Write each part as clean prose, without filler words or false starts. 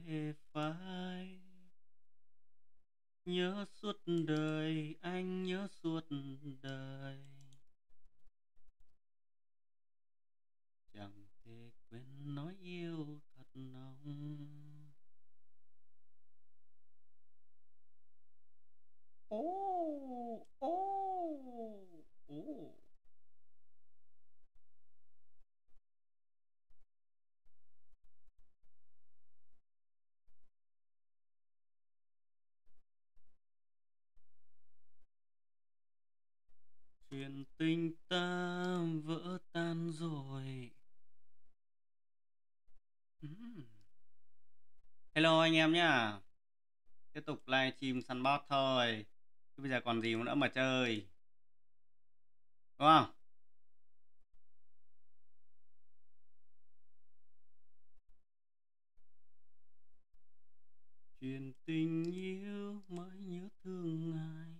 phải nhớ suốt đời, anh nhớ suốt đời, chẳng thể quên nói yêu thật nồng. Ô ô ô chuyện tình ta vỡ tan rồi. Hello anh em nhá, tiếp tục live stream săn boss thôi, chứ bây giờ còn gì nữa mà chơi, đúng không? Chuyện tình yêu mãi nhớ thương ngài.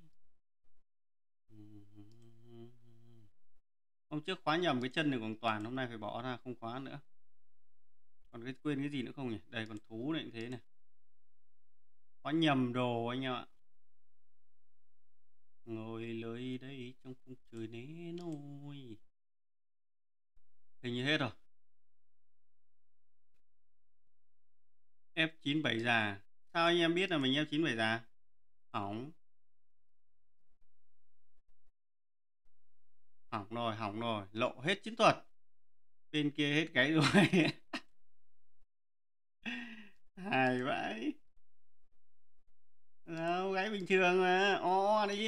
Hôm trước khóa nhầm cái chân này của Toàn, hôm nay phải bỏ ra không khóa nữa. Còn cái quên cái gì nữa không nhỉ? Đây còn thú này cũng thế này. Khóa nhầm đồ anh em ạ. Ngồi lơi đây trong khung trời nế nôi. Hình như hết rồi. F97 già. Sao anh em biết là mình F97 già? Hỏng. Hỏng rồi. Lộ hết chiến thuật. Bên kia hết cái rồi. Hài vãi. Đâu, gái bình thường mà. O đi.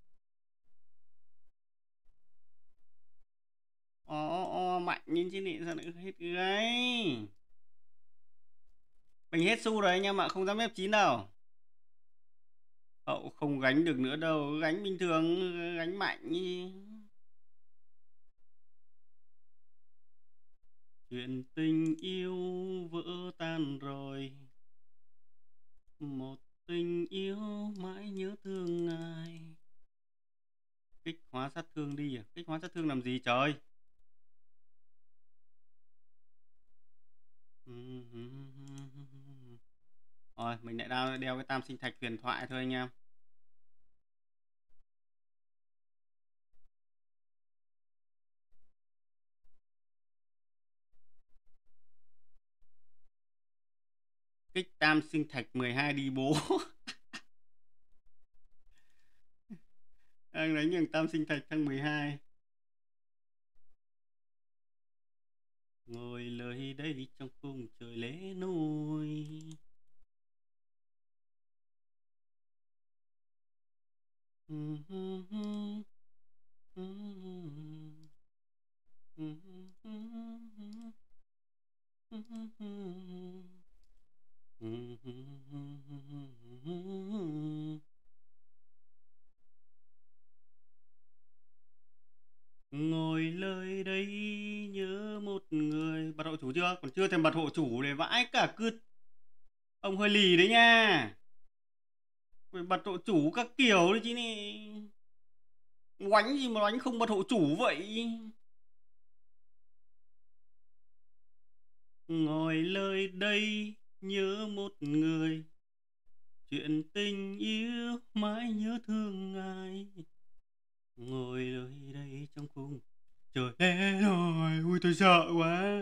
O mạnh như chứ nị, sao lại hết gái. Mình hết xu rồi anh em ạ, không dám F9 đâu. Hậu không gánh được nữa đâu, gánh bình thường, gánh mạnh như... Chuyện tình yêu vỡ tan rồi, một tình yêu mãi nhớ thương ngài. Kích hóa sát thương đi à? Kích hóa sát thương làm gì trời? Rồi mình lại đeo cái tam sinh thạch huyền thoại thôi anh em. Kích tam sinh thạch 12 đi bố. Đang đánh nhường tam sinh thạch thăng 12. Ngồi lời đây trong khung trời lễ nôi. Ngồi lời đây nhớ một người. Bật hộ chủ chưa? Còn chưa thèm bật hộ chủ để vãi cả cứt. Ông hơi lì đấy nha. Phải bật hộ chủ các kiểu đấy chứ này. Oánh gì mà oánh không bật hộ chủ vậy. Ngồi lời đây nhớ một người, chuyện tình yêu mãi nhớ thương ngài. Ngồi lời đây trong khung trời lẽ rồi. Ui tôi sợ quá.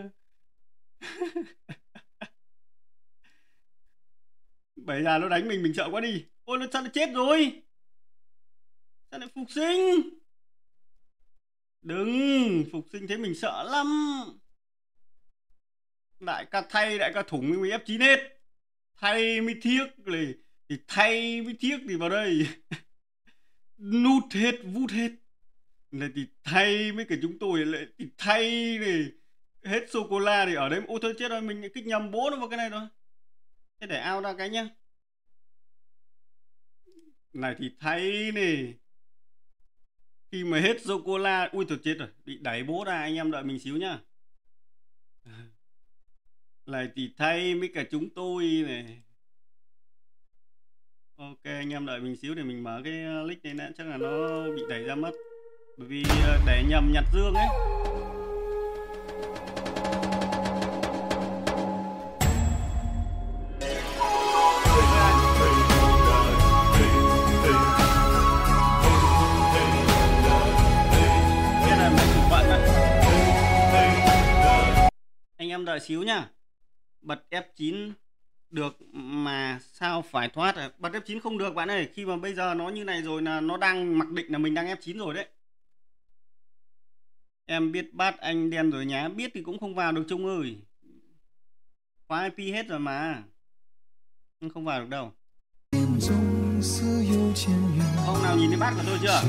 Bảy già nó đánh mình sợ quá đi. Ôi nó sao nó chết rồi. Sao lại phục sinh. Đừng phục sinh thế mình sợ lắm. Đại ca thay, đại ca thủng mới F9 hết. Thay mới thiếc này. Thì thay mới thiếc thì vào đây. Nút hết, vút hết. Này thì thay mấy cả chúng tôi lại thì thay này. Hết sô-cô-la thì ở đấy. Ôi thôi chết rồi, mình kích nhầm bố nó vào cái này rồi. Thế để ao ra cái nhá. Này thì thay này. Khi mà hết sô-cô-la. Ui thôi chết rồi, bị đẩy bố ra, anh em đợi mình xíu nhá. Lại thì thay với cả chúng tôi này. Ok anh em đợi mình xíu để mình mở cái link này đã. Chắc là nó bị đẩy ra mất. Bởi vì để nhầm nhặt dương ấy. Anh em đợi xíu nhá. Bật F9 được mà sao phải thoát à? Bật F9 không được bạn ơi. Khi mà bây giờ nó như này rồi là nó đang mặc định là mình đang F9 rồi đấy. Em biết bắt anh đen rồi nhá. Biết thì cũng không vào được Trung ơi. Khóa IP hết rồi mà. Không vào được đâu. Ông nào nhìn thấy bát của tôi chưa?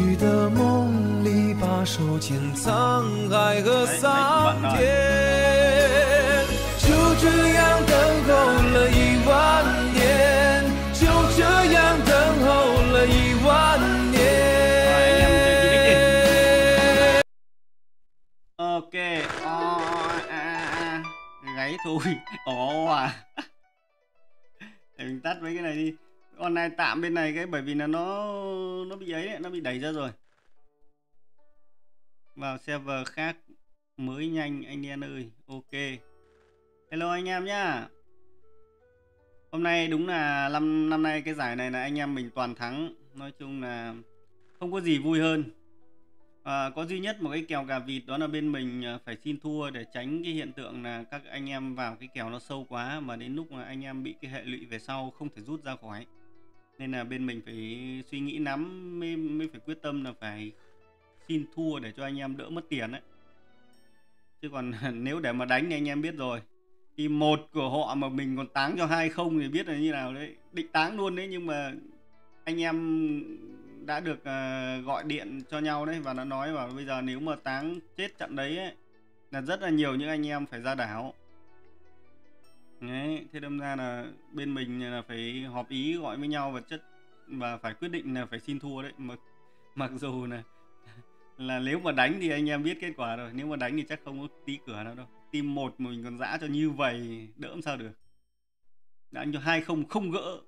Ok. Gáy thôi. Để mình tắt mấy cái này đi. Online tạm bên này cái bởi vì là nó bị ấy đấy, nó bị đẩy ra rồi. Vào server khác mới nhanh anh em ơi. Ok. Hello anh em nhá. Hôm nay đúng là năm nay cái giải này là anh em mình toàn thắng. Nói chung là không có gì vui hơn. Có duy nhất một cái kèo gà vịt đó là bên mình phải xin thua để tránh cái hiện tượng là các anh em vào cái kèo nó sâu quá mà đến lúc mà anh em bị cái hệ lụy về sau không thể rút ra khỏi. Nên là bên mình phải suy nghĩ lắm mới phải quyết tâm là phải xin thua để cho anh em đỡ mất tiền đấy. Chứ còn nếu để mà đánh thì anh em biết rồi. Thì một của họ mà mình còn táng cho 2-0 thì biết là như nào đấy. Định táng luôn đấy, nhưng mà anh em đã được gọi điện cho nhau đấy và nó nói vào bây giờ nếu mà táng chết trận đấy ấy, là rất là nhiều những anh em phải ra đảo. Đấy, thế đâm ra là bên mình là phải họp ý gọi với nhau và phải quyết định là phải xin thua đấy. Mặc dù là nếu mà đánh thì anh em biết kết quả rồi, nếu mà đánh thì chắc không có tí cửa nào đâu. Team 1 mà mình còn dã cho như vậy đỡ làm sao được. Đã cho 2-0 không gỡ.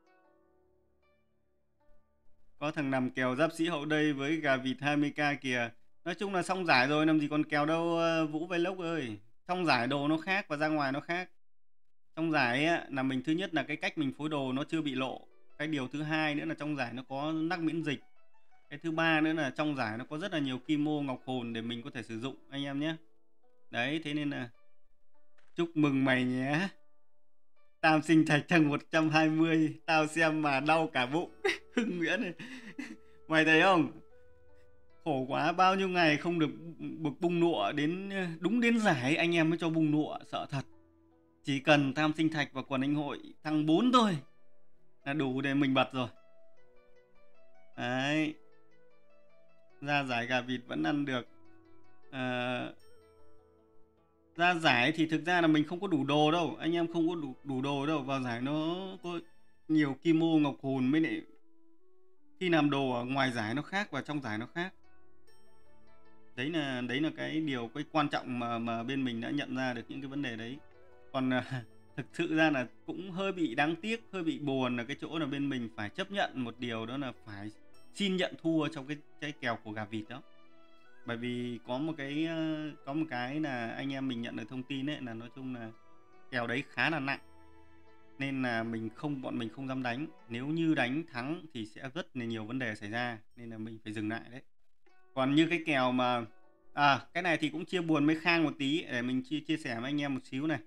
Có thằng nằm kèo giáp sĩ hậu đây với gà vịt 20k kìa. Nói chung là xong giải rồi, làm gì còn kèo đâu Vũ Vlog ơi. Trong giải đồ nó khác và ra ngoài nó khác. Trong giải ấy, là mình thứ nhất là cái cách mình phối đồ nó chưa bị lộ. Cái điều thứ hai nữa là trong giải nó có nắc miễn dịch. Cái thứ ba nữa là trong giải nó có rất là nhiều kim mô ngọc hồn để mình có thể sử dụng anh em nhé. Đấy, thế nên là chúc mừng mày nhé. Tam sinh thạch thằng 120, tao xem mà đau cả bụng. Hưng Nguyễn này. Mày thấy không? Khổ quá, bao nhiêu ngày không được bung nụa, đúng đến giải anh em mới cho bung nụa, sợ thật. Chỉ cần tam sinh thạch và quần anh hội thằng 4 thôi là đủ để mình bật rồi. Đấy. Ra giải gà vịt vẫn ăn được. Ra giải thì thực ra là mình không có đủ đồ đâu. Anh em không có đủ đồ đâu. Vào giải nó có nhiều kim mô ngọc hồn mới lại khi làm đồ ở ngoài giải nó khác và trong giải nó khác. Đấy là cái điều cái quan trọng mà bên mình đã nhận ra được những cái vấn đề đấy. Còn thực sự ra là cũng hơi bị đáng tiếc, hơi bị buồn là cái chỗ là bên mình phải chấp nhận một điều đó là phải xin nhận thua trong cái kèo của gà vịt đó. Bởi vì có một cái là anh em mình nhận được thông tin ấy là nói chung là kèo đấy khá là nặng. Nên là bọn mình không dám đánh. Nếu như đánh thắng thì sẽ rất là nhiều vấn đề xảy ra, nên là mình phải dừng lại đấy. Còn như cái kèo mà cái này thì cũng chia buồn với Khang một tí để mình chia sẻ với anh em một xíu này.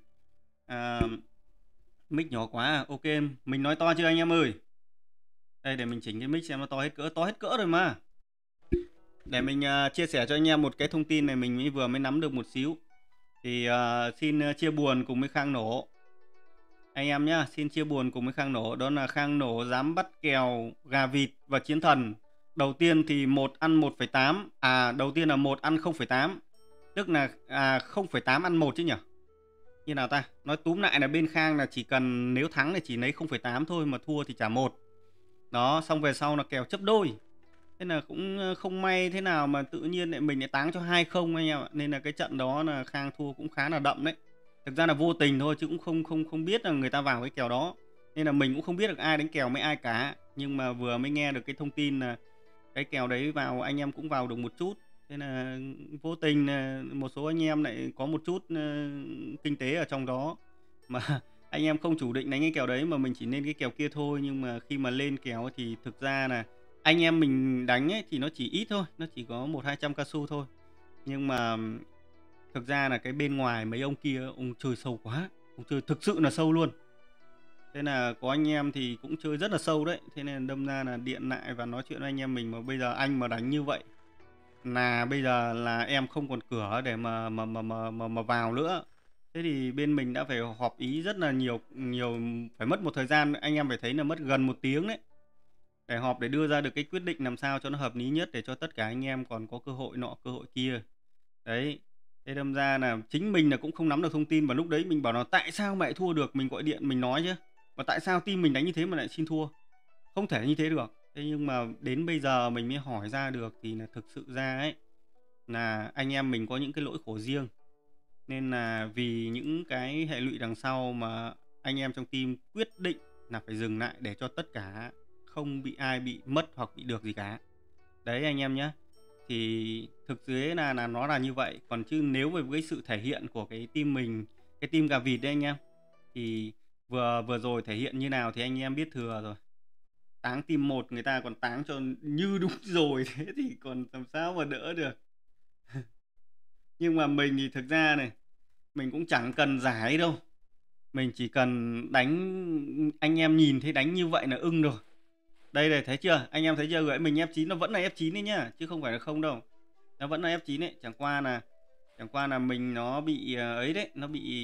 Mic nhỏ quá à? Ok, mình nói to chưa anh em ơi? Đây để mình chỉnh cái mic xem nó to hết cỡ rồi mà. Để mình chia sẻ cho anh em một cái thông tin này mình vừa mới nắm được một xíu. Thì xin chia buồn cùng với Khang Nổ. Anh em nhá, xin chia buồn cùng với Khang Nổ. Đó là Khang Nổ dám bắt kèo gà vịt và chiến thần. Đầu tiên thì 1 ăn 1,8. Đầu tiên là 1 ăn 0,8. Tức là 0,8 ăn 1 chứ nhỉ? Như nào ta? Nói túm lại là bên Khang là chỉ cần nếu thắng thì chỉ lấy 0,8 thôi, mà thua thì trả 1. Đó, xong về sau là kèo chấp đôi. Thế là cũng không may thế nào mà tự nhiên lại mình lại táng cho 2-0 anh em ạ. Nên là cái trận đó là Khang thua cũng khá là đậm đấy. Thực ra là vô tình thôi chứ cũng không biết là người ta vào cái kèo đó. Nên là mình cũng không biết được ai đánh kèo với ai cả. Nhưng mà vừa mới nghe được cái thông tin là cái kèo đấy vào anh em cũng vào được một chút. Thế là vô tình một số anh em lại có một chút kinh tế ở trong đó. Mà anh em không chủ định đánh cái kèo đấy mà mình chỉ nên cái kèo kia thôi. Nhưng mà khi mà lên kèo thì thực ra là anh em mình đánh ấy thì nó chỉ ít thôi. Nó chỉ có 100-200 cao su thôi. Nhưng mà thực ra là cái bên ngoài mấy ông kia ông chơi sâu quá, ông chơi thực sự là sâu luôn. Thế là có anh em thì cũng chơi rất là sâu đấy, thế nên đâm ra là điện lại và nói chuyện với anh em mình, mà bây giờ anh mà đánh như vậy là bây giờ là em không còn cửa để mà vào nữa. Thế thì bên mình đã phải họp ý rất là nhiều, phải mất một thời gian, anh em phải thấy là mất gần 1 tiếng đấy. Để họp để đưa ra được cái quyết định làm sao cho nó hợp lý nhất để cho tất cả anh em còn có cơ hội nọ cơ hội kia. Đấy. Thế đâm ra là chính mình là cũng không nắm được thông tin, và lúc đấy mình bảo là tại sao mày lại thua được, mình gọi điện mình nói chứ. Và tại sao team mình đánh như thế mà lại xin thua? Không thể như thế được. Thế nhưng mà đến bây giờ mình mới hỏi ra được thì là thực sự ra ấy là anh em mình có những cái lỗi khổ riêng. Nên là vì những cái hệ lụy đằng sau mà anh em trong team quyết định là phải dừng lại để cho tất cả không bị ai bị mất hoặc bị được gì cả. Đấy anh em nhé. Thì thực tế là nó là như vậy. Còn chứ nếu với cái sự thể hiện của cái team mình, cái team gà vịt đấy anh em, thì vừa rồi thể hiện như nào thì anh em biết thừa rồi. Táng team 1 người ta còn táng cho như đúng rồi, thế thì còn làm sao mà đỡ được. Nhưng mà mình thì thực ra này, mình cũng chẳng cần giải đâu. Mình chỉ cần đánh, anh em nhìn thấy đánh như vậy là ưng rồi. Đây này, thấy chưa? Anh em thấy chưa? Gửi mình F9 nó vẫn là F9 đấy nhá, chứ không phải là không đâu. Nó vẫn là F9 đấy, chẳng qua là mình nó bị ấy đấy,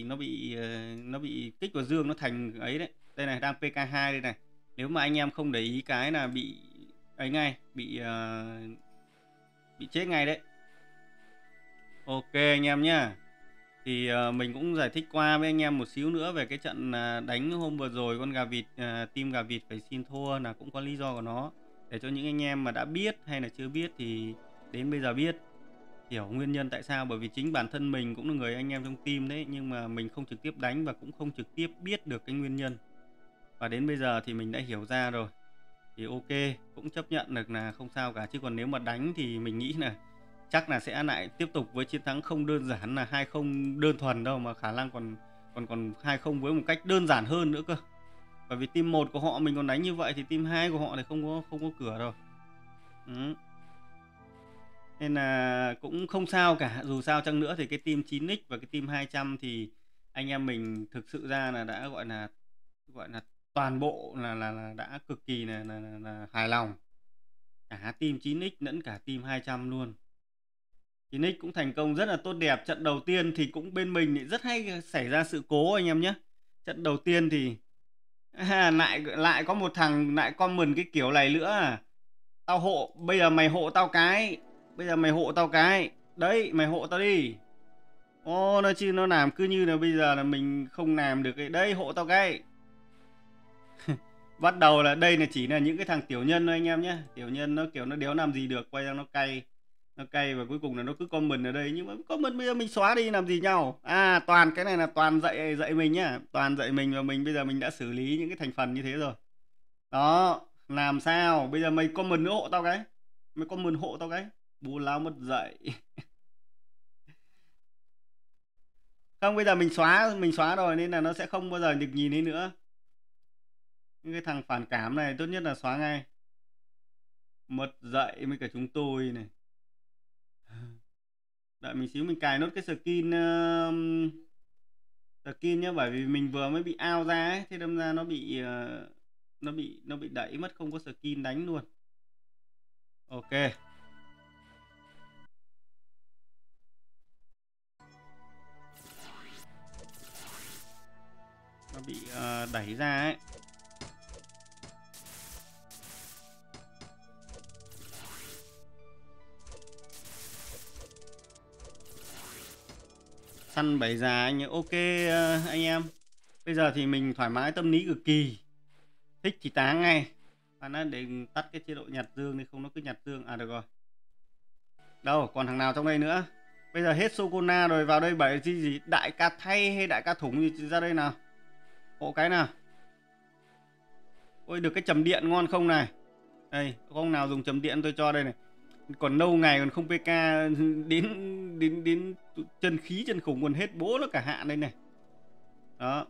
nó bị kích vào dương nó thành ấy đấy. Đây này, đang PK2 đây này. Nếu mà anh em không để ý cái là bị ấy ngay, bị chết ngay đấy. Ok anh em nhá. Thì mình cũng giải thích qua với anh em một xíu nữa về cái trận đánh hôm vừa rồi con gà vịt, team gà vịt phải xin thua là cũng có lý do của nó. Để cho những anh em mà đã biết hay là chưa biết thì đến bây giờ biết, hiểu nguyên nhân tại sao. Bởi vì chính bản thân mình cũng là người anh em trong team đấy, nhưng mà mình không trực tiếp đánh và cũng không trực tiếp biết được cái nguyên nhân. Và đến bây giờ thì mình đã hiểu ra rồi. Thì ok, cũng chấp nhận được là không sao cả. Chứ còn nếu mà đánh thì mình nghĩ là chắc là sẽ lại tiếp tục với chiến thắng không đơn giản là 2-0 đơn thuần đâu, mà khả năng còn 2-0 với một cách đơn giản hơn nữa cơ. Bởi vì team 1 của họ mình còn đánh như vậy thì team 2 của họ thì không có cửa đâu. Nên là cũng không sao cả. Dù sao chăng nữa thì cái team 9x và cái team 200 thì anh em mình thực sự ra là đã gọi là toàn bộ là đã cực kỳ là hài lòng. Cả team 9x lẫn cả team 200 luôn. 9x cũng thành công rất là tốt đẹp. Trận đầu tiên thì cũng bên mình thì rất hay xảy ra sự cố anh em nhé. Trận đầu tiên thì lại có một thằng lại comment cái kiểu này nữa à. Tao hộ, bây giờ mày hộ tao cái. Đấy, mày hộ tao đi. Ô, nó chứ nó làm cứ như là bây giờ là mình không làm được cái. Đấy, hộ tao cái. Bắt đầu là đây là chỉ là những cái thằng tiểu nhân thôi anh em nhé. Tiểu nhân nó kiểu nó đéo làm gì được, quay ra nó cay. Nó cay và cuối cùng là nó cứ comment ở đây. Nhưng mà comment bây giờ mình xóa đi làm gì nhau. Toàn cái này là toàn dạy mình nhá. Toàn dạy mình, và mình bây giờ mình đã xử lý những cái thành phần như thế rồi. Đó, làm sao? Bây giờ mày comment nữa hộ tao cái. Bù lao mất dạy. Không, bây giờ mình xóa rồi nên là nó sẽ không bao giờ được nhìn thấy nữa. Những cái thằng phản cảm này tốt nhất là xóa ngay. Mất dạy với cả chúng tôi này. Đợi mình xíu, mình cài nốt cái skin nhá, bởi vì mình vừa mới bị out ra ấy, thế đâm ra nó bị đẩy mất, không có skin đánh luôn. Ok. Nó bị đẩy ra ấy. Săn 7 già anh. Ok anh em. Bây giờ thì mình thoải mái tâm lý cực kỳ. Thích thì táng ngay. Bạn để tắt cái chế độ nhặt dương đi, không nó cứ nhặt dương. À được rồi. Đâu, còn thằng nào trong đây nữa. Bây giờ hết Sokona rồi, vào đây bảy gì đại ca thay hay đại ca thủng gì ra đây nào. Hộ cái nào. Ôi, được cái chầm điện ngon không này. Đây, có ông nào dùng chầm điện tôi cho đây này. Còn lâu ngày còn không PK, đến chân khí chân khủng còn hết bố nó cả hạn đây này. Đó.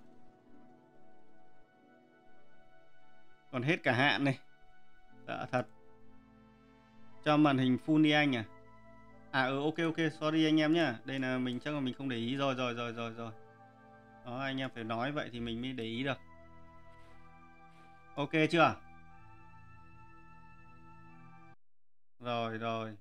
Còn hết cả hạn này. Sợ thật. Cho màn hình full đi anh à. Ok ok, sorry anh em nhá. Đây là mình chắc là mình không để ý rồi. Đó, anh em phải nói vậy thì mình mới để ý được. Ok chưa? Rồi.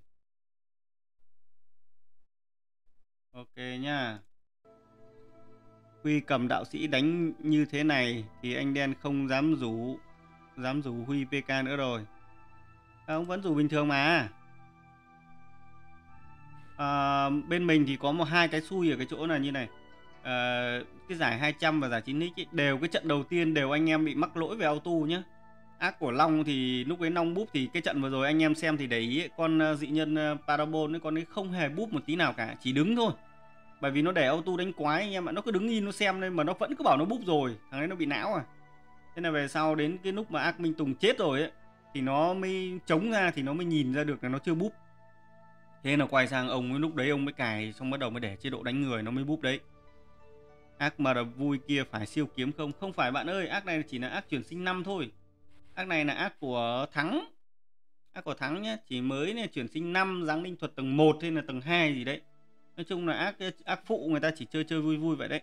Ok nhá. Huy cầm đạo sĩ đánh như thế này thì anh đen không dám rủ Huy PK nữa rồi. Ông vẫn rủ bình thường mà. Bên mình thì có hai cái xui ở cái chỗ là như này. Cái giải 200 và giải 9x ấy, đều cái trận đầu tiên đều anh em bị mắc lỗi về auto nhá. Ác của Long thì lúc ấy Long búp thì cái trận vừa rồi anh em xem thì để ý ấy, con dị nhân Parabol ấy, con ấy không hề búp một tí nào cả, chỉ đứng thôi. Bởi vì nó để auto đánh quái anh em ạ, nó cứ đứng in nó xem nên mà nó vẫn cứ bảo nó búp rồi, thằng ấy nó bị não à. Thế là về sau đến cái lúc mà Ác Minh Tùng chết rồi ấy thì nó mới chống ra thì nó mới nhìn ra được là nó chưa búp. Thế là quay sang ông ấy, lúc đấy ông mới cài xong bắt đầu mới để chế độ đánh người nó mới búp đấy. Ác mà là vui kia phải siêu kiếm không? Không phải bạn ơi, ác này chỉ là ác chuyển sinh 5 thôi. Ác này là ác của Thắng. Ác của Thắng nhé, chỉ mới là chuyển sinh 5, giáng linh thuật tầng 1 hay là tầng 2 gì đấy. Nói chung là ác phụ người ta chỉ chơi vui vui vậy đấy.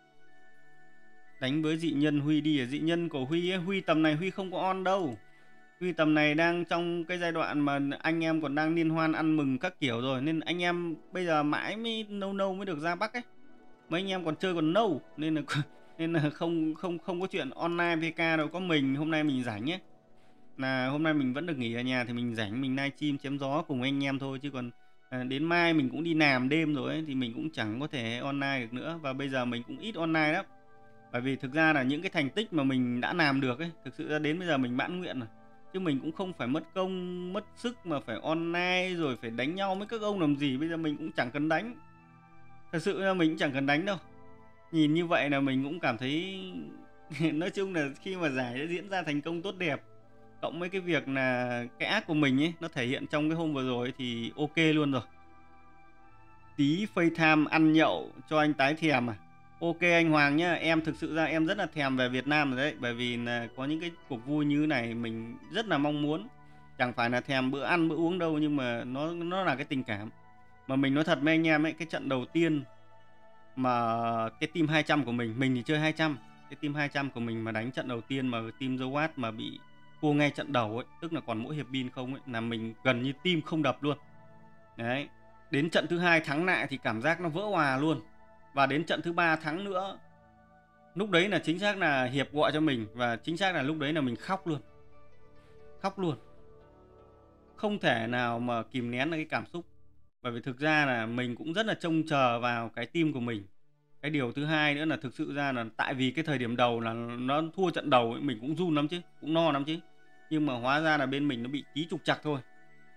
Đánh với dị nhân Huy đi, dị nhân của Huy ấy, Huy tầm này Huy không có on đâu. Huy tầm này đang trong cái giai đoạn mà anh em còn đang liên hoan ăn mừng các kiểu rồi, nên anh em bây giờ mãi mới nâu mới được ra Bắc ấy. Mấy anh em còn chơi còn nâu nên là không có chuyện online PK đâu. Có mình hôm nay mình rảnh nhé, là hôm nay mình vẫn được nghỉ ở nhà thì mình rảnh mình livestream chém gió cùng anh em thôi, chứ còn đến mai mình cũng đi làm đêm rồi ấy, thì mình cũng chẳng có thể online được nữa. Và bây giờ mình cũng ít online lắm, bởi vì thực ra là những cái thành tích mà mình đã làm được ấy, thực sự ra đến bây giờ mình mãn nguyện rồi, chứ mình cũng không phải mất công mất sức mà phải online rồi phải đánh nhau với các ông làm gì. Bây giờ mình cũng chẳng cần đánh, thật sự là mình cũng chẳng cần đánh đâu. Nhìn như vậy là mình cũng cảm thấy nói chung là khi mà giải đã diễn ra thành công tốt đẹp, cộng với cái việc là cái ác của mình ấy nó thể hiện trong cái hôm vừa rồi ấy, thì ok luôn rồi. Tí phây tham ăn nhậu cho anh tái thèm à? Ok anh Hoàng nhá, em thực sự ra em rất là thèm về Việt Nam rồi đấy, bởi vì là có những cái cuộc vui như này mình rất là mong muốn. Chẳng phải là thèm bữa ăn bữa uống đâu, nhưng mà nó là cái tình cảm. Mà mình nói thật với anh em ấy, cái trận đầu tiên mà cái team 200 của mình thì chơi 200, cái team 200 của mình mà đánh trận đầu tiên mà team Zowat mà bị thua ngay trận đầu ấy, tức là còn mỗi hiệp pin không ấy, là mình gần như team không đập luôn. Đấy, đến trận thứ hai thắng lại thì cảm giác nó vỡ hòa luôn. Và đến trận thứ ba thắng nữa, lúc đấy là chính xác là hiệp gọi cho mình, và chính xác là lúc đấy là mình khóc luôn, không thể nào mà kìm nén được cái cảm xúc. Bởi vì thực ra là mình cũng rất là trông chờ vào cái team của mình. Cái điều thứ hai nữa là thực sự ra là tại vì cái thời điểm đầu là nó thua trận đầu ấy, mình cũng run lắm chứ, cũng no lắm chứ, nhưng mà hóa ra là bên mình nó bị tí trục trặc thôi.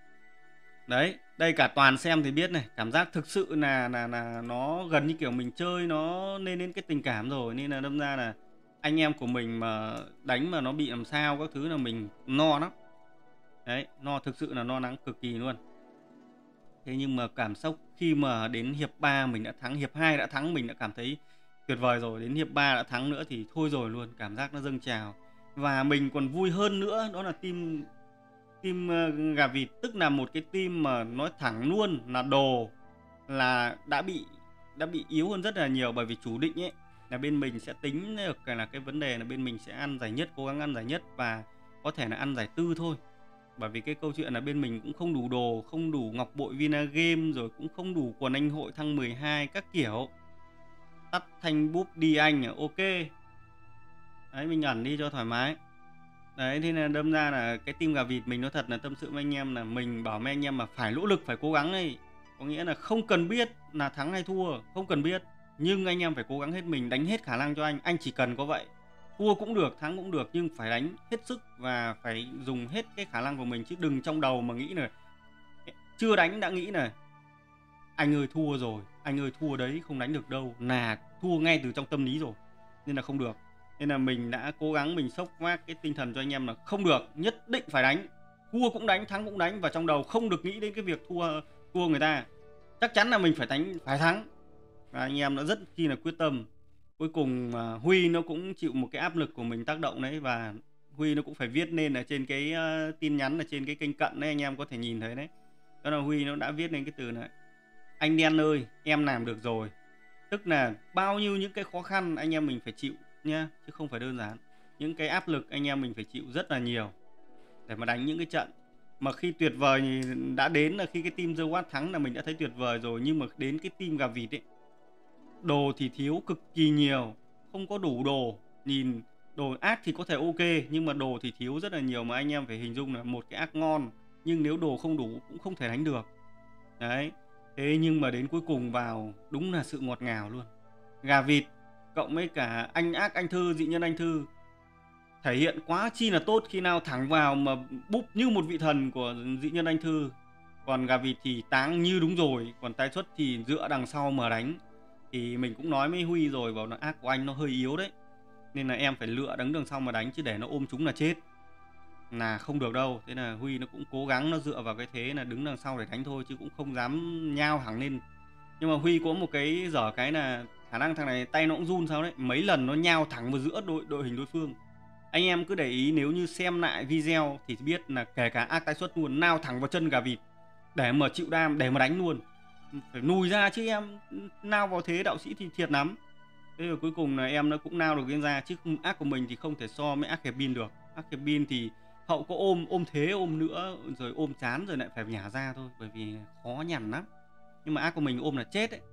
Đấy, đây cả toàn xem thì biết này, cảm giác thực sự là nó gần như kiểu mình chơi nó nên đến cái tình cảm rồi, nên là đâm ra là anh em của mình mà đánh mà nó bị làm sao các thứ là mình no lắm. Đấy, no, thực sự là no nắng cực kỳ luôn. Thế nhưng mà cảm xúc khi mà đến hiệp 3 mình đã thắng, hiệp 2 đã thắng mình đã cảm thấy tuyệt vời rồi, đến hiệp 3 đã thắng nữa thì thôi rồi luôn, cảm giác nó dâng trào. Và mình còn vui hơn nữa, đó là team gà vịt, tức là một cái team mà nói thẳng luôn là đồ là đã bị yếu hơn rất là nhiều. Bởi vì chủ định ấy là bên mình sẽ tính được là cái vấn đề là bên mình sẽ ăn giải nhất, cố gắng ăn giải nhất và có thể là ăn giải tư thôi. Bởi vì cái câu chuyện là bên mình cũng không đủ đồ, không đủ ngọc bội Vinagame, rồi cũng không đủ quần anh hội thăng 12 các kiểu. Tắt thanh búp đi anh à, ok. Đấy, mình ẩn đi cho thoải mái. Đấy, thế nên đâm ra là cái team gà vịt mình nói thật là tâm sự với anh em là mình bảo với anh em mà phải nỗ lực, phải cố gắng ấy. Có nghĩa là không cần biết là thắng hay thua, không cần biết, nhưng anh em phải cố gắng hết mình, đánh hết khả năng cho anh chỉ cần có vậy. Thua cũng được, thắng cũng được, nhưng phải đánh hết sức và phải dùng hết cái khả năng của mình, chứ đừng trong đầu mà nghĩ là chưa đánh đã nghĩ là anh ơi thua rồi, anh ơi thua đấy, không đánh được đâu, là thua ngay từ trong tâm lý rồi, nên là không được. Nên là mình đã cố gắng mình sốc vác cái tinh thần cho anh em là không được, nhất định phải đánh, thua cũng đánh, thắng cũng đánh, và trong đầu không được nghĩ đến cái việc thua người ta, chắc chắn là mình phải đánh, phải thắng. Và anh em đã rất chi là quyết tâm. Cuối cùng Huy nó cũng chịu một cái áp lực của mình tác động đấy, và Huy nó cũng phải viết lên ở trên cái tin nhắn ở trên cái kênh cận đấy, anh em có thể nhìn thấy đấy. Đó là Huy nó đã viết lên cái từ này: anh đen ơi, em làm được rồi. Tức là bao nhiêu những cái khó khăn anh em mình phải chịu nhá, chứ không phải đơn giản. Những cái áp lực anh em mình phải chịu rất là nhiều để mà đánh những cái trận mà khi tuyệt vời thì đã đến là khi cái team The Watt thắng là mình đã thấy tuyệt vời rồi. Nhưng mà đến cái team Gà Vịt ấy, đồ thì thiếu cực kỳ nhiều, không có đủ đồ. Nhìn đồ ác thì có thể ok, nhưng mà đồ thì thiếu rất là nhiều. Mà anh em phải hình dung là một cái ác ngon, nhưng nếu đồ không đủ cũng không thể đánh được. Đấy, thế nhưng mà đến cuối cùng vào đúng là sự ngọt ngào luôn. Gà Vịt cộng với cả anh ác anh Thư, dị nhân anh Thư thể hiện quá chi là tốt khi nào thẳng vào mà búp như một vị thần của dị nhân anh Thư. Còn Gà Vịt thì táng như đúng rồi, còn tái xuất thì dựa đằng sau mà đánh. Thì mình cũng nói với Huy rồi, bảo là ác của anh nó hơi yếu đấy, nên là em phải lựa đứng đằng sau mà đánh, chứ để nó ôm chúng là chết là không được đâu. Thế là Huy nó cũng cố gắng, nó dựa vào cái thế là đứng đằng sau để đánh thôi, chứ cũng không dám nhao hẳn lên. Nhưng mà Huy có một cái dở cái là khả năng thằng này tay nó cũng run sao đấy, mấy lần nó nhao thẳng vào giữa đội hình đối phương. Anh em cứ để ý, nếu như xem lại video thì biết là kể cả ác tái xuất luôn, nao thẳng vào chân Gà Vịt để mà chịu đam, để mà đánh luôn. Phải nùi ra chứ em nao vào thế đạo sĩ thì thiệt lắm. Thế rồi cuối cùng là em nó cũng nao được lên ra, chứ ác của mình thì không thể so với ác Hiệp Bin được. Ác Hiệp Bin thì hậu có ôm thế ôm nữa, rồi ôm chán rồi lại phải nhả ra thôi, bởi vì khó nhằn lắm. Nhưng mà ác của mình ôm là chết đấy.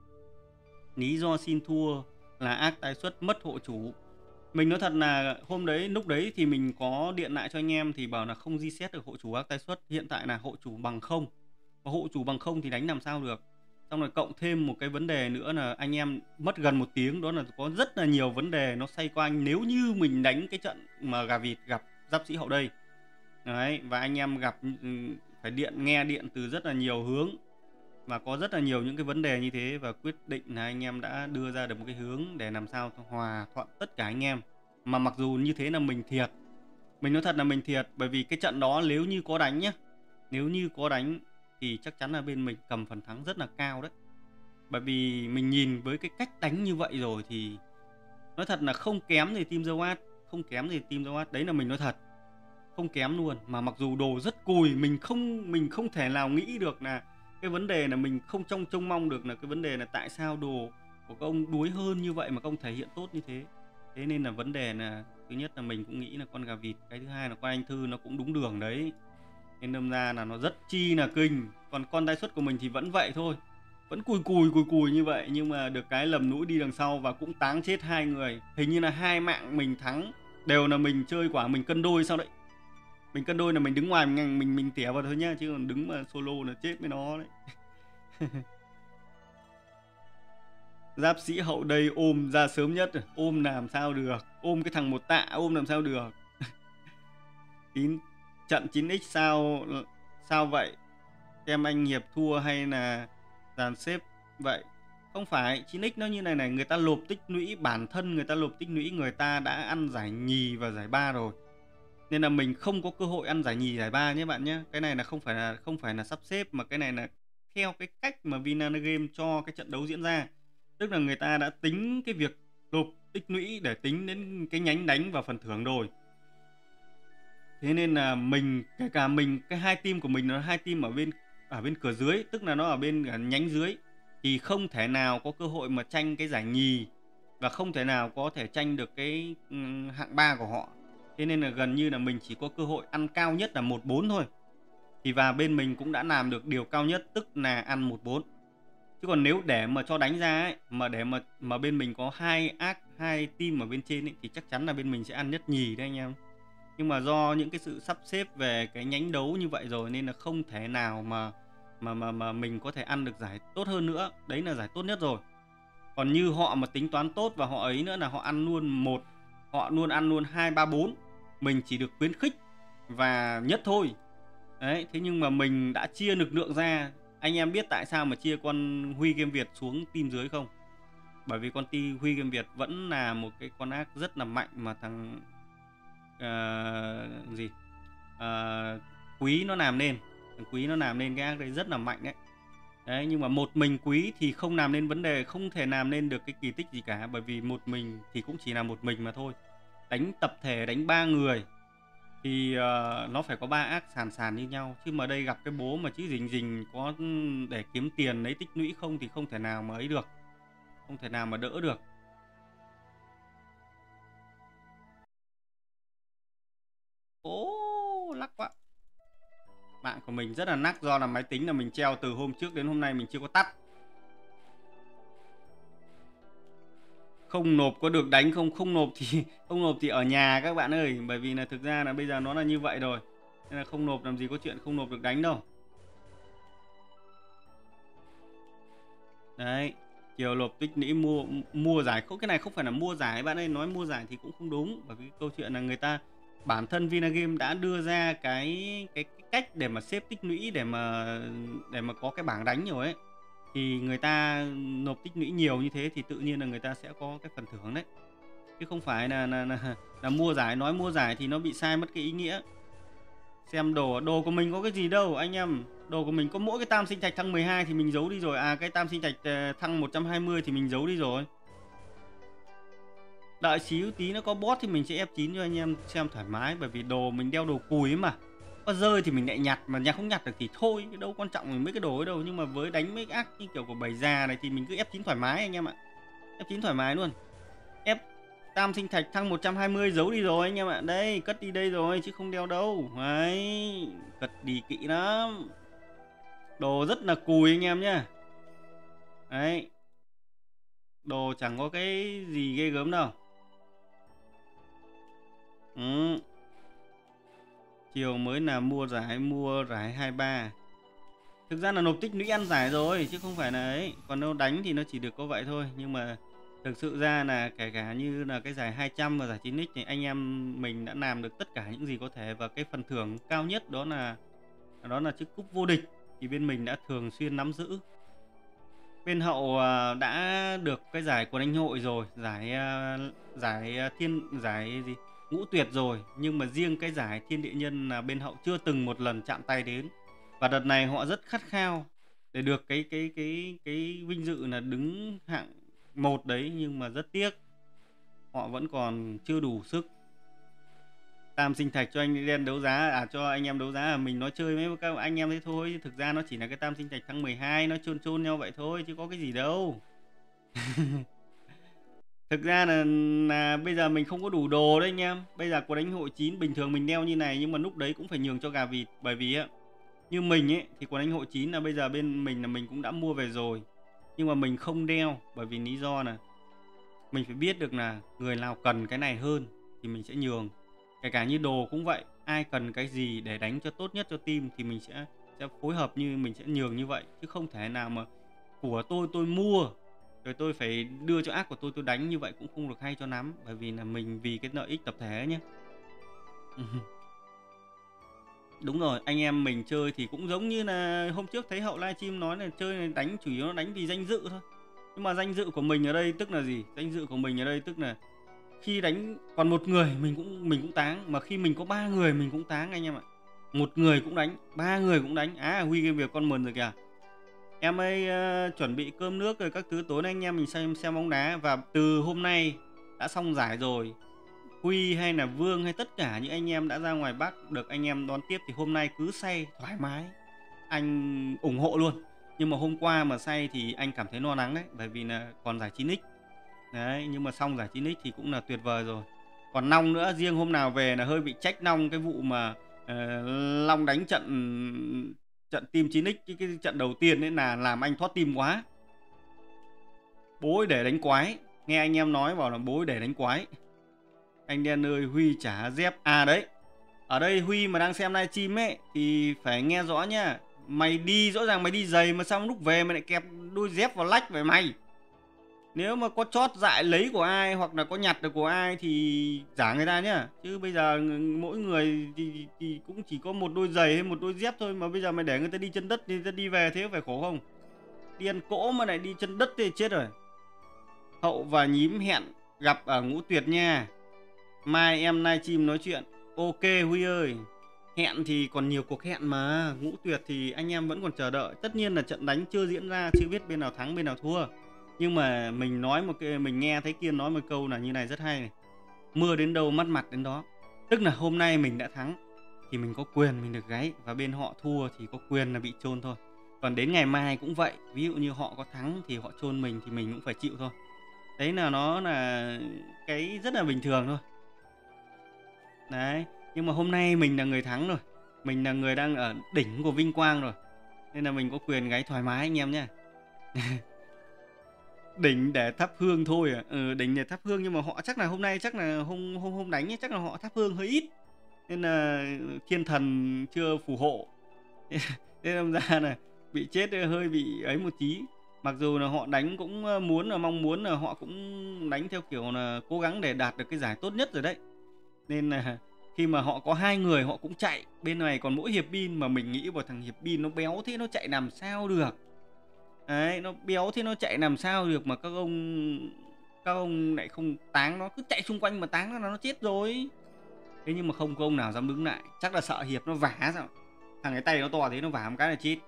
Lý do xin thua là ác tái xuất mất hộ chủ. Mình nói thật là hôm đấy, lúc đấy thì mình có điện lại cho anh em thì bảo là không reset được hộ chủ ác tái xuất. Hiện tại là hộ chủ bằng 0. Và hộ chủ bằng 0 thì đánh làm sao được. Xong rồi cộng thêm một cái vấn đề nữa là anh em mất gần 1 tiếng. Đó là có rất là nhiều vấn đề nó xoay quanh nếu như mình đánh cái trận mà Gà Vịt gặp Giáp Sĩ Hậu đây. Đấy, và anh em gặp phải nghe điện từ rất là nhiều hướng. Và có rất là nhiều những cái vấn đề như thế. Và quyết định là anh em đã đưa ra được một cái hướng để làm sao hòa thuận tất cả anh em. Mà mặc dù như thế là mình thiệt. Mình nói thật là mình thiệt. Bởi vì cái trận đó nếu như có đánh nhá, nếu như có đánh thì chắc chắn là bên mình cầm phần thắng rất là cao đấy. Bởi vì mình nhìn với cái cách đánh như vậy rồi thì nói thật là không kém gì Team The Watt. Không kém gì Team The Watt. Đấy là mình nói thật, không kém luôn. Mà mặc dù đồ rất cùi, mình không thể nào nghĩ được là cái vấn đề là mình không trông mong được là cái vấn đề là tại sao đồ của các ông đuối hơn như vậy mà các ông thể hiện tốt như thế. Thế nên là vấn đề là thứ nhất là mình cũng nghĩ là con Gà Vịt, cái thứ hai là con anh Thư nó cũng đúng đường đấy. Nên đâm ra là nó rất chi là kinh. Còn con tái xuất của mình thì vẫn vậy thôi, vẫn cùi như vậy. Nhưng mà được cái lầm núi đi đằng sau và cũng táng chết 2 người. Hình như là 2 mạng mình thắng đều là mình chơi quả mình cân đôi sao đấy. Mình cân đôi là mình đứng ngoài mình tỉa vào thôi nhá, chứ còn đứng mà solo là chết với nó đấy. Giáp Sĩ Hậu đây ôm ra sớm nhất, ôm làm sao được, ôm cái thằng một tạ ôm làm sao được. Trận 9x sao vậy? Em anh Hiệp thua hay là dàn xếp vậy? Không phải, 9x nó như này này, người ta lộp tích lũy, bản thân người ta lộp tích lũy, người ta đã ăn giải nhì và giải 3 rồi. Nên là mình không có cơ hội ăn giải nhì giải 3 nhé bạn nhé. Cái này là không phải là sắp xếp, mà cái này là theo cái cách mà Vinana Game cho cái trận đấu diễn ra. Tức là người ta đã tính cái việc lộp tích lũy để tính đến cái nhánh đánh và phần thưởng rồi. Thế nên là mình, kể cả mình, cái hai team của mình là hai team ở bên cửa dưới, tức là nó ở bên nhánh dưới, thì không thể nào có cơ hội mà tranh cái giải nhì và không thể nào có thể tranh được cái hạng 3 của họ. Thế nên là gần như là mình chỉ có cơ hội ăn cao nhất là 1-4 thôi. Thì và bên mình cũng đã làm được điều cao nhất, tức là ăn 1-4. Chứ còn nếu để mà cho đánh ra ấy, mà để mà bên mình có hai team ở bên trên ấy, thì chắc chắn là bên mình sẽ ăn nhất nhì đấy anh em. Nhưng mà do những cái sự sắp xếp về cái nhánh đấu như vậy rồi nên là không thể nào mà mình có thể ăn được giải tốt hơn nữa. Đấy là giải tốt nhất rồi. Còn như họ mà tính toán tốt và họ ấy nữa là họ ăn luôn họ luôn ăn luôn 2, 3, 4. Mình chỉ được khuyến khích và nhất thôi. Đấy, thế nhưng mà mình đã chia lực lượng ra. Anh em biết tại sao mà chia con Huy Game Việt xuống team dưới không? Bởi vì con Huy Game Việt vẫn là một cái con ác rất là mạnh mà thằng Quý nó làm nên. Thằng Quý nó làm nên cái ác đấy rất là mạnh đấy. Đấy, nhưng mà một mình Quý thì không làm nên vấn đề, không thể làm nên được cái kỳ tích gì cả. Bởi vì một mình thì cũng chỉ là một mình mà thôi. Đánh tập thể, đánh 3 người thì nó phải có 3 ác sàn sàn như nhau. Chứ mà đây gặp cái bố mà chỉ rình rình có để kiếm tiền lấy tích lũy không thì không thể nào mà ấy được. Không thể nào mà đỡ được. Ố, lắc quá. Mạng của mình rất là nắc do là máy tính là mình treo từ hôm trước đến hôm nay mình chưa có tắt. Không nộp có được đánh không? Không nộp thì ở nhà các bạn ơi. Bởi vì là thực ra là bây giờ nó là như vậy rồi. Nên là không nộp làm gì có chuyện không nộp được đánh đâu. Đấy, chiều nộp tích lũy mua giải. Cái này không phải là mua giải bạn ơi, nói mua giải thì cũng không đúng. Bởi vì câu chuyện là người ta bản thân Vinagame đã đưa ra cái cách để mà xếp tích lũy để mà có cái bảng đánh rồi ấy. Thì người ta nộp tích lũy nhiều như thế thì tự nhiên là người ta sẽ có cái phần thưởng đấy. Chứ không phải là mua giải. Nói mua giải thì nó bị sai mất cái ý nghĩa. Xem đồ của mình có cái gì đâu anh em. Đồ của mình có mỗi cái tam sinh thạch thăng 12 thì mình giấu đi rồi. À cái tam sinh thạch thăng 120 thì mình giấu đi rồi. Đợi xíu tí nó có boss thì mình sẽ F9 cho anh em xem thoải mái. Bởi vì đồ mình đeo đồ cùi ấy mà. Có rơi thì mình lại nhặt, mà nhặt không nhặt được thì thôi, đâu quan trọng mấy cái đồ ấy đâu. Nhưng mà với đánh mấy cái ác như kiểu của bầy già này thì mình cứ F9 thoải mái anh em ạ. F9 thoải mái luôn. Tam sinh thạch thăng 120 giấu đi rồi anh em ạ. Đây, cất đi đây rồi chứ không đeo đâu. Đấy, cất đi kỹ lắm. Đồ rất là cùi anh em nhá. Đấy. Đồ chẳng có cái gì ghê gớm đâu. Chiều mới là mua giải 23. Thực ra là nộp tích lũy ăn giải rồi chứ không phải là ấy. Còn đâu đánh thì nó chỉ được có vậy thôi. Nhưng mà thực sự ra là kể cả như là cái giải 200 và giải 9x thì anh em mình đã làm được tất cả những gì có thể. Và cái phần thưởng cao nhất đó là chiếc cúp vô địch thì bên mình đã thường xuyên nắm giữ. Bên hậu đã được cái giải quần anh hội rồi, giải ngũ tuyệt rồi, nhưng mà riêng cái giải thiên địa nhân là bên hậu chưa từng một lần chạm tay đến. Và đợt này họ rất khát khao để được cái vinh dự là đứng hạng 1 đấy, nhưng mà rất tiếc họ vẫn còn chưa đủ sức. Tam sinh thạch cho anh đen đấu giá, cho anh em đấu giá là mình nói chơi với các anh em thế thôi. Thực ra nó chỉ là cái tam sinh thạch thăng 12, nó chôn nhau vậy thôi chứ có cái gì đâu. Thực ra là bây giờ mình không có đủ đồ đấy anh em. Bây giờ có đánh hội 9 bình thường mình đeo như này, nhưng mà lúc đấy cũng phải nhường cho gà vịt. Bởi vì á, như mình ấy thì có đánh hội 9 là bây giờ bên mình là mình cũng đã mua về rồi, nhưng mà mình không đeo. Bởi vì lý do là mình phải biết được là người nào cần cái này hơn thì mình sẽ nhường. Kể cả như đồ cũng vậy, ai cần cái gì để đánh cho tốt nhất cho team thì mình sẽ phối hợp, như mình sẽ nhường như vậy. Chứ không thể nào mà của tôi mua rồi tôi phải đưa cho ác của tôi đánh, như vậy cũng không được hay cho lắm. Bởi vì là mình vì cái lợi ích tập thể nhé. Đúng rồi, anh em mình chơi thì cũng giống như là hôm trước thấy hậu livestream nói là chơi này đánh chủ yếu nó đánh vì danh dự thôi. Nhưng mà danh dự của mình ở đây tức là gì? Danh dự của mình ở đây tức là khi đánh còn một người mình cũng táng, mà khi mình có 3 người mình cũng táng anh em ạ. Một người cũng đánh, 3 người cũng đánh. À Huy game việc con mừng rồi kìa. Em ơi chuẩn bị cơm nước rồi các thứ, tối nay anh em mình xem bóng đá. Và từ hôm nay đã xong giải rồi, Huy hay là Vương hay tất cả những anh em đã ra ngoài Bắc được anh em đón tiếp thì hôm nay cứ say thoải mái, anh ủng hộ luôn. Nhưng mà hôm qua mà say thì anh cảm thấy lo lắng đấy, bởi vì là còn giải 9x đấy. Nhưng mà xong giải 9x thì cũng là tuyệt vời rồi. Còn Long nữa, riêng hôm nào về là hơi bị trách Long cái vụ mà Long đánh trận team 9x, cái trận đầu tiên ấy là làm anh thoát team quá. Bố để đánh quái, nghe anh em nói bảo là bố để đánh quái. Anh đen ơi, Huy trả dép. À đấy, ở đây Huy mà đang xem livestream ấy thì phải nghe rõ nhá. Mày đi, rõ ràng mày đi giày mà xong lúc về mày lại kẹp đôi dép vào lách về mày. Nếu mà có chót dại lấy của ai hoặc là có nhặt được của ai thì trả người ta nhá. Chứ bây giờ mỗi người thì cũng chỉ có một đôi giày hay một đôi dép thôi. Mà bây giờ mày để người ta đi chân đất thì người ta đi về thế phải khổ không? Đi ăn cỗ mà lại đi chân đất thì chết rồi. Hậu và nhím hẹn gặp ở Ngũ Tuyệt nha. Mai em livestream nói chuyện. Ok Huy ơi. Hẹn thì còn nhiều cuộc hẹn mà. Ngũ Tuyệt thì anh em vẫn còn chờ đợi. Tất nhiên là trận đánh chưa diễn ra, chưa biết bên nào thắng bên nào thua. Nhưng mà mình nói một cái, mình nghe thấy Kiên nói một câu là như này rất hay này. Mưa đến đâu mắt mặt đến đó. Tức là hôm nay mình đã thắng thì mình có quyền mình được gáy, và bên họ thua thì có quyền là bị chôn thôi. Còn đến ngày mai cũng vậy, ví dụ như họ có thắng thì họ chôn mình thì mình cũng phải chịu thôi. Đấy là nó là cái rất là bình thường thôi. Đấy, nhưng mà hôm nay mình là người thắng rồi. Mình là người đang ở đỉnh của vinh quang rồi. Nên là mình có quyền gáy thoải mái anh em nhá. Đỉnh để thắp hương thôi à. Đỉnh để thắp hương, nhưng mà họ chắc là hôm nay chắc là hôm đánh ấy, chắc là họ thắp hương hơi ít. Nên là thiên thần chưa phù hộ. Thế đâm ra là bị chết hơi bị ấy một tí. Mặc dù là họ đánh cũng mong muốn là họ cũng đánh theo kiểu là cố gắng để đạt được cái giải tốt nhất rồi đấy. Nên là khi mà họ có 2 người họ cũng chạy, bên này còn mỗi Hiệp Bin, mà mình nghĩ vào thằng Hiệp Bin nó béo thế nó chạy làm sao được. Đấy, nó béo thế nó chạy làm sao được mà các ông lại không táng nó, cứ chạy xung quanh mà táng nó chết rồi. Thế nhưng mà không có ông nào dám đứng lại, chắc là sợ Hiệp nó vả sao. Thằng cái tay nó to thế nó vả một cái là chết.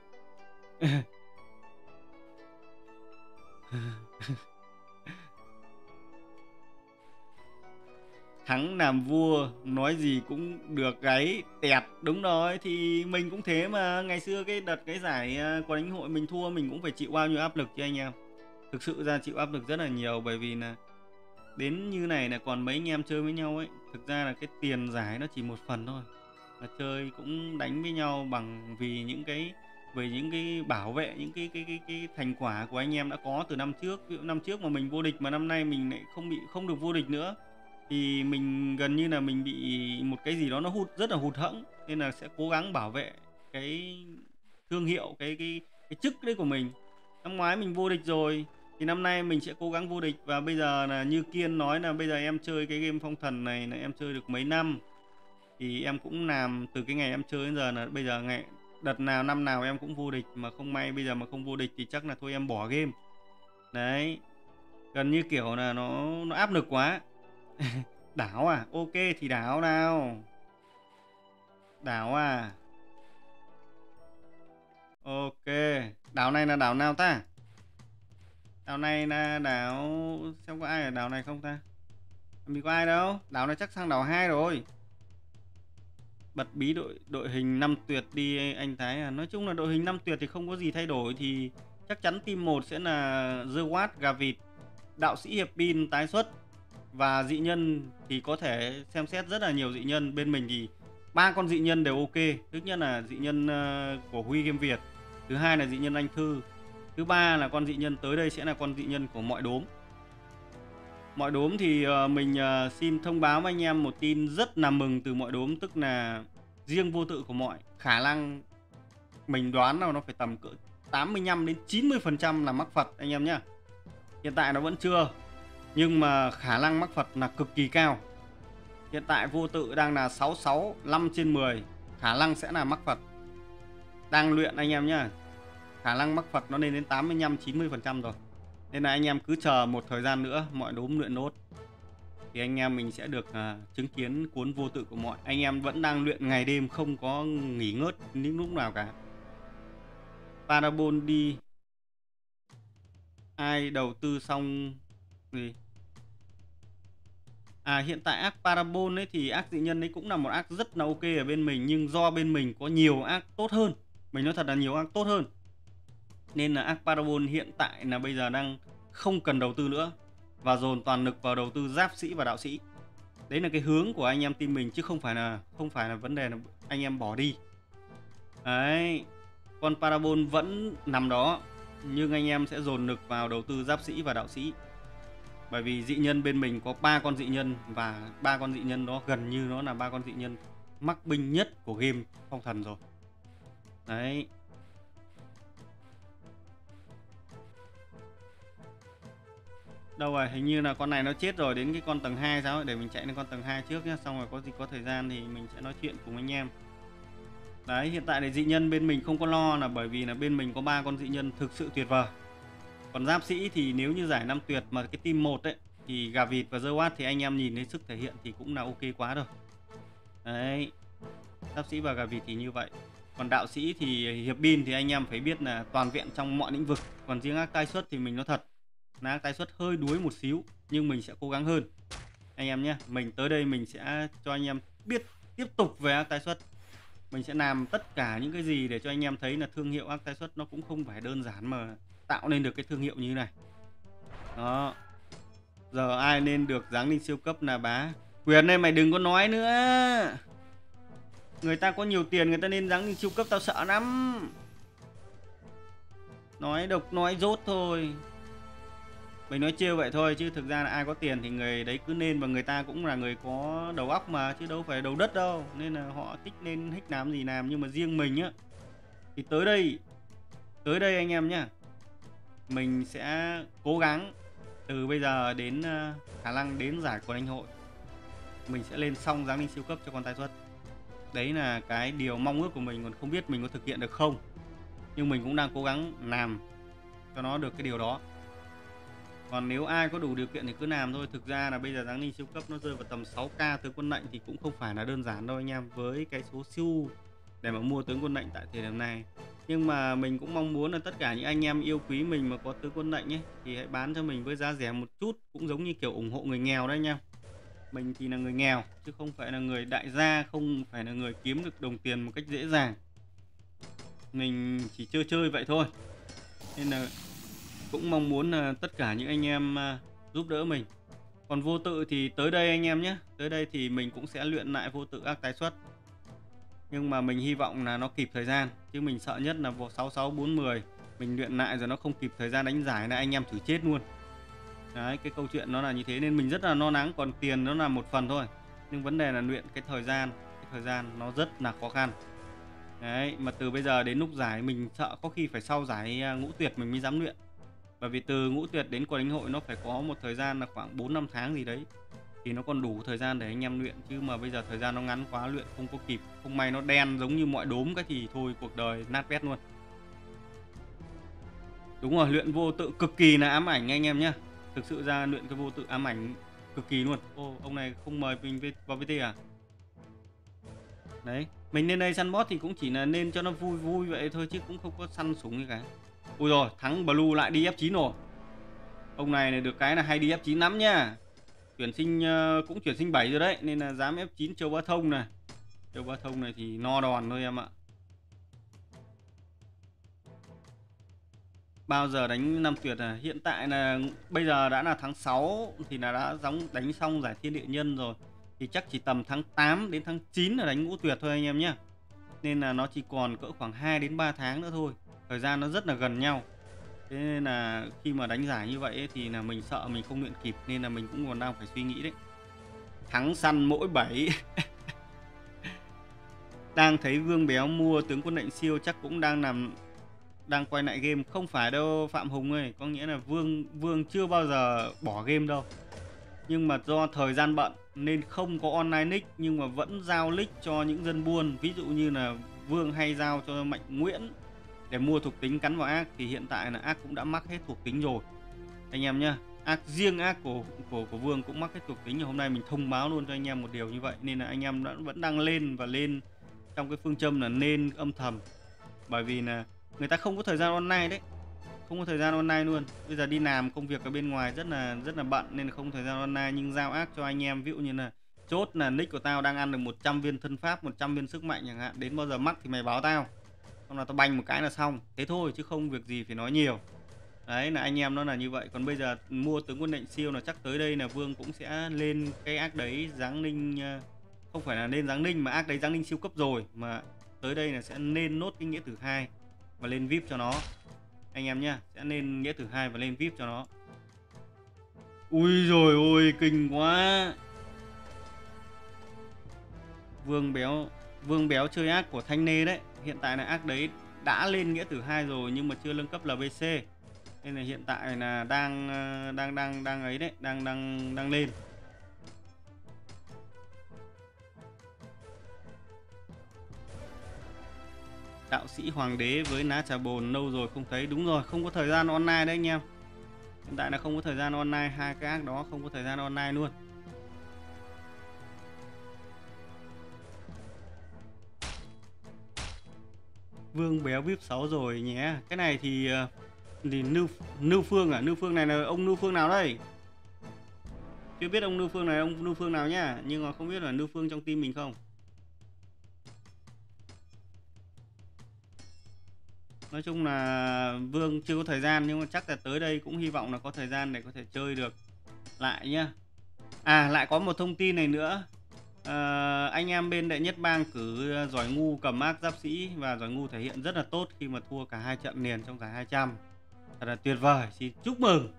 Thắng làm vua, nói gì cũng được gáy tẹt. Đúng rồi, thì mình cũng thế mà. Ngày xưa cái đợt cái giải quán đánh hội mình thua, mình cũng phải chịu bao nhiêu áp lực chứ anh em. Thực sự ra chịu áp lực rất là nhiều, bởi vì là đến như này là còn mấy anh em chơi với nhau ấy. Thực ra là cái tiền giải nó chỉ một phần thôi, mà chơi cũng đánh với nhau bằng vì những cái bảo vệ những cái thành quả của anh em đã có từ năm trước. Ví dụ năm trước mà mình vô địch mà năm nay mình lại không được vô địch nữa thì mình gần như là mình bị một cái gì đó nó rất là hụt hẫng. Nên là sẽ cố gắng bảo vệ cái thương hiệu, cái chức đấy của mình. Năm ngoái mình vô địch rồi thì năm nay mình sẽ cố gắng vô địch. Và bây giờ là như Kiên nói là bây giờ em chơi cái game phong thần này là em chơi được mấy năm, thì em cũng làm từ cái ngày em chơi đến giờ là bây giờ đợt nào năm nào em cũng vô địch, mà không may bây giờ mà không vô địch thì chắc là thôi em bỏ game. Đấy, gần như kiểu là nó áp lực quá. Đảo à? Ok thì đảo nào. Đảo à? Ok, đảo này là đảo nào ta? Đảo này là đảo, xem có ai ở đảo này không ta? Mình có ai đâu. Đảo này chắc sang đảo 2 rồi. Bật bí đội hình 5 tuyệt đi anh Thái à. Nói chung là đội hình 5 tuyệt thì không có gì thay đổi, thì chắc chắn team 1 sẽ là The Watt, Gà Vịt, đạo sĩ Hiệp Bin tái xuất, và dị nhân thì có thể xem xét rất là nhiều dị nhân. Bên mình thì 3 con dị nhân đều ok. Thứ nhất là dị nhân của Huy Game Việt, thứ hai là dị nhân Anh Thư, thứ ba là con dị nhân tới đây sẽ là con dị nhân của Mọi Đốm. Mọi Đốm thì mình xin thông báo với anh em một tin rất là mừng từ Mọi Đốm. Tức là riêng vô tự của Mọi, khả năng mình đoán là nó phải tầm cỡ 85 đến 90% là mắc Phật anh em nhé. Hiện tại nó vẫn chưa, nhưng mà khả năng mắc Phật là cực kỳ cao. Hiện tại vô tự đang là 66, 5/10, khả năng sẽ là mắc Phật. Đang luyện anh em nhé. Khả năng mắc Phật nó lên đến 85-90% rồi. Nên là anh em cứ chờ một thời gian nữa Mọi Đốm luyện nốt thì anh em mình sẽ được chứng kiến cuốn vô tự của Mọi. Anh em vẫn đang luyện ngày đêm, không có nghỉ ngớt những lúc nào cả. Parabol đi. Ai đầu tư xong gì? Hiện tại ác Parabol ấy thì ác dị nhân ấy cũng là một ác rất là ok ở bên mình, nhưng do bên mình có nhiều ác tốt hơn. Mình nói thật là nhiều ác tốt hơn. Nên là ác Parabol hiện tại là bây giờ đang không cần đầu tư nữa, và dồn toàn lực vào đầu tư giáp sĩ và đạo sĩ. Đấy là cái hướng của anh em team mình, chứ không phải là vấn đề là anh em bỏ đi. Đấy, con Parabol vẫn nằm đó, nhưng anh em sẽ dồn lực vào đầu tư giáp sĩ và đạo sĩ. Bởi vì dị nhân bên mình có 3 con dị nhân, và 3 con dị nhân đó gần như nó là 3 con dị nhân mắc binh nhất của game phong thần rồi. Đấy. Đâu rồi, hình như là con này nó chết rồi, đến cái con tầng 2 sao ấy. Để mình chạy lên con tầng 2 trước nhé, xong rồi có gì có thời gian thì mình sẽ nói chuyện cùng anh em. Đấy, hiện tại là dị nhân bên mình không có lo, là bởi vì là bên mình có 3 con dị nhân thực sự tuyệt vời. Còn giáp sĩ thì nếu như giải 5 tuyệt mà cái team 1 ấy thì Gà Vịt và The Watt thì anh em nhìn thấy sức thể hiện thì cũng là ok quá rồi. Đấy, giáp sĩ và Gà Vịt thì như vậy. Còn đạo sĩ thì Hiệp Bin thì anh em phải biết là toàn vẹn trong mọi lĩnh vực. Còn riêng ác tai xuất thì mình nói thật là ác tai xuất hơi đuối một xíu, nhưng mình sẽ cố gắng hơn anh em nhé. Mình tới đây mình sẽ cho anh em biết tiếp tục về ác tái xuất. Mình sẽ làm tất cả những cái gì để cho anh em thấy là thương hiệu ác tái xuất nó cũng không phải đơn giản mà tạo nên được cái thương hiệu như thế này. Đó. Giờ ai nên được giáng linh siêu cấp là bá. Quyền này mày đừng có nói nữa. Người ta có nhiều tiền người ta nên giáng linh siêu cấp, tao sợ lắm. Nói độc nói dốt thôi. Mình nói trêu vậy thôi chứ thực ra là ai có tiền thì người đấy cứ nên, và người ta cũng là người có đầu óc mà, chứ đâu phải đầu đất đâu. Nên là họ thích nên thích làm gì làm. Nhưng mà riêng mình á thì tới đây anh em nhá, mình sẽ cố gắng từ bây giờ đến khả năng đến giải quần anh hội mình sẽ lên xong giáng linh siêu cấp cho con tái xuất. Đấy là cái điều mong ước của mình, còn không biết mình có thực hiện được không, nhưng mình cũng đang cố gắng làm cho nó được cái điều đó. Còn nếu ai có đủ điều kiện thì cứ làm thôi. Thực ra là bây giờ giáng linh siêu cấp nó rơi vào tầm 6k tướng quân lệnh thì cũng không phải là đơn giản đâu anh em, với cái số siêu để mà mua tướng quân lệnh tại thời điểm này. Nhưng mà mình cũng mong muốn là tất cả những anh em yêu quý mình mà có tướng quân lệnh ấy thì hãy bán cho mình với giá rẻ một chút, cũng giống như kiểu ủng hộ người nghèo đấy anh em. Mình thì là người nghèo chứ không phải là người đại gia, không phải là người kiếm được đồng tiền một cách dễ dàng. Mình chỉ chơi chơi vậy thôi. Nên là cũng mong muốn là tất cả những anh em giúp đỡ mình. Còn vô tự thì tới đây anh em nhé. Tới đây thì mình cũng sẽ luyện lại vô tự ác tái xuất. Nhưng mà mình hy vọng là nó kịp thời gian. Chứ mình sợ nhất là vào 66-4-10 mình luyện lại rồi nó không kịp thời gian đánh giải là anh em thử chết luôn. Đấy, cái câu chuyện nó là như thế nên mình rất là lo lắng. Còn tiền nó là một phần thôi, nhưng vấn đề là luyện cái thời gian nó rất là khó khăn. Đấy, mà từ bây giờ đến lúc giải mình sợ có khi phải sau giải ngũ tuyệt mình mới dám luyện. Bởi vì từ ngũ tuyệt đến quần anh hội nó phải có một thời gian là khoảng 4-5 tháng gì đấy thì nó còn đủ thời gian để anh em luyện. Chứ mà bây giờ thời gian nó ngắn quá, luyện không có kịp. Không may nó đen giống như mọi đốm cái thì thôi cuộc đời nát bét luôn. Đúng rồi, luyện vô tự cực kỳ là ám ảnh anh em nhá. Thực sự ra luyện cái vô tự ám ảnh cực kỳ luôn. Ô, ông này không mời mình vào VT à? Đấy, mình lên đây săn boss thì cũng chỉ là nên cho nó vui vui vậy thôi chứ cũng không có săn súng gì cả. Ui rồi, thắng Blue lại đi F9 rồi. Ông này được cái là hay đi F9 lắm nhá. Chuyển sinh cũng chuyển sinh 7 rồi đấy, nên là dám F9 Châu Bá Thông này. Châu Bá Thông này thì no đòn thôi em ạ. Bao giờ đánh 5 tuyệt à? Hiện tại là bây giờ đã là tháng 6 thì là đã đánh xong giải thiên địa nhân rồi. Thì chắc chỉ tầm tháng 8 đến tháng 9 là đánh ngũ tuyệt thôi anh em nhé. Nên là nó chỉ còn cỡ khoảng 2 đến 3 tháng nữa thôi. Thời gian nó rất là gần nhau. Thế nên là khi mà đánh giải như vậy ấy, thì là mình sợ mình không luyện kịp. Nên là mình cũng còn đang phải suy nghĩ đấy. Thắng săn mỗi 7. Đang thấy Vương Béo mua tướng quân lệnh siêu chắc cũng đang quay lại game. Không phải đâu Phạm Hùng ơi, có nghĩa là Vương chưa bao giờ bỏ game đâu. Nhưng mà do thời gian bận nên không có online nick, nhưng mà vẫn giao nick cho những dân buôn. Ví dụ như là Vương hay giao cho Mạnh Nguyễn để mua thuộc tính cắn vào ác, thì hiện tại là ác cũng đã mắc hết thuộc tính rồi anh em nhá. Riêng ác của Vương cũng mắc hết thuộc tính. Hôm nay mình thông báo luôn cho anh em một điều như vậy, nên là anh em vẫn đang lên và lên trong cái phương châm là nên âm thầm, bởi vì là người ta không có thời gian online đấy, không có thời gian online luôn. Bây giờ đi làm công việc ở bên ngoài rất là bận nên là không có thời gian online. Nhưng giao ác cho anh em, ví dụ như là chốt là nick của tao đang ăn được 100 viên thân pháp, 100 viên sức mạnh chẳng hạn, đến bao giờ mắc thì mày báo tao, xong là tao banh một cái là xong. Thế thôi chứ không việc gì phải nói nhiều. Đấy là anh em nó là như vậy. Còn bây giờ mua tướng quân lệnh siêu là chắc tới đây là Vương cũng sẽ lên cái ác đấy giáng linh, không phải là lên giáng linh mà ác đấy giáng linh siêu cấp rồi, mà tới đây là sẽ nên nốt cái nghĩa tử 2 và lên VIP cho nó anh em nhá. Sẽ nên nghĩa tử 2 và lên VIP cho nó. Ui rồi ôi kinh quá. Vương béo chơi ác của Thanh Nê đấy. Hiện tại là ác đấy đã lên nghĩa tử 2 rồi nhưng mà chưa nâng cấp LBC. Nên là hiện tại là đang ấy đấy, đang lên. Đạo sĩ hoàng đế với ná trà bồn lâu rồi không thấy. Đúng rồi, không có thời gian online đấy anh em. Hiện tại là không có thời gian online, hai cái ác đó không có thời gian online luôn. Vương béo VIP 6 rồi nhé. Cái này thì Nưu Phương à? Nưu Phương này là ông Nưu Phương nào đây? Chưa biết ông Lưu Phương này, ông Lưu Phương nào nhá, nhưng mà không biết là Lưu Phương trong team mình không. Nói chung là Vương chưa có thời gian, nhưng mà chắc là tới đây cũng hy vọng là có thời gian để có thể chơi được lại nhá. À, lại có một thông tin này nữa. Anh em bên Đệ Nhất Bang cử Giỏi Ngu cầm ác giáp sĩ, và Giỏi Ngu thể hiện rất là tốt khi mà thua cả 2 trận liền trong giải 200. Thật là tuyệt vời, xin chúc mừng.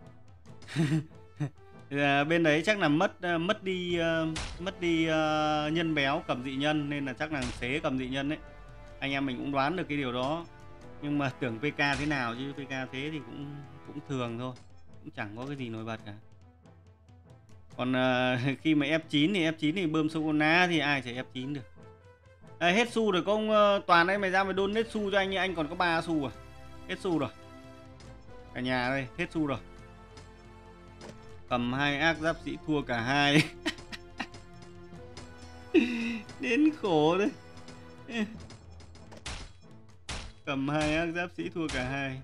Bên đấy chắc là mất đi nhân béo cầm dị nhân, nên là chắc là xế cầm dị nhân đấy. Anh em mình cũng đoán được cái điều đó, nhưng mà tưởng PK thế nào chứ PK thế thì cũng thường thôi, cũng chẳng có cái gì nổi bật cả. Còn khi mà F9 thì bơm Sokona thì ai sẽ F9 được. Hết xu rồi, có ông Toàn đây, mày ra mày đôn hết xu cho anh còn có 3 xu à. Hết xu rồi, cả nhà đây hết xu rồi. Cầm 2 ác giáp sĩ thua cả 2. Đến khổ đấy. Cầm 2 ác giáp sĩ thua cả 2.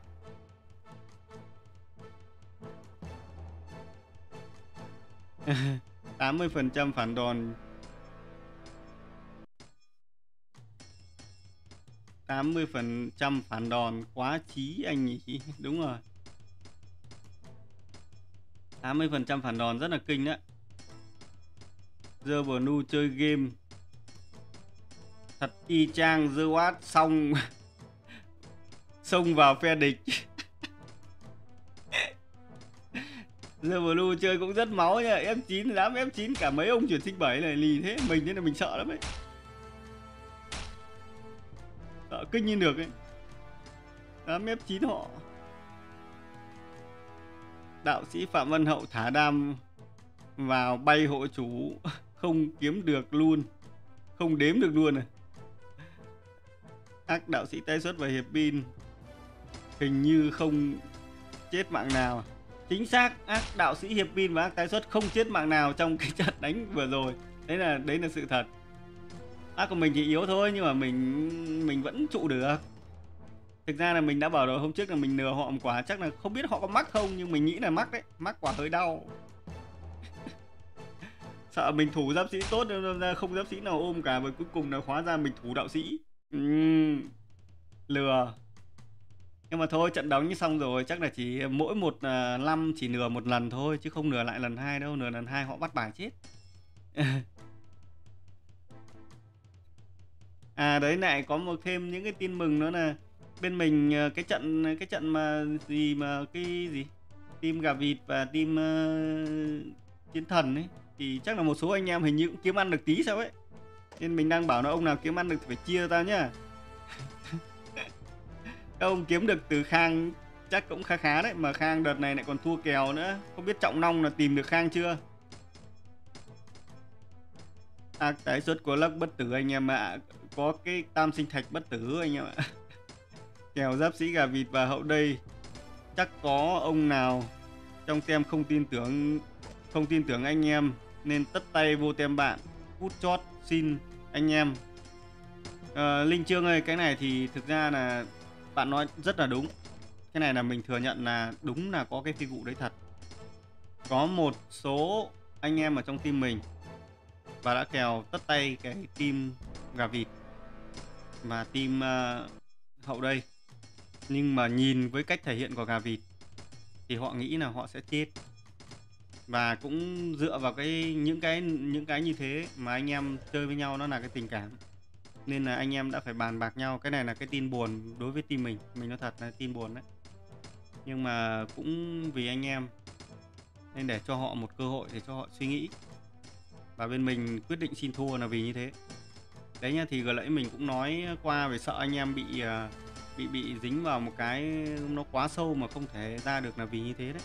À, 80% phản đòn. 80% phản đòn quá chí anh nhỉ. Đúng rồi, 80% phản đòn rất là kinh đấy. The Blue chơi game thật y chang The Watt xong xông vào phe địch. The Blue chơi cũng rất máu nha. F9 dám F9 cả mấy ông chuyển sinh 7 này lì thế. Mình thế là mình sợ lắm ấy, sợ kinh như được ấy. Dám F9 họ. Đạo sĩ Phạm Văn Hậu thả đam vào bay hộ chủ không kiếm được luôn, không đếm được luôn này. Ác đạo sĩ tái xuất và hiệp pin hình như không chết mạng nào. Chính xác, ác đạo sĩ hiệp pin và ác tái xuất không chết mạng nào trong cái trận đánh vừa rồi. Đấy là sự thật. Ác của mình thì yếu thôi, nhưng mà mình vẫn trụ được. Thực ra là mình đã bảo rồi hôm trước là mình lừa họ một quả, chắc là không biết họ có mắc không, nhưng mình nghĩ là mắc đấy, mắc quả hơi đau. Sợ mình thủ giáp sĩ tốt nên ra không giáp sĩ nào ôm cả, và cuối cùng là hóa ra mình thủ đạo sĩ. Lừa. Nhưng mà thôi, trận đấu như xong rồi, chắc là chỉ mỗi một năm chỉ nửa một lần thôi, chứ không nửa lại lần 2 đâu, nửa lần 2 họ bắt bài chết. À đấy, lại có thêm những cái tin mừng nữa là bên mình cái trận mà gì mà cái gì team gà vịt và team chiến thần ấy, thì chắc là một số anh em hình như cũng kiếm ăn được tí sao ấy, nên mình đang bảo là ông nào kiếm ăn được thì phải chia ra nhá. Các ông kiếm được từ Khang chắc cũng khá khá đấy, mà Khang đợt này lại còn thua kèo nữa, không biết Trọng Long là tìm được Khang chưa. Ác tái xuất của lắc bất tử anh em ạ, có cái tam sinh thạch bất tử anh em ạ. Kèo giáp sĩ gà vịt và hậu đây, chắc có ông nào trong tem không tin tưởng anh em nên tất tay vô tem bạn. Cút chót xin anh em. Linh Trương ơi, cái này thì thực ra là bạn nói rất là đúng. Cái này là mình thừa nhận là đúng là có cái phi vụ đấy thật. Có một số anh em ở trong team mình và đã kèo tất tay cái team gà vịt và team hậu đây, nhưng mà nhìn với cách thể hiện của gà vịt thì họ nghĩ là họ sẽ chết, và cũng dựa vào những cái như thế mà anh em chơi với nhau nó là cái tình cảm, nên là anh em đã phải bàn bạc nhau. Cái này là cái tin buồn đối với team mình nói thật là tin buồn đấy, nhưng mà cũng vì anh em nên để cho họ một cơ hội để cho họ suy nghĩ, và bên mình quyết định xin thua là vì như thế đấy nhá. Thì vừa nãy mình cũng nói qua về sợ anh em bị dính vào một cái nó quá sâu mà không thể ra được là vì như thế đấy.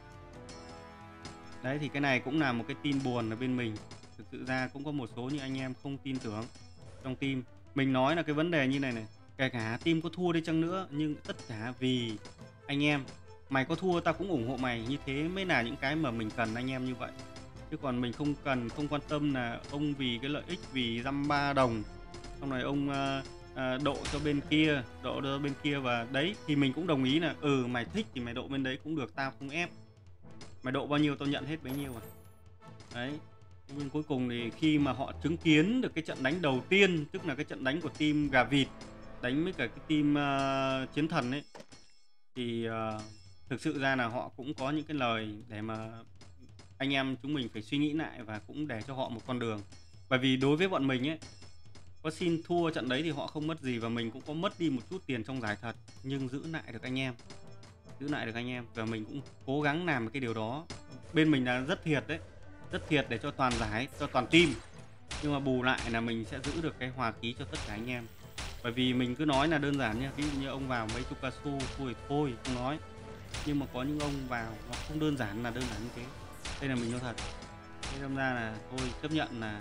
Đấy thì cái này cũng là một cái tin buồn ở bên mình. Thực sự ra cũng có một số những anh em không tin tưởng trong team. Mình nói là cái vấn đề như này này, kể cả team có thua đi chăng nữa, nhưng tất cả vì anh em. Mày có thua tao cũng ủng hộ mày, như thế mới là những cái mà mình cần anh em như vậy. Chứ còn mình không quan tâm là ông vì cái lợi ích, vì dăm ba đồng xong rồi ông độ cho bên kia, và đấy thì mình cũng đồng ý là mày thích thì mày độ bên đấy cũng được, tao không ép. Mày độ bao nhiêu tao nhận hết bấy nhiêu à. Đấy. Nhưng cuối cùng thì khi mà họ chứng kiến được cái trận đánh đầu tiên, tức là cái trận đánh của team Gà Vịt đánh với cả cái team Chiến Thần ấy, thì thực sự ra là họ cũng có những cái lời để mà anh em chúng mình phải suy nghĩ lại và cũng để cho họ một con đường. Bởi vì đối với bọn mình ấy, có xin thua trận đấy thì họ không mất gì và mình cũng có mất đi một chút tiền trong giải thật, nhưng giữ lại được anh em. Giữ lại được anh em và mình cũng cố gắng làm cái điều đó. Bên mình là rất thiệt đấy, rất thiệt để cho toàn giải, cho toàn team. Nhưng mà bù lại là mình sẽ giữ được cái hòa khí cho tất cả anh em. Bởi vì mình cứ nói là đơn giản nha, ví dụ như ông vào mấy chục ca su thì thôi không nói. Nhưng mà có những ông vào nó không đơn giản như thế. Đây là mình nói thật. Thế đâm ra là thôi chấp nhận là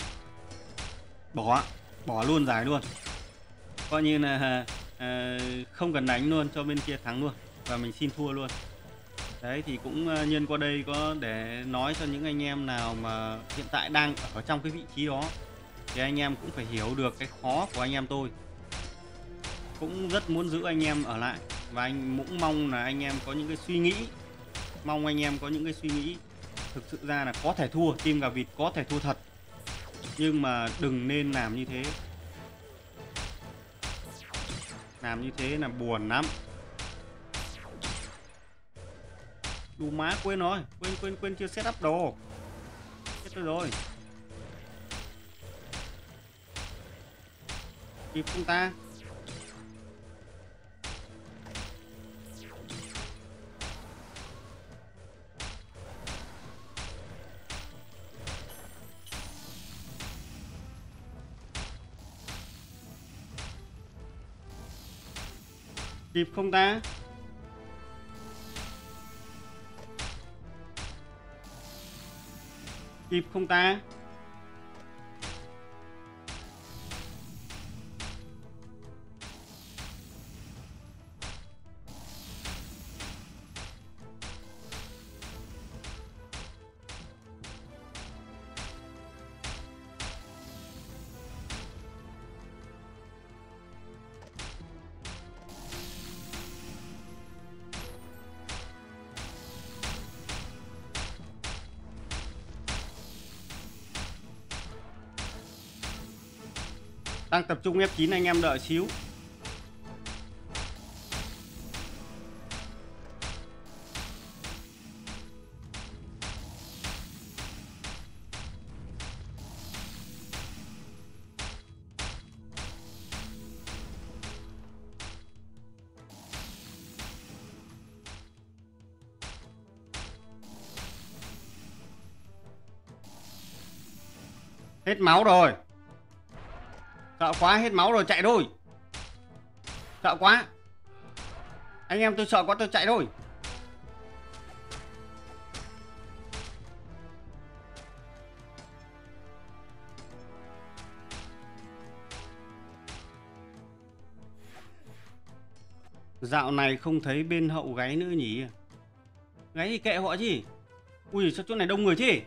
bỏ luôn giải luôn. Coi như là không cần đánh luôn, cho bên kia thắng luôn và mình xin thua luôn. Đấy thì cũng nhân qua đây có để nói cho những anh em nào mà hiện tại đang ở trong cái vị trí đó, thì anh em cũng phải hiểu được cái khó của anh em tôi. Cũng rất muốn giữ anh em ở lại và anh cũng mong là anh em có những cái suy nghĩ, thực sự ra là có thể thua, team Gà Vịt có thể thua thật, nhưng mà đừng nên làm như thế. Làm như thế là buồn lắm. Đù má quên rồi, quên chưa set up đồ. Chết tôi rồi. Kịp không ta? Kịp không ta? Kịp không ta? Đang tập trung F9, anh em đợi xíu. Hết máu rồi. Sợ quá, hết máu rồi, chạy thôi. Sợ quá. Anh em tôi sợ quá, tôi chạy thôi. Dạo này không thấy bên hậu gáy nữa nhỉ? Gáy thì kệ họ chứ. Ui sao chỗ này đông người thế?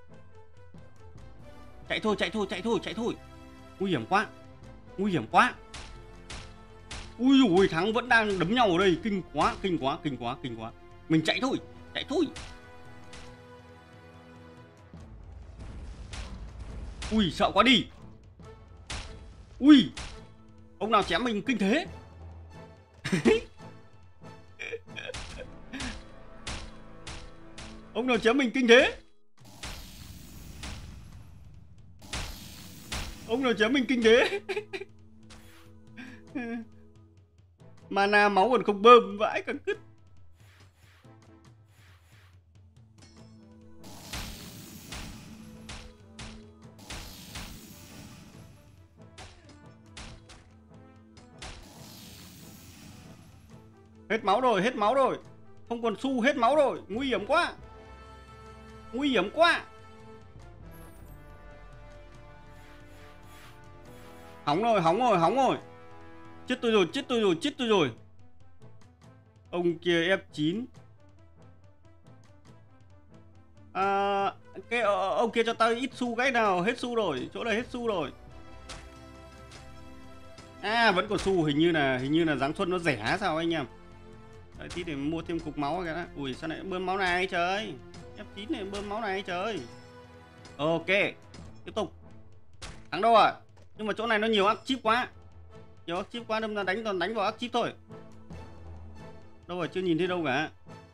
Chạy thôi. Nguy hiểm quá. Ui dồi, thắng vẫn đang đấm nhau ở đây, kinh quá. Mình chạy thôi. Ui sợ quá đi. Ui, ông nào chém mình kinh thế. Ông nào chém mình kinh thế. Mana máu còn không bơm vãi cả cứt. Hết máu rồi. Không còn xu, hết máu rồi. Nguy hiểm quá. Hỏng rồi. Chết tôi rồi. Ông kia F9. Cái ông kia cho tao ít xu cái nào, hết xu rồi, chỗ này hết xu rồi. Vẫn còn xu, hình như là Giáng Xuân nó rẻ sao anh em. Đợi tí để mua thêm cục máu cái đã. Ui sao lại bơm máu này trời. F9 này bơm máu này trời. Ok, tiếp tục. Thắng đâu à? Nhưng mà chỗ này nó nhiều ác chip quá. Nhiều ác chip quá, đâm ra đánh toàn đánh vào ác chip thôi. Đâu rồi, chưa nhìn thấy đâu cả.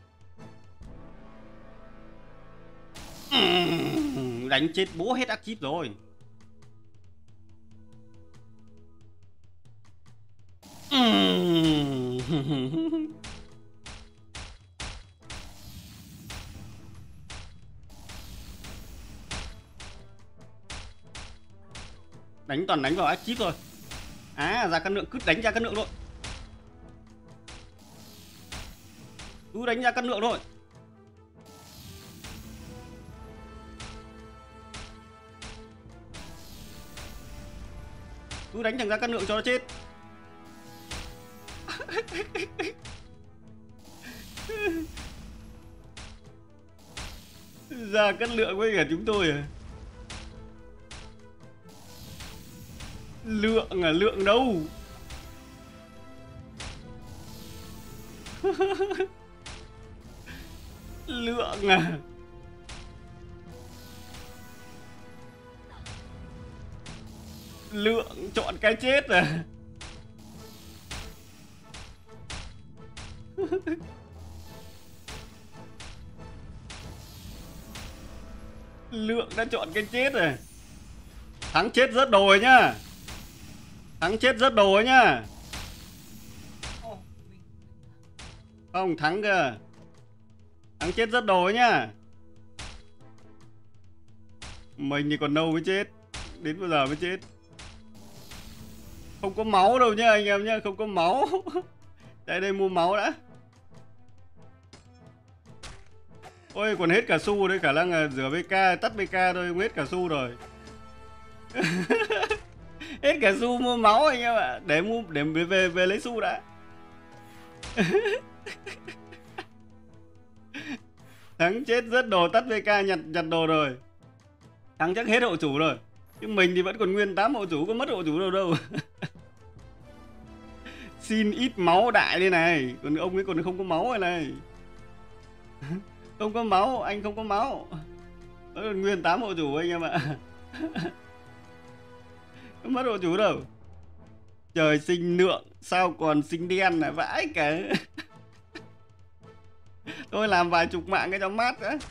Đánh chết bố hết ác chip rồi. Đánh toàn đánh vào ác chip thôi. À, ra cân lượng, cứ đánh ra cân lượng thôi. Cứ đánh ra cân lượng thôi. Cứ đánh thằng ra cân lượng cho nó chết. Ra cân lượng với cả chúng tôi à? Lượng à? Lượng đâu? Lượng à? Lượng chọn cái chết à? Lượng đã chọn cái chết rồi. Thắng chết rớt đồ rồi nhá. Thắng chết rớt đồ ấy nhá. Không, thắng kìa. Thắng chết rớt đồ ấy nhá. Mình thì còn đâu mới chết. Đến bây giờ mới chết. Không có máu đâu nhá anh em nhá. Không có máu. Tại đây mua máu đã. Ôi còn hết cả xu đấy. Khả năng là rửa BK, tắt BK thôi. Hết cả xu rồi. Hết cả xu mua máu anh em ạ. Để mua, để về lấy xu đã. Thắng chết rớt đồ, tắt VK, nhặt đồ rồi. Thắng chắc hết hộ chủ rồi. Nhưng mình thì vẫn còn nguyên 8 hộ chủ, có mất hộ chủ đâu đâu. Xin ít máu đại đây này. Còn ông ấy còn không có máu này này. Không có máu, anh không có máu. Vẫn còn nguyên 8 hộ chủ anh em ạ. Không mất hộ chủ đâu. Trời sinh lượng, sao còn sinh đen là vãi cả. Tôi làm vài chục mạng cái trong mát nữa.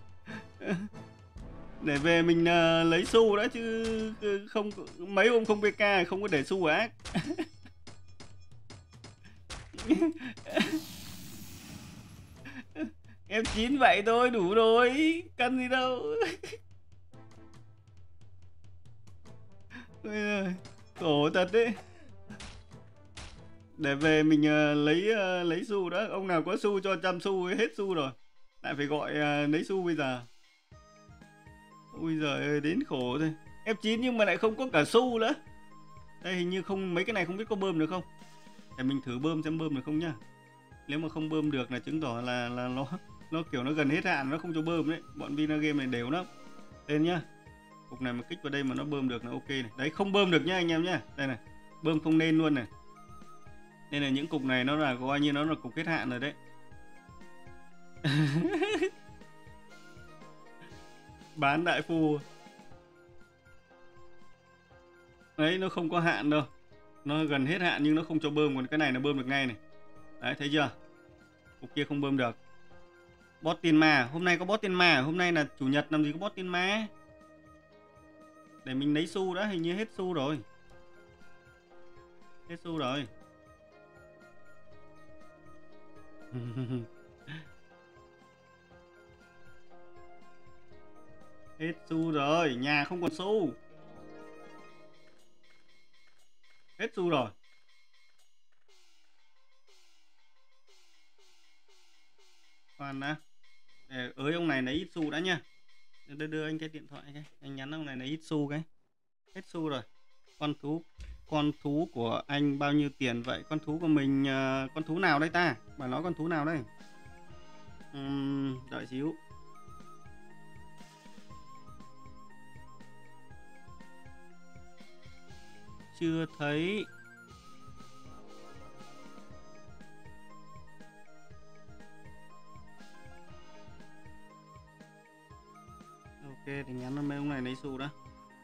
Để về mình lấy xu đó chứ không mấy hôm không BK không có để xu ác. F9 vậy thôi đủ rồi, cần gì đâu. Ôi giời, khổ thật đấy. Để về mình lấy xu đó, ông nào có xu cho 100 xu hết xu rồi. Lại phải gọi lấy xu bây giờ. Ui giời ơi, đến khổ thôi. F9 nhưng mà lại không có cả xu nữa. Đây hình như không, mấy cái này không biết có bơm được không. Để mình thử bơm xem bơm được không nhá. Nếu mà không bơm được là chứng tỏ là nó kiểu nó gần hết hạn, nó không cho bơm đấy. Bọn Vinagame này đều lắm. Lên nhá. Cục này mà kích vào đây mà nó bơm được là ok này. Đấy, không bơm được nhá anh em nhá. Đây này, bơm không nên luôn này. Nên là những cục này nó là coi như nó là cục hết hạn rồi đấy. Bán đại phu. Đấy, nó không có hạn đâu. Nó gần hết hạn nhưng nó không cho bơm, còn cái này nó bơm được ngay này. Đấy, thấy chưa? Cục kia không bơm được. Boss tiền ma, hôm nay có boss tiền ma, hôm nay là chủ nhật làm gì có boss tiền ma. Để mình lấy xu đã, hình như hết xu rồi. Hết xu rồi. Hết xu rồi, nhà không còn xu. Hết xu rồi. Khoan đã. Để ới ông này lấy ít xu đã nha. Đưa anh cái điện thoại cái. Anh nhắn ông này lấy ít xu cái. Hết xu rồi. Con thú của anh bao nhiêu tiền vậy? Con thú của mình con thú nào đây ta? Bà nói con thú nào đây? Đợi xíu. Chưa thấy. Ok, để Thì nhắn nó mấy ông này lấy xu đó.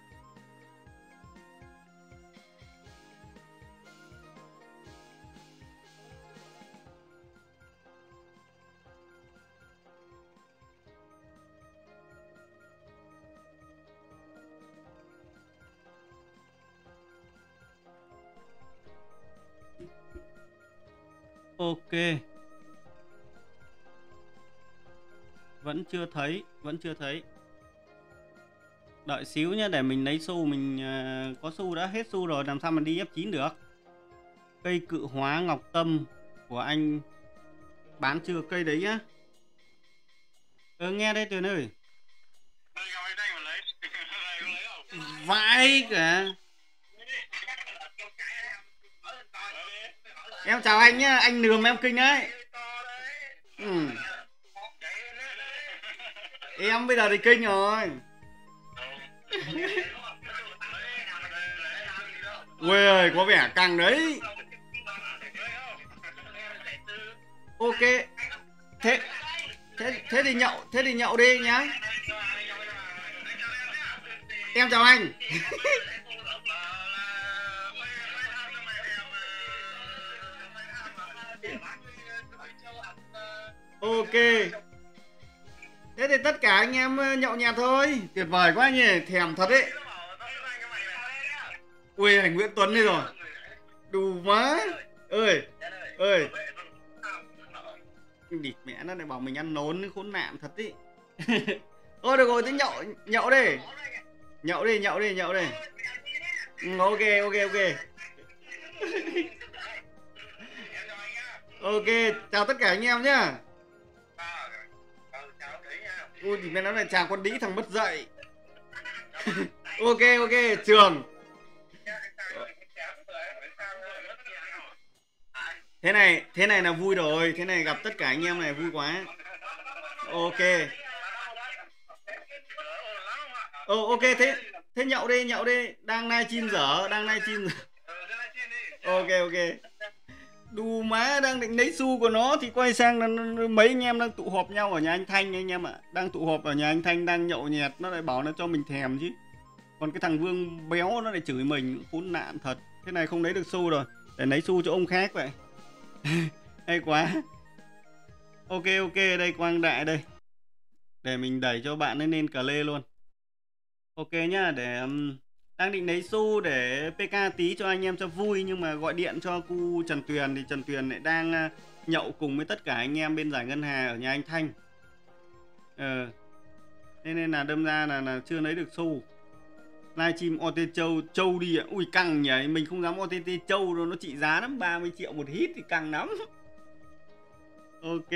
Ok. Vẫn chưa thấy. Đợi xíu nhá, để mình lấy xu, mình có xu đã hết xu rồi, làm sao mà đi F9 được. Cây cự hóa ngọc tâm của anh bán chưa cây đấy nhá. Nghe đây Tuyền ơi. Vãi cả. Em chào anh nhá, anh lườm em kinh đấy. Em bây giờ thì kinh rồi. Ui ơi, có vẻ căng đấy. Ok. Thế thì nhậu đi nhá. Em chào anh. Ok. Thế thì tất cả anh em nhậu nhẹt thôi. Tuyệt vời quá nhỉ, thèm thật đấy. Ui, anh Nguyễn Tuấn đây rồi. Đủ má. Ơi. Địt mẹ nó lại bảo mình ăn nốn, khốn nạn thật ý. Thôi được rồi, thế nhậu đi. Nhậu đi. Ok. Ok, chào tất cả anh em nhá. Ui thì mẹ nó lại chào con đĩ thằng mất dậy. Ok, Trường. Thế này là vui rồi, thế này gặp tất cả anh em này vui quá. Ok. Ok, thế nhậu đi, đang livestream dở. Ok. Đù má, đang định lấy xu của nó thì quay sang là mấy anh em đang tụ họp nhau ở nhà anh Thanh anh em ạ. Đang tụ họp ở nhà anh Thanh, đang nhậu nhẹt, nó lại bảo nó cho mình thèm chứ. Còn cái thằng Vương béo nó lại chửi mình, khốn nạn thật. Thế này không lấy được xu rồi, để lấy xu cho ông khác vậy. Hay quá. Ok, đây Quang Đại đây. Để mình đẩy cho bạn ấy lên cà lê luôn. Ok nhá, để đang định lấy xu để PK tí cho anh em cho vui, nhưng mà gọi điện cho cu Trần Tuyền thì Trần Tuyền lại đang nhậu cùng với tất cả anh em bên giải ngân hà ở nhà anh Thanh. Thế nên là đâm ra là chưa lấy được xu. Livestream OTT Châu đi ạ. Ui căng nhỉ, mình không dám OTT Châu đâu, nó trị giá lắm, 30 triệu một hit thì căng lắm. Ok.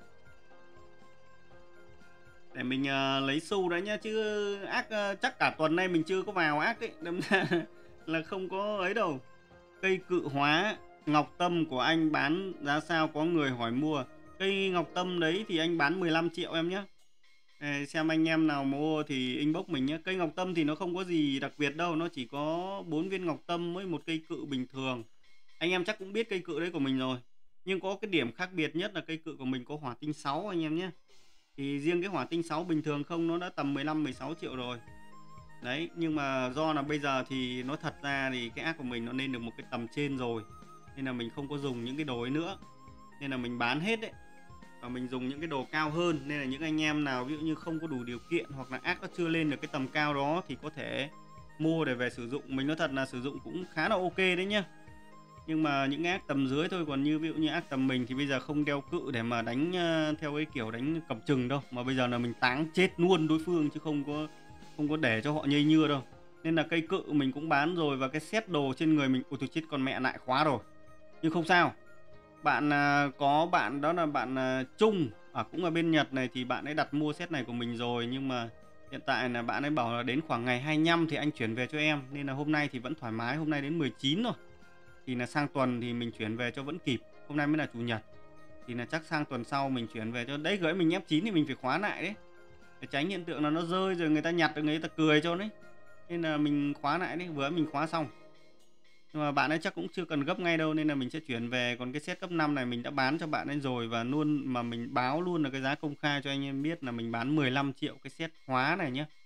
Để mình lấy xu đấy nhá, chứ ác chắc cả tuần nay mình chưa có vào ác đấy, đâm ra là không có ấy đâu. Cây cự hóa ngọc tâm của anh bán giá sao, có người hỏi mua. Cây ngọc tâm đấy thì anh bán 15 triệu em nhé. Xem anh em nào mua thì inbox mình nhé. Cây ngọc tâm thì nó không có gì đặc biệt đâu, nó chỉ có 4 viên ngọc tâm với một cây cự bình thường. Anh em chắc cũng biết cây cự đấy của mình rồi. Nhưng có cái điểm khác biệt nhất là cây cự của mình có hỏa tinh 6 anh em nhé. Thì riêng cái hỏa tinh 6 bình thường không nó đã tầm 15-16 triệu rồi. Đấy, nhưng mà do là bây giờ thì nói thật ra thì cái ác của mình nó lên được một cái tầm trên rồi, nên là mình không có dùng những cái đồ ấy nữa, nên là mình bán hết đấy, và mình dùng những cái đồ cao hơn. Nên là những anh em nào ví dụ như không có đủ điều kiện hoặc là ác nó chưa lên được cái tầm cao đó thì có thể mua để về sử dụng. Mình nói thật là sử dụng cũng khá là ok đấy nhá. Nhưng mà những ác tầm dưới thôi, còn như ví dụ như ác tầm mình thì bây giờ không đeo cự để mà đánh theo cái kiểu đánh cầm chừng đâu, mà bây giờ là mình táng chết luôn đối phương chứ không có để cho họ nhây nhưa đâu. Nên là cây cự mình cũng bán rồi, và cái set đồ trên người mình, ôi tôi chết con mẹ lại khóa rồi. Nhưng không sao. Bạn có bạn đó là bạn Trung cũng ở bên Nhật này, thì bạn ấy đặt mua set này của mình rồi, nhưng mà hiện tại là bạn ấy bảo là đến khoảng ngày 25 thì anh chuyển về cho em, nên là hôm nay thì vẫn thoải mái. Hôm nay đến 19 rồi thì là sang tuần thì mình chuyển về cho vẫn kịp. Hôm nay mới là chủ nhật thì là chắc sang tuần sau mình chuyển về cho. Đấy, gửi mình F9 thì mình phải khóa lại đấy, để tránh hiện tượng là nó rơi rồi người ta nhặt được người ta cười cho đấy. Nên là mình khóa lại đấy, vừa mình khóa xong. Nhưng mà bạn ấy chắc cũng chưa cần gấp ngay đâu, nên là mình sẽ chuyển về. Còn cái set cấp 5 này mình đã bán cho bạn ấy rồi, và luôn mà mình báo luôn là cái giá công khai cho anh em biết là mình bán 15 triệu cái set hóa này nhé.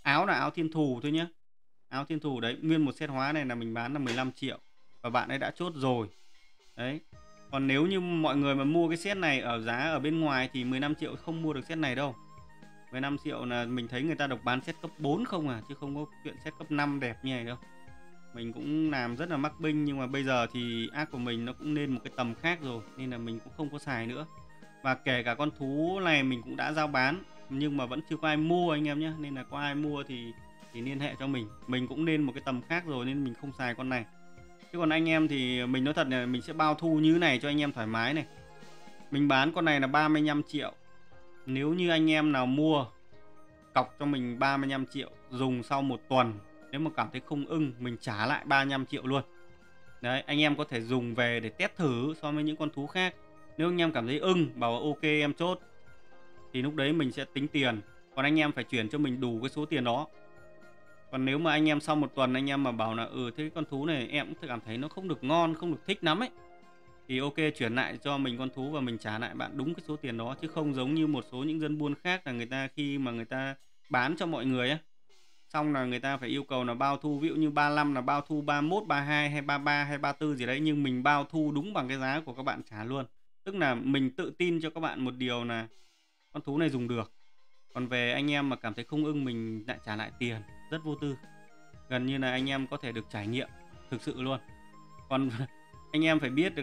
áo là áo thiên thù thôi nhá. Áo thiên thù đấy, nguyên một set hóa này là mình bán là 15 triệu và bạn ấy đã chốt rồi. Đấy. Còn nếu như mọi người mà mua cái set này ở giá ở bên ngoài thì 15 triệu không mua được set này đâu. 15 triệu là mình thấy người ta độc bán set cấp 4 không à, chứ không có chuyện set cấp 5 đẹp như này đâu. Mình cũng làm rất là mắc binh, nhưng mà bây giờ thì ác của mình nó cũng lên một cái tầm khác rồi, nên là mình cũng không có xài nữa. Và kể cả con thú này mình cũng đã giao bán, nhưng mà vẫn chưa có ai mua anh em nhé. Nên là có ai mua thì liên hệ cho mình. Mình cũng lên một cái tầm khác rồi nên mình không xài con này. Chứ còn anh em thì mình nói thật là mình sẽ bao thu như thế này cho anh em thoải mái này. Mình bán con này là 35 triệu. Nếu như anh em nào mua cọc cho mình 35 triệu, dùng sau 1 tuần, nếu mà cảm thấy không ưng mình trả lại 35 triệu luôn. Đấy, anh em có thể dùng về để test thử so với những con thú khác. Nếu anh em cảm thấy ưng, bảo ok em chốt, thì lúc đấy mình sẽ tính tiền. Còn anh em phải chuyển cho mình đủ cái số tiền đó. Còn nếu mà anh em sau 1 tuần anh em mà bảo là thế con thú này em cũng cảm thấy nó không được ngon, không được thích lắm ấy, thì ok chuyển lại cho mình con thú và mình trả lại bạn đúng cái số tiền đó. Chứ không giống như một số những dân buôn khác là người ta khi mà người ta bán cho mọi người á, xong là người ta phải yêu cầu là bao thu, ví dụ như 35 là bao thu 31, 32 hay 33 hay 34 gì đấy, nhưng mình bao thu đúng bằng cái giá của các bạn trả luôn. Tức là mình tự tin cho các bạn một điều là con thú này dùng được. Còn về anh em mà cảm thấy không ưng mình lại trả lại tiền, rất vô tư. Gần như là anh em có thể được trải nghiệm thực sự luôn. Còn anh em phải biết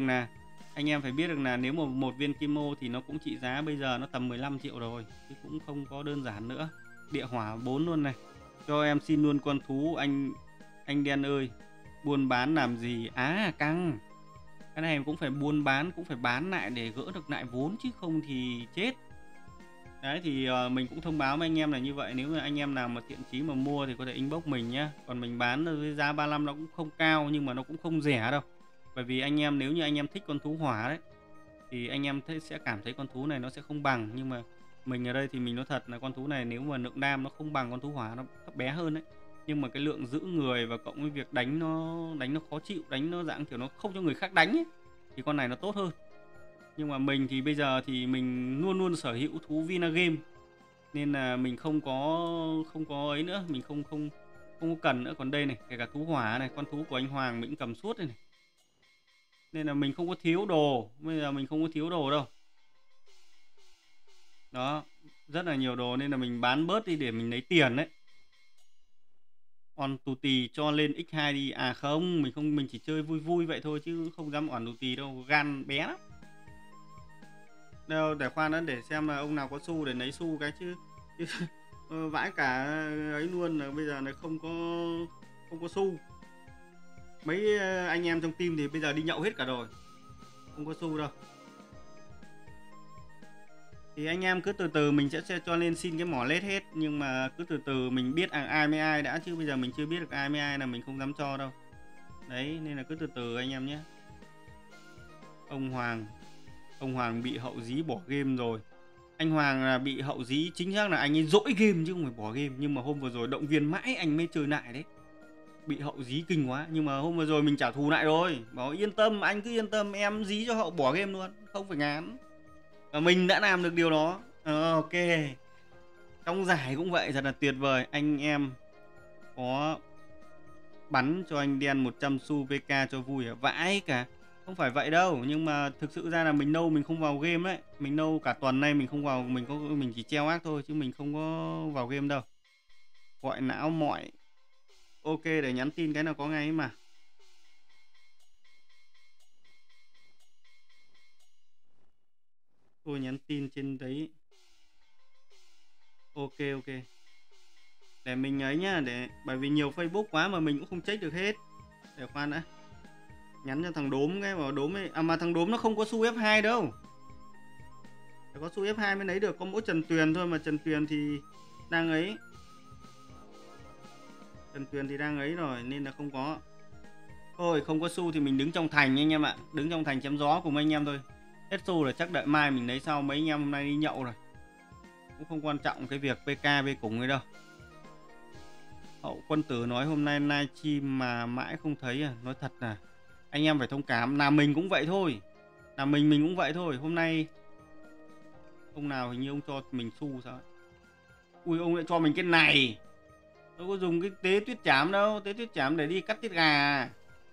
được là nếu mà một viên kim ô thì nó cũng trị giá bây giờ nó tầm 15 triệu rồi, chứ cũng không có đơn giản nữa. Địa hỏa 4 luôn này. Cho em xin luôn con thú anh đen ơi. Buôn bán làm gì? Căng. Cái này cũng phải buôn bán, cũng phải bán lại để gỡ được lại vốn, chứ không thì chết. Đấy thì mình cũng thông báo với anh em là như vậy. Nếu mà anh em nào mà thiện chí mà mua thì có thể inbox mình nhé. Còn mình bán với giá 35 nó cũng không cao, nhưng mà nó cũng không rẻ đâu. Bởi vì anh em, nếu như anh em thích con thú hỏa đấy, thì anh em sẽ cảm thấy con thú này nó sẽ không bằng. Nhưng mà mình ở đây thì mình nói thật là con thú này nếu mà lượng đam nó không bằng con thú hỏa, nó thấp bé hơn đấy. Nhưng mà cái lượng giữ người và cộng với việc đánh nó khó chịu, đánh nó dạng kiểu nó không cho người khác đánh ấy, thì con này nó tốt hơn. Nhưng mà mình thì bây giờ thì mình luôn luôn sở hữu thú Vinagame, nên là mình không có ấy nữa, mình không có cần nữa. Còn đây này, kể cả thú hỏa này, con thú của anh Hoàng mình cũng cầm suốt đây này. Nên là mình không có thiếu đồ, bây giờ mình không có thiếu đồ đâu. Đó, rất là nhiều đồ nên là mình bán bớt đi để mình lấy tiền đấy. On tù tì cho lên x2 đi. Không, mình chỉ chơi vui vui vậy thôi chứ không dám on tù tì đâu, gan bé lắm. Đâu, để khoan đã, để xem là ông nào có xu để lấy xu cái chứ vãi cả ấy luôn, là bây giờ này không có xu. Mấy anh em trong team thì bây giờ đi nhậu hết cả rồi, không có xu đâu. Thì anh em cứ từ từ mình sẽ cho lên xin cái mỏ lết hết, nhưng mà cứ từ từ mình biết ai với ai đã, chứ bây giờ mình chưa biết được ai với ai là mình không dám cho đâu. Đấy, nên là cứ từ từ anh em nhé. Ông Hoàng bị hậu dí bỏ game rồi. Anh Hoàng là bị hậu dí, chính xác là anh ấy dỗi game chứ không phải bỏ game. Nhưng mà hôm vừa rồi động viên mãi anh mới chơi lại đấy. Bị hậu dí kinh quá, nhưng mà hôm vừa rồi mình trả thù lại rồi. Bảo yên tâm, anh cứ yên tâm, em dí cho hậu bỏ game luôn, không phải ngán. Và mình đã làm được điều đó. Ok. Trong giải cũng vậy, thật là tuyệt vời. Anh em có bắn cho anh đen 100 xu VK cho vui à? Vãi cả. Không phải vậy đâu, nhưng mà thực sự ra là mình nâu mình không vào game đấy. Mình nâu cả tuần nay mình không vào, mình chỉ treo ác thôi chứ mình không có vào game đâu. Gọi não mọi. Ok, để nhắn tin cái nào có ngay mà. Tôi nhắn tin trên đấy. Ok. Để mình ấy nhá, bởi vì nhiều Facebook quá mà mình cũng không check được hết. Để khoan đã. Nhắn cho thằng Đốm cái, bảo Đốm ấy. Mà thằng Đốm nó không có xu F2 đâu. Phải có xu F2 mới lấy được, có mỗi Trần Tuyền thôi, mà Trần Tuyền thì đang ấy. Trần Tuyền thì đang ấy rồi nên là không có. Thôi không có xu thì mình đứng trong thành anh em ạ. Đứng trong thành chém gió cùng anh em thôi. Hết xu là chắc đợi mai mình lấy sau. Mấy anh em hôm nay đi nhậu rồi, cũng không quan trọng cái việc PK về cùng ấy đâu. Hậu Quân Tử nói hôm nay livestream mà mãi không thấy à. Nói thật là anh em phải thông cảm, là mình cũng vậy thôi. Mình cũng vậy thôi. Hôm nay ông nào hình như ông cho mình xu sao ấy. Ui, ông lại cho mình cái này. Đâu có dùng cái tế tuyết chảm đâu, tế tuyết chảm để đi cắt tiết gà.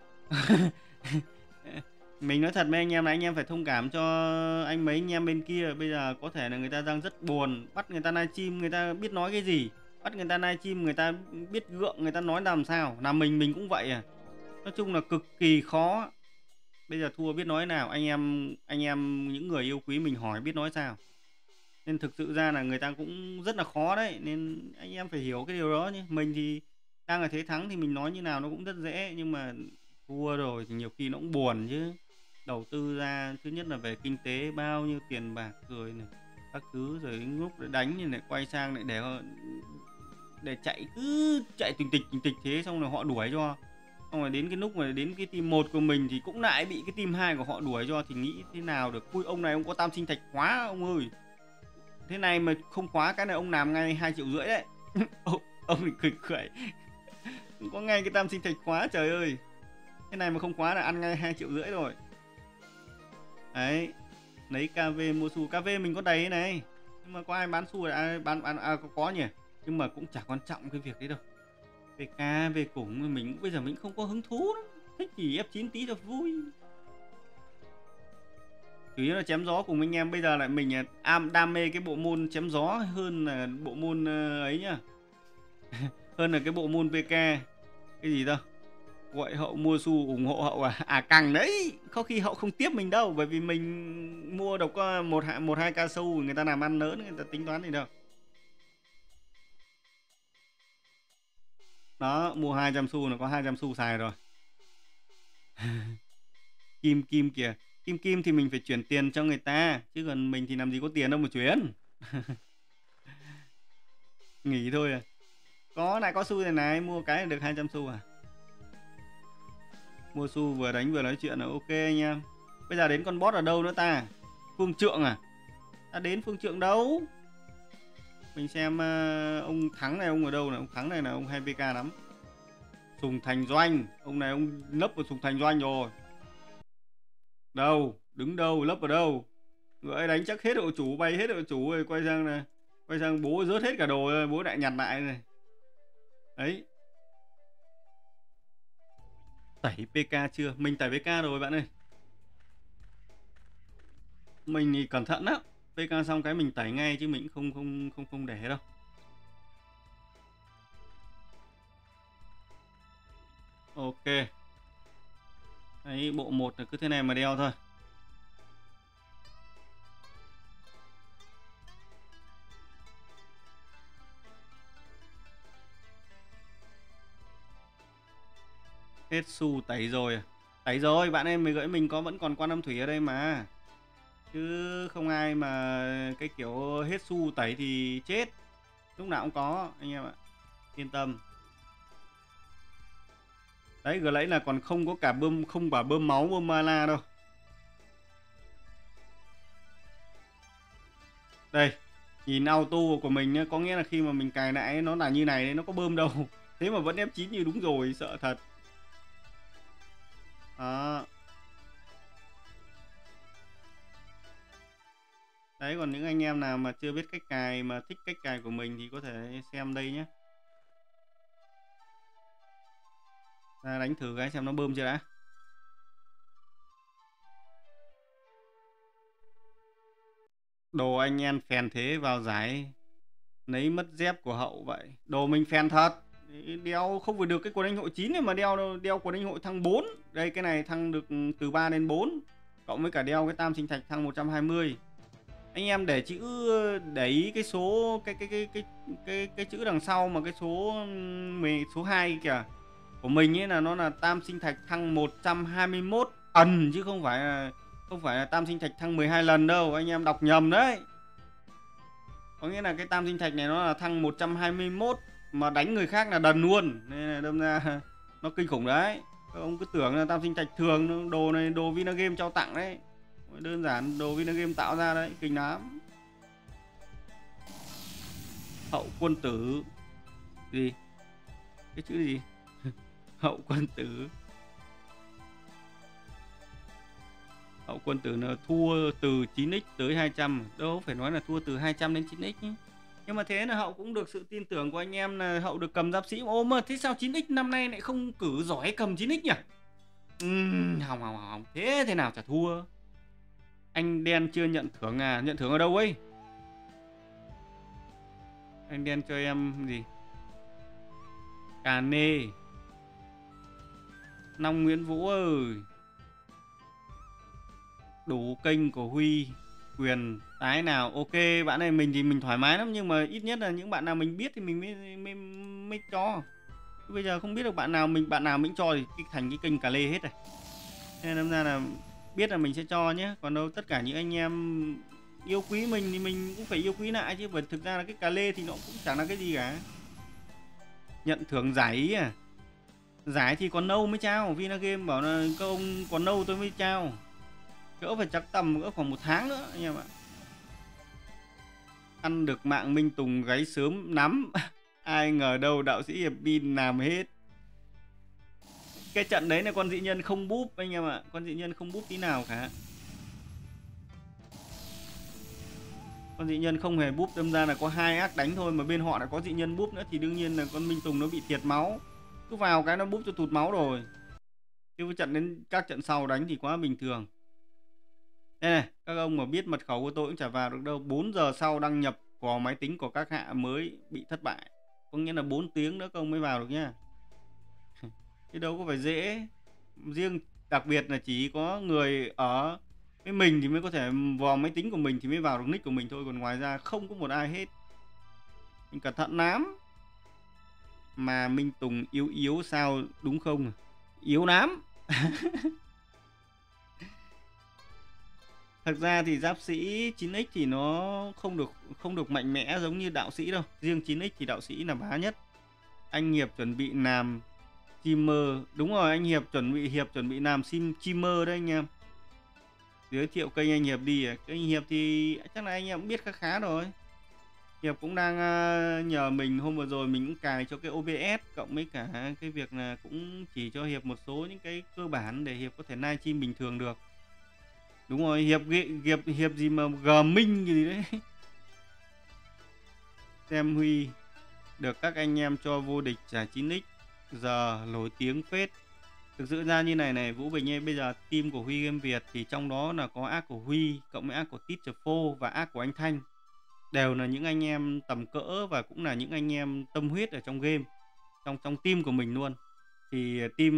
Mình nói thật với anh em là anh em phải thông cảm cho mấy anh em bên kia. Bây giờ có thể là người ta đang rất buồn, bắt người ta livestream người ta biết nói cái gì, bắt người ta livestream người ta biết gượng, người ta nói làm sao. Là mình cũng vậy à. Nói chung là cực kỳ khó. Bây giờ thua biết nói nào, anh em những người yêu quý mình hỏi biết nói sao. Nên thực sự ra là người ta cũng rất là khó đấy, nên anh em phải hiểu cái điều đó nhé. Mình thì đang ở thế thắng thì mình nói như nào nó cũng rất dễ, nhưng mà thua rồi thì nhiều khi nó cũng buồn chứ. Đầu tư ra thứ nhất là về kinh tế bao nhiêu tiền bạc rồi này các thứ, rồi đến lúc để đánh thì lại quay sang lại để chạy, cứ chạy tình tịch thế, xong rồi họ đuổi cho. Xong rồi đến cái lúc mà đến cái team 1 của mình thì cũng lại bị cái team 2 của họ đuổi cho, thì nghĩ thế nào được. Ui, ông này ông có tam sinh thạch khóa ông ơi. Thế này mà không khóa cái này ông làm ngay 2,5 triệu đấy. Ông thì cười. Có ngay cái tam sinh thạch khóa, trời ơi. Thế này mà không khóa là ăn ngay 2,5 triệu rồi. Đấy. Lấy KV mua xu. KV mình có đầy này. Nhưng mà có ai bán xu là bán có nhỉ. Nhưng mà cũng chả quan trọng cái việc đấy đâu. VK về cùng mình bây giờ mình không có hứng thú lắm. Thích thì F9 tí cho vui. Chủ yếu là chém gió cùng anh em. Bây giờ lại mình đam mê cái bộ môn chém gió hơn là bộ môn ấy nhá. Hơn là cái bộ môn VK. Cái gì đâu. Gọi hậu mua xu ủng hộ hậu à? À càng đấy. Có khi hậu không tiếp mình đâu. Bởi vì mình mua đâu có 1-2k xu. Người ta làm ăn lớn, người ta tính toán gì đâu. Đó, mua 200 xu là có 200 xu xài rồi. Kim kìa. Kim thì mình phải chuyển tiền cho người ta, chứ còn mình thì làm gì có tiền đâu mà chuyển. Nghỉ thôi à. Có xu này mua cái được 200 xu à. Mua xu vừa đánh vừa nói chuyện là ok anh em. Bây giờ đến con boss ở đâu nữa ta? Phương Trượng à? Ta đến Phương Trượng đâu? Mình xem ông Thắng này ông ở đâu này. Ông Thắng này là ông hay VK lắm. Sùng Thành Doanh. Ông này ông nấp vào Sùng Thành Doanh rồi. Đâu? Đứng đâu? Lấp ở đâu? Người đánh chắc hết hộ chủ, bay hết hộ chủ rồi. Quay sang này. Quay sang bố rớt hết cả đồ rồi. Bố lại nhặt lại này. Đấy. Tẩy PK chưa? Mình tẩy PK rồi bạn ơi. Mình thì cẩn thận á. PK xong cái mình tẩy ngay chứ mình không để đâu. Ok. Đấy, bộ 1 là cứ thế này mà đeo thôi. Hết xu tẩy rồi. Tẩy rồi, bạn em mới gửi mình vẫn còn Quan Âm Thủy ở đây mà. Chứ không ai mà cái kiểu hết xu tẩy thì chết. Lúc nào cũng có anh em ạ. Yên tâm. Đấy, vừa lấy là còn không có cả không cả bơm máu, bơm mana đâu. Đây, nhìn auto của mình nhá, có nghĩa là khi mà mình cài lại nó là như này, nó có bơm đâu. Thế mà vẫn F9 như đúng rồi, sợ thật. Đó. Đấy, còn những anh em nào mà chưa biết cách cài mà thích cách cài của mình thì có thể xem đây nhé. Ra đánh thử cái xem nó bơm chưa đã. Đồ anh em phèn thế vào giải lấy mất dép của hậu vậy. Đồ mình phèn thật. Đeo không phải được cái quần anh hội 9 này mà đeo quần anh hội thăng 4. Đây cái này thăng được từ 3 đến 4. Cộng với cả đeo cái tam sinh thạch thăng 120. Anh em để ý cái số cái chữ đằng sau mà cái số 2 kìa. Của mình ấy là nó là tam sinh thạch thăng 121 ẩn chứ không phải là tam sinh thạch thăng 12 lần đâu, anh em đọc nhầm đấy. Có nghĩa là cái tam sinh thạch này nó là thăng 121 mà đánh người khác là đần luôn, nên là đâm ra nó kinh khủng đấy. Các ông cứ tưởng là tam sinh thạch thường, đồ này đồ Vinagame trao tặng đấy. Đơn giản đồ Vinagame tạo ra đấy, kinh lắm. Hậu quân tử gì? Cái chữ gì? Hậu quân tử. Hậu quân tử là thua từ 9x tới 200. Đâu phải nói là thua từ 200 đến 9x nhé. Nhưng mà thế là Hậu cũng được sự tin tưởng của anh em là Hậu được cầm giáp sĩ. Ô mà thế sao 9x năm nay lại không cử giỏi cầm 9x nhỉ? Hỏng hỏng hỏng. Thế nào chả thua. Anh đen chưa nhận thưởng à? Nhận thưởng ở đâu ấy? Anh đen cho em gì? Cà nê. Long Nguyễn Vũ ơi. Đủ kênh của Huy. Quyền tái nào. Ok bạn ơi, mình thì mình thoải mái lắm. Nhưng mà ít nhất là những bạn nào mình biết thì mình mới cho. Bây giờ không biết được bạn nào mình cho thì thành cái kênh cà lê hết rồi. Nên đâm ra là biết là mình sẽ cho nhé. Còn đâu tất cả những anh em yêu quý mình thì mình cũng phải yêu quý lại chứ. Bởi thực ra là cái cà lê thì nó cũng chẳng là cái gì cả. Nhận thưởng giải à? Giải thì còn nâu mới trao. Vinagame bảo là các ông còn nâu tôi mới trao. Cỡ phải chắc tầm cỡ khoảng 1 tháng nữa anh em ạ. Ăn được mạng Minh Tùng gáy sớm lắm. Ai ngờ đâu đạo sĩ Hiệp Bin làm hết. Cái trận đấy là con dị nhân không búp anh em ạ. Con dị nhân không búp tí nào cả. Con dị nhân không hề búp, đâm ra là có 2 ác đánh thôi. Mà bên họ đã có dị nhân búp nữa thì đương nhiên là con Minh Tùng nó bị thiệt máu. Cứ vào cái nó búp cho tụt máu rồi. Chứ với trận đến các trận sau đánh thì quá bình thường. Đây này, các ông mà biết mật khẩu của tôi cũng chả vào được đâu. 4 giờ sau đăng nhập vào máy tính của các hạ mới bị thất bại. Có nghĩa là 4 tiếng nữa các ông mới vào được nhá. Chứ đâu có phải dễ. Riêng đặc biệt là chỉ có người ở với mình thì mới có thể vào máy tính của mình thì mới vào được nick của mình thôi. Còn ngoài ra không có một ai hết. Mình cẩn thận lắm. Mà Minh Tùng yếu yếu sao đúng không? Yếu lắm. Thật ra thì giáp sĩ 9x thì nó không được mạnh mẽ giống như đạo sĩ đâu. Riêng 9x thì đạo sĩ là bá nhất. Anh Hiệp chuẩn bị làm streamer. Đúng rồi, anh Hiệp chuẩn bị làm streamer đấy anh em. Giới thiệu kênh anh Hiệp đi. Kênh Hiệp thì chắc là anh em cũng biết khá khá rồi. Hiệp cũng đang nhờ mình hôm vừa rồi mình cũng cài cho cái OBS cộng với cả cái việc là cũng chỉ cho Hiệp một số những cái cơ bản để Hiệp có thể livestream bình thường được. Đúng rồi, Hiệp gì mà Minh gì đấy. Xem Huy được các anh em cho vô địch trả 9x giờ nổi tiếng phết. Thực sự ra như này Vũ Bình ơi, bây giờ team của Huy Game Việt thì trong đó là có ác của Huy cộng với ác của Teacher Phô và ác của anh Thanh. Đều là những anh em tầm cỡ và cũng là những anh em tâm huyết ở trong game. Trong team của mình luôn. Thì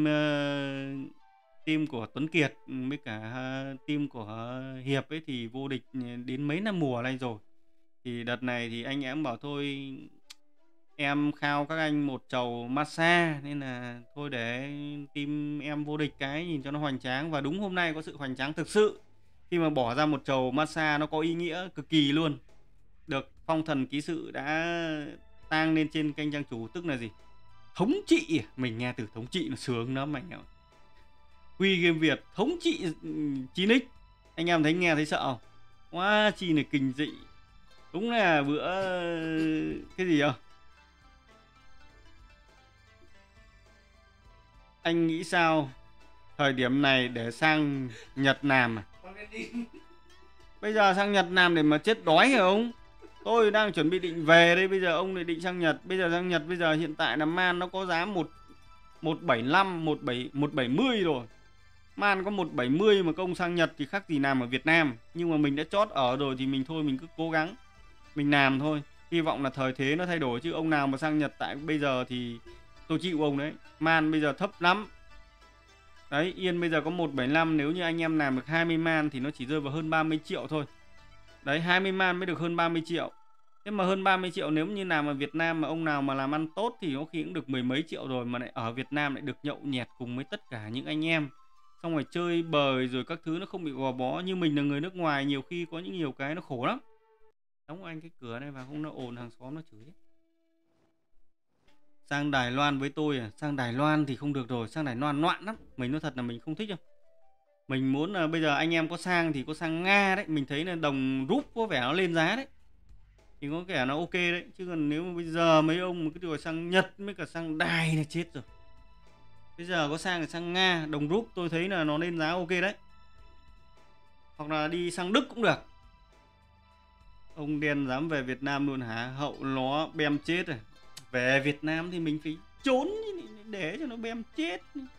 team của Tuấn Kiệt với cả team của Hiệp ấy thì vô địch đến mấy năm mùa nay rồi. Thì đợt này thì anh em bảo thôi em khao các anh một chầu massage nên là thôi để team em vô địch cái nhìn cho nó hoành tráng. Và đúng hôm nay có sự hoành tráng thực sự. Khi mà bỏ ra một chầu massage nó có ý nghĩa cực kỳ luôn. Được phong thần ký sự đã tang lên trên kênh trang chủ, tức là gì? Thống trị. Mình nghe từ thống trị nó sướng lắm anh em. Huy Game Việt thống trị 9x. Anh em thấy nghe thấy sợ không? Quá chi này kinh dị. Đúng là bữa cái gì không? Anh nghĩ sao thời điểm này để sang Nhật làm à? Bây giờ sang Nhật làm để mà chết đói hả ông? Tôi đang chuẩn bị định về đây, bây giờ ông lại định sang Nhật. Bây giờ sang Nhật bây giờ hiện tại là man nó có giá 175, 170 rồi. Man có 170 mà công sang Nhật thì khác gì làm ở Việt Nam. Nhưng mà mình đã chót ở rồi thì mình thôi mình cứ cố gắng. Mình làm thôi. Hy vọng là thời thế nó thay đổi chứ ông nào mà sang Nhật tại bây giờ thì tôi chịu ông đấy. Man bây giờ thấp lắm. Đấy, Yên bây giờ có 175, nếu như anh em làm được 20 man thì nó chỉ rơi vào hơn 30 triệu thôi. Đấy, 20 man mới được hơn 30 triệu. Thế mà hơn 30 triệu nếu như làm ở Việt Nam mà ông nào mà làm ăn tốt thì có khi cũng được mười mấy triệu rồi. Mà lại ở Việt Nam lại được nhậu nhẹt cùng với tất cả những anh em. Xong rồi chơi bời rồi các thứ nó không bị gò bó. Như mình là người nước ngoài nhiều khi có nhiều cái nó khổ lắm. Đóng anh cái cửa này vào không nó ồn hàng xóm nó chửi đấy. Sang Đài Loan với tôi à? Sang Đài Loan thì không được rồi. Sang Đài Loan loạn lắm. Mình nói thật là mình không thích đâu. Mình muốn là bây giờ anh em có sang thì có sang Nga đấy. Mình thấy là đồng rúp có vẻ nó lên giá đấy. Thì có vẻ nó ok đấy. Chứ còn nếu mà bây giờ mấy ông mà cứ đòi sang Nhật với cả sang Đài là chết rồi. Bây giờ có sang thì sang Nga, đồng rúp tôi thấy là nó lên giá ok đấy. Hoặc là đi sang Đức cũng được. Ông đen dám về Việt Nam luôn hả? Hậu nó bem chết rồi. Về Việt Nam thì mình phải trốn để cho nó bem chết.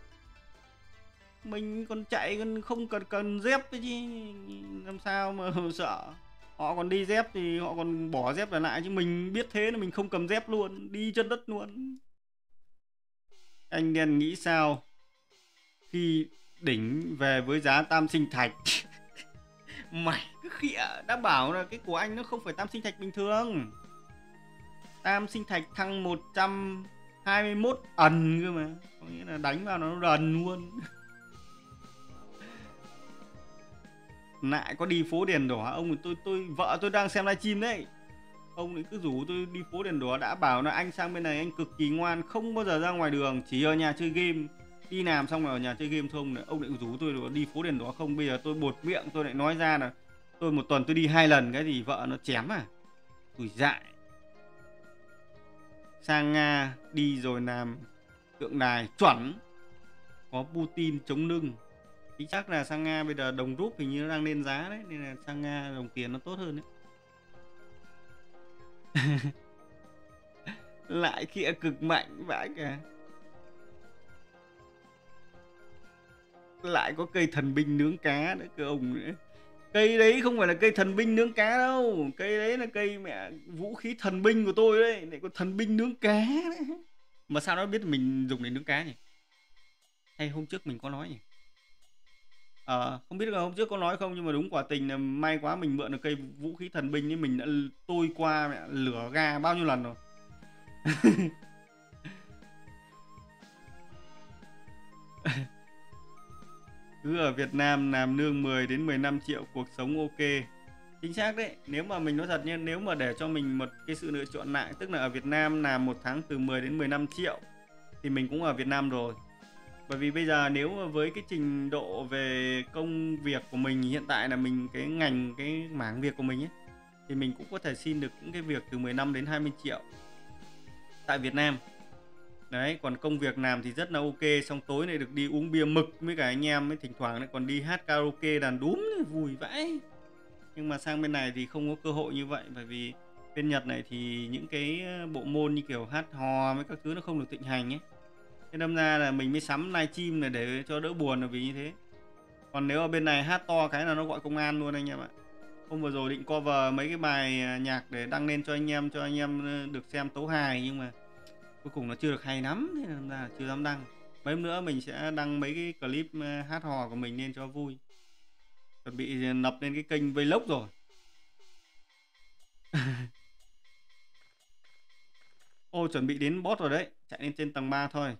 Mình còn chạy còn không cần dép chứ, làm sao mà sợ. Họ còn đi dép thì họ còn bỏ dép lại lại, chứ mình biết thế là mình không cầm dép luôn, đi chân đất luôn. Anh đen nghĩ sao khi đỉnh về với giá tam sinh thạch? Mày cứ khịa, đã bảo là cái của anh nó không phải tam sinh thạch bình thường. Tam sinh thạch thăng 121 ẩn cơ mà, có nghĩa là đánh vào nó ẩn luôn. Lại có đi phố đèn đỏ ông, tôi vợ tôi đang xem livestream đấy, ông ấy cứ rủ tôi đi phố đèn đỏ. Đã bảo là anh sang bên này anh cực kỳ ngoan, không bao giờ ra ngoài đường, chỉ ở nhà chơi game, đi làm xong rồi ở nhà chơi game thôi. Ông lại rủ tôi đi phố đèn đỏ không. Bây giờ tôi buột miệng, tôi lại nói ra là tôi một tuần tôi đi 2 lần, cái gì vợ nó chém à, ui dại. Sang Nga đi rồi làm tượng đài chuẩn, có Putin chống lưng. Chính chắc là sang Nga bây giờ đồng rúp hình như nó đang lên giá đấy, nên là sang Nga đồng tiền nó tốt hơn đấy. Lại kia cực mạnh vãi cả. Lại có cây thần binh nướng cá nữa cơ ông nữa. Cây đấy không phải là cây thần binh nướng cá đâu, cây đấy là cây mẹ vũ khí thần binh của tôi đấy, lại có thần binh nướng cá đấy. Mà sao nó biết mình dùng để nướng cá nhỉ? Hay hôm trước mình có nói nhỉ? Không biết là hôm trước có nói không, nhưng mà đúng quả tình là may quá mình mượn được cây vũ khí thần binh ấy, mình đã tôi qua mẹ lửa ga bao nhiêu lần rồi. Cứ ở Việt Nam làm lương 10 đến 15 triệu cuộc sống ok. Chính xác đấy. Nếu mà mình nói thật nha, nếu mà để cho mình một cái sự lựa chọn lại, tức là ở Việt Nam làm một tháng từ 10 đến 15 triệu thì mình cũng ở Việt Nam rồi. Bởi vì bây giờ nếu mà với cái trình độ về công việc của mình hiện tại là mình cái ngành, cái mảng việc của mình ấy, thì mình cũng có thể xin được những cái việc từ 15 đến 20 triệu tại Việt Nam. Đấy, còn công việc làm thì rất là ok, xong tối này được đi uống bia mực với cả anh em ấy, thỉnh thoảng lại còn đi hát karaoke đàn đúm, vui vãi. Nhưng mà sang bên này thì không có cơ hội như vậy, bởi vì bên Nhật này thì những cái bộ môn như kiểu hát hò với các thứ nó không được thịnh hành ấy. Thế đâm ra là mình mới sắm livestream này để cho đỡ buồn, là vì như thế. Còn nếu ở bên này hát to cái là nó gọi công an luôn anh em ạ. Hôm vừa rồi định cover mấy cái bài nhạc để đăng lên cho anh em được xem tấu hài, nhưng mà cuối cùng nó chưa được hay lắm, thế nên là chưa dám đăng. Mấy hôm nữa mình sẽ đăng mấy cái clip hát hò của mình lên cho vui. Chuẩn bị nập lên cái kênh vlog rồi. Ô, chuẩn bị đến boss rồi đấy, chạy lên trên tầng 3 thôi.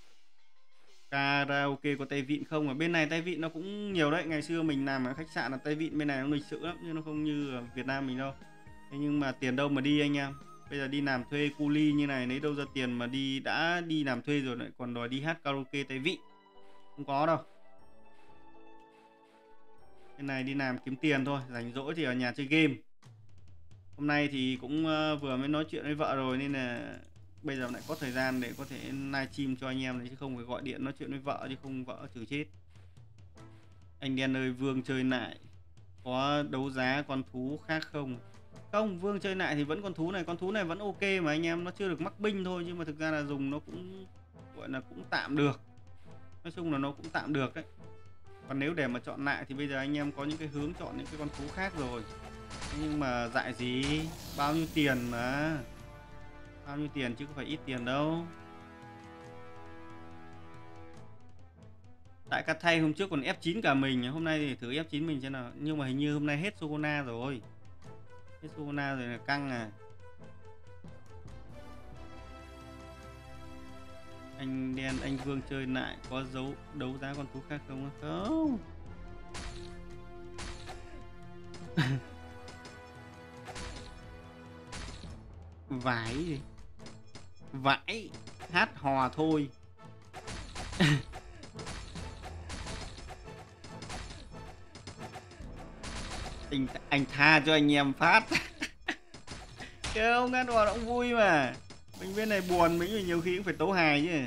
Karaoke có tay vịn không? Ở bên này tay vịn nó cũng nhiều đấy. Ngày xưa mình làm ở khách sạn là tay vịn bên này nó lịch sự lắm, nhưng nó không như ở Việt Nam mình đâu. Thế nhưng mà tiền đâu mà đi anh em. Bây giờ đi làm thuê cu li như này lấy đâu ra tiền mà đã đi làm thuê rồi lại còn đòi đi hát karaoke tay vịn. Không có đâu. Bên này đi làm kiếm tiền thôi, rảnh rỗi thì ở nhà chơi game. Hôm nay thì cũng vừa mới nói chuyện với vợ rồi, nên là bây giờ lại có thời gian để có thể livestream cho anh em này, chứ không phải gọi điện nói chuyện với vợ, chứ không vợ chửi chết. Anh đen ơi, Vương chơi lại có đấu giá con thú khác không? Không, Vương chơi lại thì vẫn con thú này vẫn ok mà anh em, nó chưa được mắc binh thôi, nhưng mà thực ra là dùng nó cũng gọi là cũng tạm được. Nói chung là nó cũng tạm được đấy. Còn nếu để mà chọn lại thì bây giờ anh em có những cái hướng chọn những cái con thú khác rồi. Nhưng mà dại gì, bao nhiêu tiền mà, bao nhiêu tiền chứ không phải ít tiền đâu. Tại các thay hôm trước còn F9 cả mình, hôm nay thì thử F9 mình xem nào. Nhưng mà hình như hôm nay hết Sogona rồi. Hết Sogona rồi là căng à. Anh đen, anh Vương chơi lại có dấu đấu giá con thú khác không? Không. Vãi gì? Vãi, hát hò thôi. anh tha cho anh em phát. Không, hát hò nó cũng vui mà. Mình bên này buồn, mình nhiều khi cũng phải tấu hài chứ.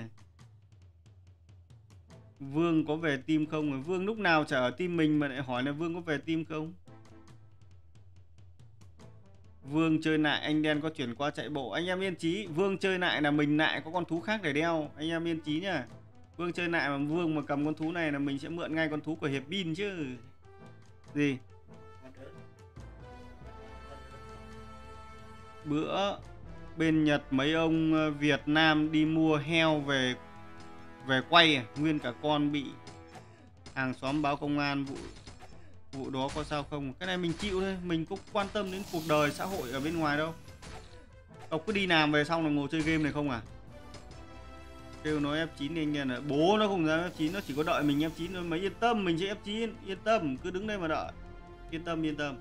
Vương có về team không? Vương lúc nào chả ở team mình mà lại hỏi là Vương có về team không? Vương chơi nại, anh đen có chuyển qua chạy bộ. Anh em yên chí, Vương chơi nại là mình nại có con thú khác để đeo. Anh em yên chí nhá. Vương chơi nại mà Vương mà cầm con thú này là mình sẽ mượn ngay con thú của Hiệp Bin chứ. Gì? Bữa bên Nhật mấy ông Việt Nam đi mua heo về quay nguyên cả con bị hàng xóm báo công an, vụ đó có sao không? Cái này mình chịu thôi, mình cũng quan tâm đến cuộc đời xã hội ở bên ngoài đâu. Ông cứ đi làm về xong là ngồi chơi game này không à? Kêu nó F9 thì anh em là bố nó không dám F9, nó chỉ có đợi mình F9 thôi. Mấy yên tâm, mình sẽ F9, yên tâm, cứ đứng đây mà đợi. Yên tâm.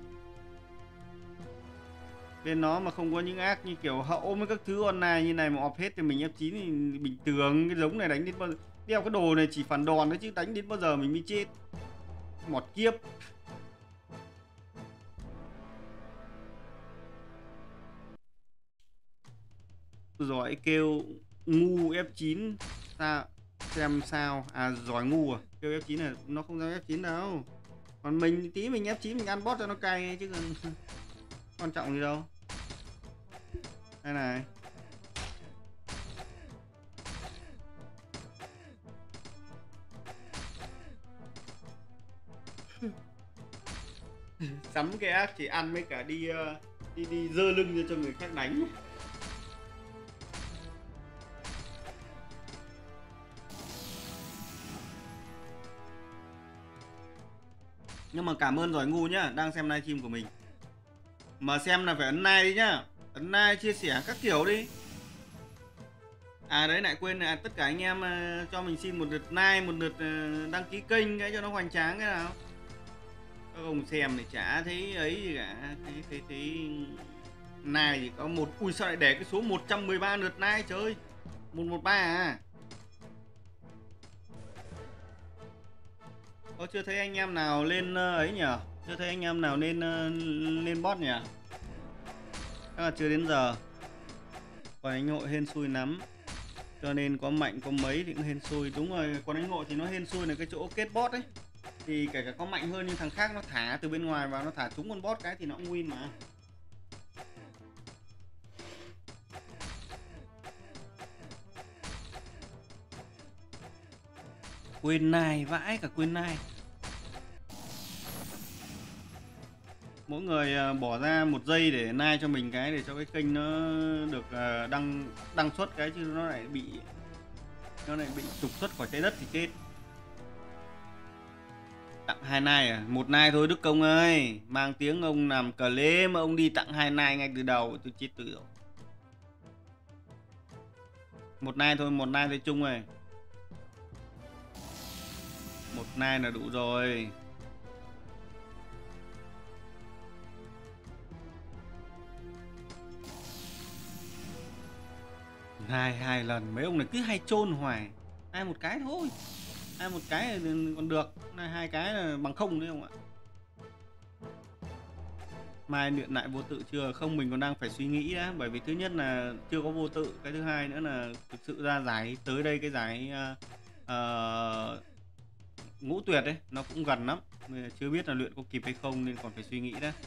Bên nó mà không có những ác như kiểu hậu với các thứ online như này mà off hết thì mình F9 thì bình thường. Cái giống này đánh đến bao giờ, đeo cái đồ này chỉ phản đòn đấy chứ đánh đến bao giờ mình mới chết. Mọt kiếp. Giỏi kêu ngu F9 sao xem sao à, giỏi ngu à, kêu F9 này nó không dám F9 đâu, còn mình tí mình F9 mình ăn bot cho nó cay chứ còn quan trọng gì đâu. Đây này sắm cái ác chỉ ăn với cả đi đi dơ lưng cho người khác đánh. Nhưng mà cảm ơn giỏi ngu nhá, đang xem livestream của mình mà xem là phải ấn like đi nhá, ấn like chia sẻ các kiểu đi. À đấy lại quên là tất cả anh em cho mình xin một lượt like, một lượt đăng ký kênh cái cho nó hoành tráng cái nào. Các ông xem thì chả thấy ấy gì cả, thấy này thì có một, ui sao lại để cái số 113 lượt like trời, 113 à. Có chưa thấy anh em nào lên ấy nhỉ? Chưa thấy anh em nào lên lên bot nhỉ? Chắc là chưa đến giờ. Còn anh hội hên xui lắm. Cho nên có mạnh có mấy thì cũng hên xui. Đúng rồi, còn anh hội thì nó hên xui là cái chỗ kết bot ấy. Thì kể cả có mạnh hơn nhưng thằng khác nó thả từ bên ngoài vào, nó thả trúng con bot cái thì nó cũng win mà. Quên nai vãi cả quên nai. Mỗi người bỏ ra 1 giây để nai cho mình cái để cho cái kênh nó được đăng xuất cái chứ nó lại bị trục xuất khỏi trái đất thì chết. Tặng 2 nai à? 1 nai thôi Đức Công ơi. Mang tiếng ông làm cờ lê mà ông đi tặng 2 nai ngay từ đầu, tôi chết từ rồi. 1 nai thôi, 1 nai thôi Trung ơi. 1 nai là đủ rồi. Hai lần mấy ông này cứ hay chôn hoài. Ai một cái thôi, ai một cái còn được, này 2 cái là bằng không đấy không ạ. Mai luyện lại vô tự chưa? Không, mình còn đang phải suy nghĩ đã, bởi vì thứ nhất là chưa có vô tự, cái thứ hai nữa là thực sự ra giải tới đây, cái giải ngũ tuyệt đấy nó cũng gần lắm, nên chưa biết là luyện có kịp hay không nên còn phải suy nghĩ đó.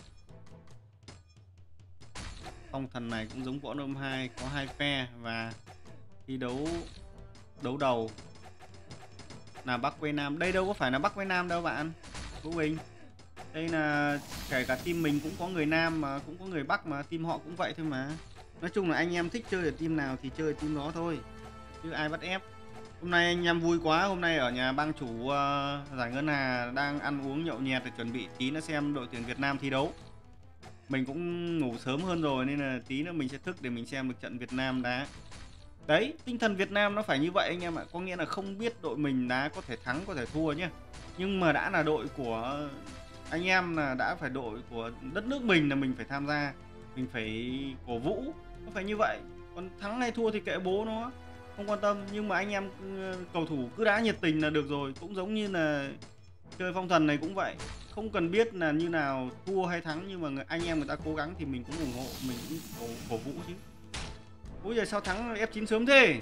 Phong thần này cũng giống võ lâm 2, có 2 phe và thi đấu đầu là Bắc với Nam. Đây đâu có phải là Bắc với Nam đâu bạn Vũ Bình, đây là kể cả team mình cũng có người Nam mà cũng có người Bắc, mà team họ cũng vậy thôi mà. Nói chung là anh em thích chơi ở team nào thì chơi team đó thôi chứ ai bắt ép. Hôm nay anh em vui quá, hôm nay ở nhà bang chủ giải ngân hà đang ăn uống nhậu nhẹt để chuẩn bị tí nữa xem đội tuyển Việt Nam thi đấu. Mình cũng ngủ sớm hơn rồi nên là tí nữa mình sẽ thức để mình xem được trận Việt Nam đá. Đấy, tinh thần Việt Nam nó phải như vậy anh em ạ. Có nghĩa là không biết đội mình đá có thể thắng có thể thua nhé, nhưng mà đã là đội của anh em, là đã phải đội của đất nước mình là mình phải tham gia, mình phải cổ vũ, nó phải như vậy. Còn thắng hay thua thì kệ bố nó, không quan tâm. Nhưng mà anh em cầu thủ cứ đá nhiệt tình là được rồi. Cũng giống như là chơi phong thần này cũng vậy, không cần biết là như nào thua hay thắng, nhưng mà anh em người ta cố gắng thì mình cũng ủng hộ, mình cũng cổ vũ chứ. Ôi giờ sao thắng F9 sớm thế?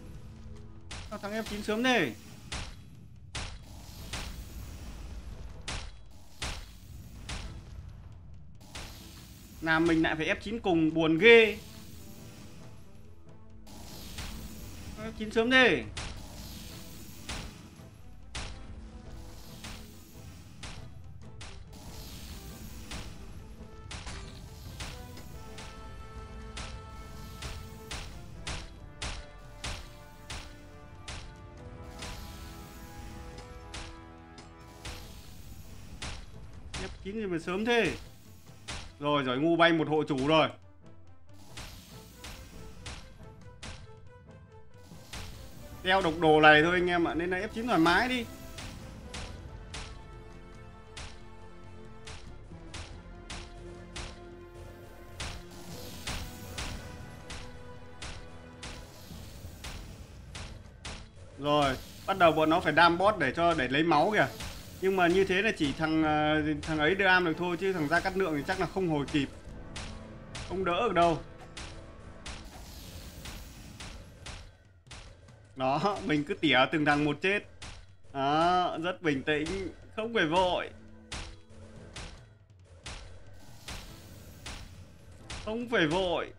Sao thắng F9 sớm thế? Làm mình lại phải F9 cùng, buồn ghê. F9 sớm đi. F9 thì mà sớm thế. Rồi giỏi ngu bay một hộ chủ rồi. Đeo độc đồ này thôi anh em ạ, nên là F9 thoải mái đi. Rồi, bắt đầu bọn nó phải đam bot để lấy máu kìa. Nhưng mà như thế là chỉ thằng ấy đam được thôi, chứ thằng Gia Cát Lượng thì chắc là không hồi kịp. Không đỡ được đâu. Đó, mình cứ tỉa từng thằng một chết. Đó, rất bình tĩnh, không phải vội. Không phải vội.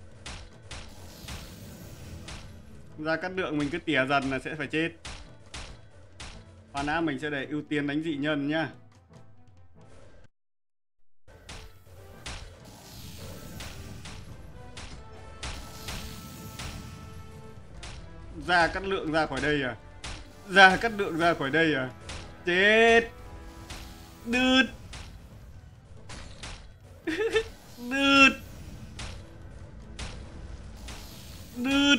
Gia Cát Lượng mình cứ tỉa dần là sẽ phải chết. Khoan đã, mình sẽ để ưu tiên đánh dị nhân nhá. Gia Cát Lượng ra khỏi đây à? Gia Cát Lượng ra khỏi đây à? Chết. Đứt. Đứt. Đứt.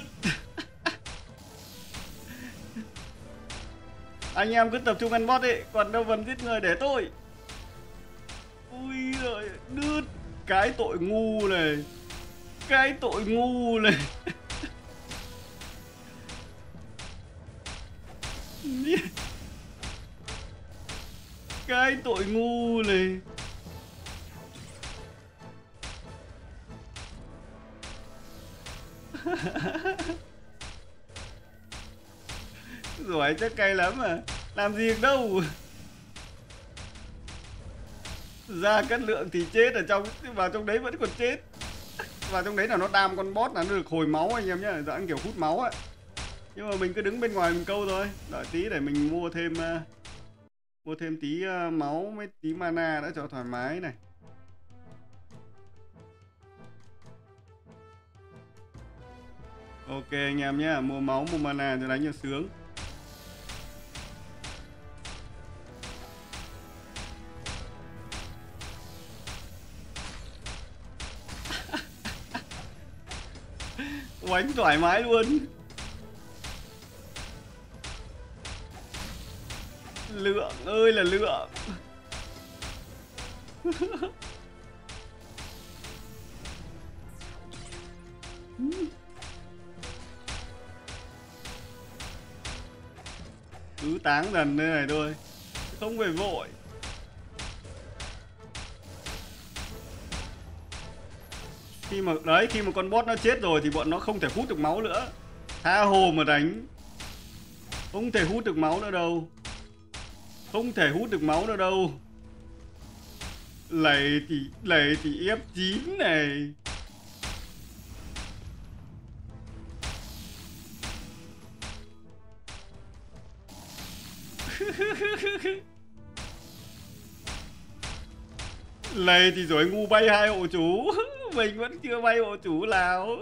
Anh em cứ tập trung ăn bot đi, còn đâu vẫn giết người để tôi. Ui giời, đứt. Cái tội ngu này. Cái tội ngu này. Cái tội ngu này. Rồi chắc cay lắm à. Làm gì được đâu. Gia Cát Lượng thì chết ở trong, vào trong đấy vẫn còn chết. Vào trong đấy là nó đam con boss là nó được hồi máu anh em nhá, dạng kiểu hút máu ấy. Nhưng mà mình cứ đứng bên ngoài mình câu thôi. Đợi tí để mình mua thêm tí máu với tí mana đã cho thoải mái này. Ok anh em nhé, mua máu mua mana cho đánh cho sướng. Oánh thoải mái luôn. Lượng ơi là lượng. Cứ táng dần thế này thôi, không phải vội. Khi mà con boss nó chết rồi thì bọn nó không thể hút được máu nữa. Tha hồ mà đánh. Không thể hút được máu nữa đâu. Không thể hút được máu nữa đâu. Lầy thì F9 này. Lầy thì rồi ngu bay 2 hộ chủ. Mình vẫn chưa bay hộ chủ nào.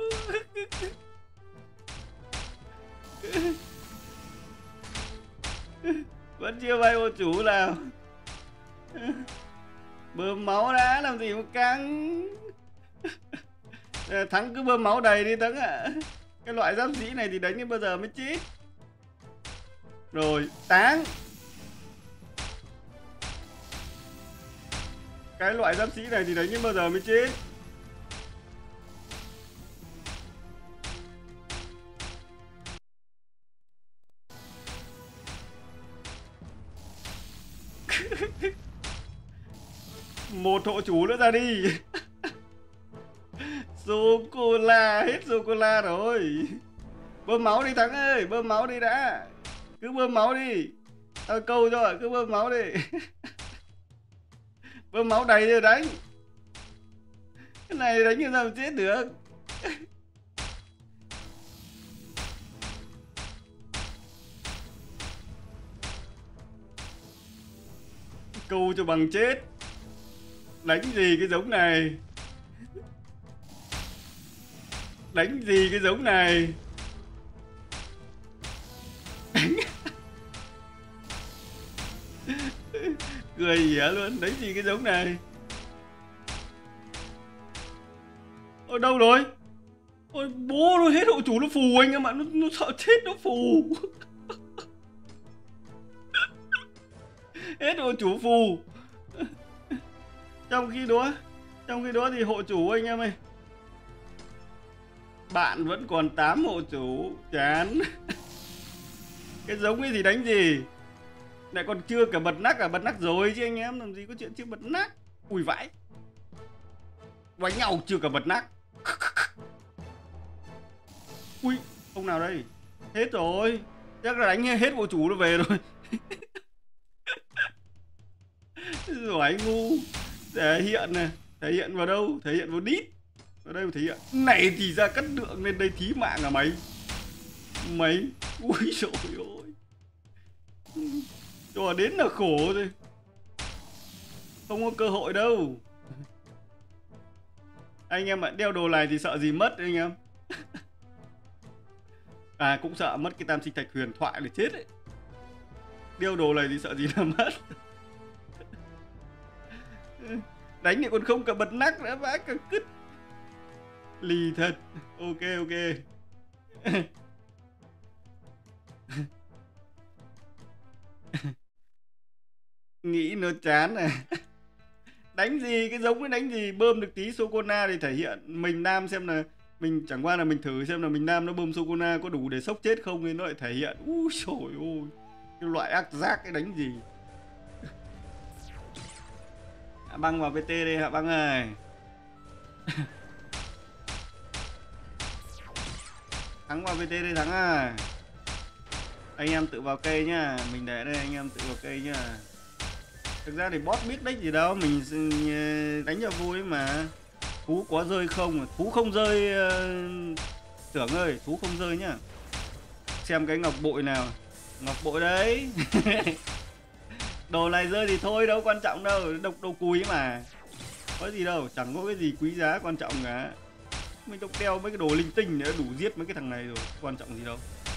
Vẫn chưa bay hộ chủ nào. Bơm máu đã, làm gì mà căng. Thắng cứ bơm máu đầy đi Tấn ạ. Cái loại giáp sĩ này thì đánh đến bao giờ mới chết. Rồi, táng. Cái loại giáp sĩ này thì đánh đến bao giờ mới chết. Một hộ chủ nữa ra đi. Sô-cô-la, hết sô-cô-la rồi. Bơm máu đi Thắng ơi, bơm máu đi đã. Cứ bơm máu đi. Tao câu cho, cứ bơm máu đi. Bơm máu đầy rồi đánh. Cái này đánh như sao mà chết được. Câu cho bằng chết. Đánh gì cái giống này. Đánh gì cái giống này. Cười dẻ luôn. Đánh gì cái giống này. Ở đâu rồi. Ôi bố nó hết hộ chủ nó phù anh em ạ. Nó sợ chết nó phù. Hết hộ chủ phù. Trong khi đó thì hộ chủ anh em ơi, bạn vẫn còn 8 hộ chủ. Chán. Cái giống ấy thì đánh gì. Lại còn chưa cả bật nắc. Bật nắc rồi chứ anh em, làm gì có chuyện chưa bật nắc. Ui vãi. Đánh nhau chưa cả bật nắc. Ui ông nào đây. Hết rồi. Chắc là đánh hết hộ chủ nó về rồi. Giỏi ngu. Thể hiện này. Thể hiện vào đâu. Thể hiện vào đít. Ở đây thể hiện. Này thì ra cắt lượng lên đây thí mạng à mày. Mày. Ui dồi ôi. Cho đến là khổ rồi. Không có cơ hội đâu. Anh em ạ, đeo đồ này thì sợ gì mất anh em. À cũng sợ mất cái tam sinh thạch huyền thoại để chết ấy. Đeo đồ này thì sợ gì là mất. Đánh thì còn không cả bật nắc nữa, vãi cả cứt. Lì thật. Ok ok. Nghĩ nó chán này. Đánh gì cái giống cái đánh gì. Bơm được tí Sokona thì thể hiện. Mình nam xem là mình chẳng qua là mình thử xem là mình nam nó bơm Sokona có đủ để sốc chết không thì nó lại thể hiện. Úi trời ơi. Cái loại ác giác cái đánh gì. Hạ băng vào VT đi Hạ băng ơi. Thắng vào VT đi Thắng à. Anh em tự vào cây nhá. Mình để đây anh em tự vào cây nhá. Thực ra thì boss biết đánh gì đâu. Mình đánh cho vui mà. Thú có rơi không. Thú không rơi. Tưởng ơi thú không rơi nhá. Xem cái ngọc bội nào. Ngọc bội đấy. Đồ này rơi thì thôi đâu quan trọng đâu. Đồ cùi mà. Có gì đâu. Chẳng có cái gì quý giá quan trọng cả. Mìnhต้องđeo mấy cái đồ linh tinh nữa đủ giết mấy cái thằng này rồi. Quan trọng gì đâu.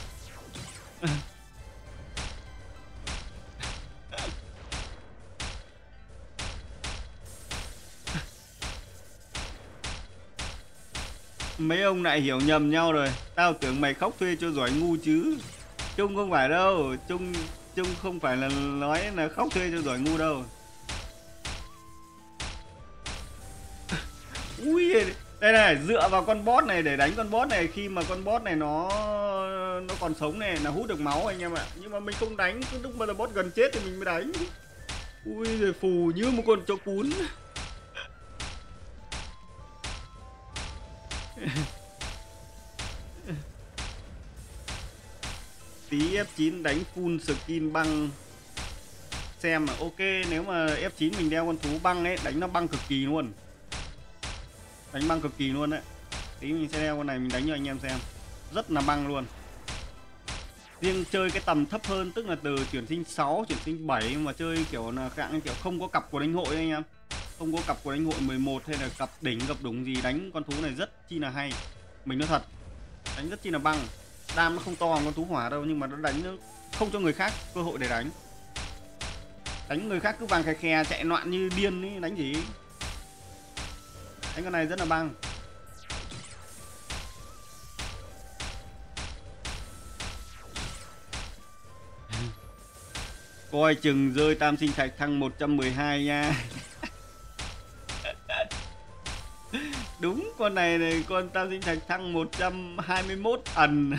Mấy ông lại hiểu nhầm nhau rồi. Tao tưởng mày khóc thuê cho giỏi ngu chứ. Trung không phải đâu. Trung không phải là nói là khóc thuê cho giỏi ngu đâu. Ui đây này, dựa vào con boss này để đánh con boss này. Khi mà con boss này nó còn sống này là hút được máu anh em ạ. Nhưng mà mình không đánh. Cứ lúc mà là boss gần chết thì mình mới đánh. Ui rồi phù như một con chó cún. Tí F9 đánh full skin băng. Xem mà ok. Nếu mà F9 mình đeo con thú băng ấy, đánh nó băng cực kỳ luôn. Đánh băng cực kỳ luôn đấy. Tí mình sẽ đeo con này mình đánh cho anh em xem. Rất là băng luôn. Riêng chơi cái tầm thấp hơn, tức là từ chuyển sinh 6, chuyển sinh 7 mà chơi kiểu là dạng kiểu không có cặp của đánh hội anh em. Không có cặp của đánh hội 11 hay là cặp đỉnh gặp đủng gì, đánh con thú này rất chi là hay. Mình nói thật. Đánh rất chi là băng. Đam nó không to bằng con thú hỏa đâu, nhưng mà nó đánh nó không cho người khác cơ hội để đánh. Đánh người khác cứ vàng khè khè chạy loạn như điên ấy, đánh gì. Đánh con này rất là băng. Coi chừng rơi tam sinh thạch thăng 112 nha. Đúng con này con tam sinh thạch thăng 121 ẩn.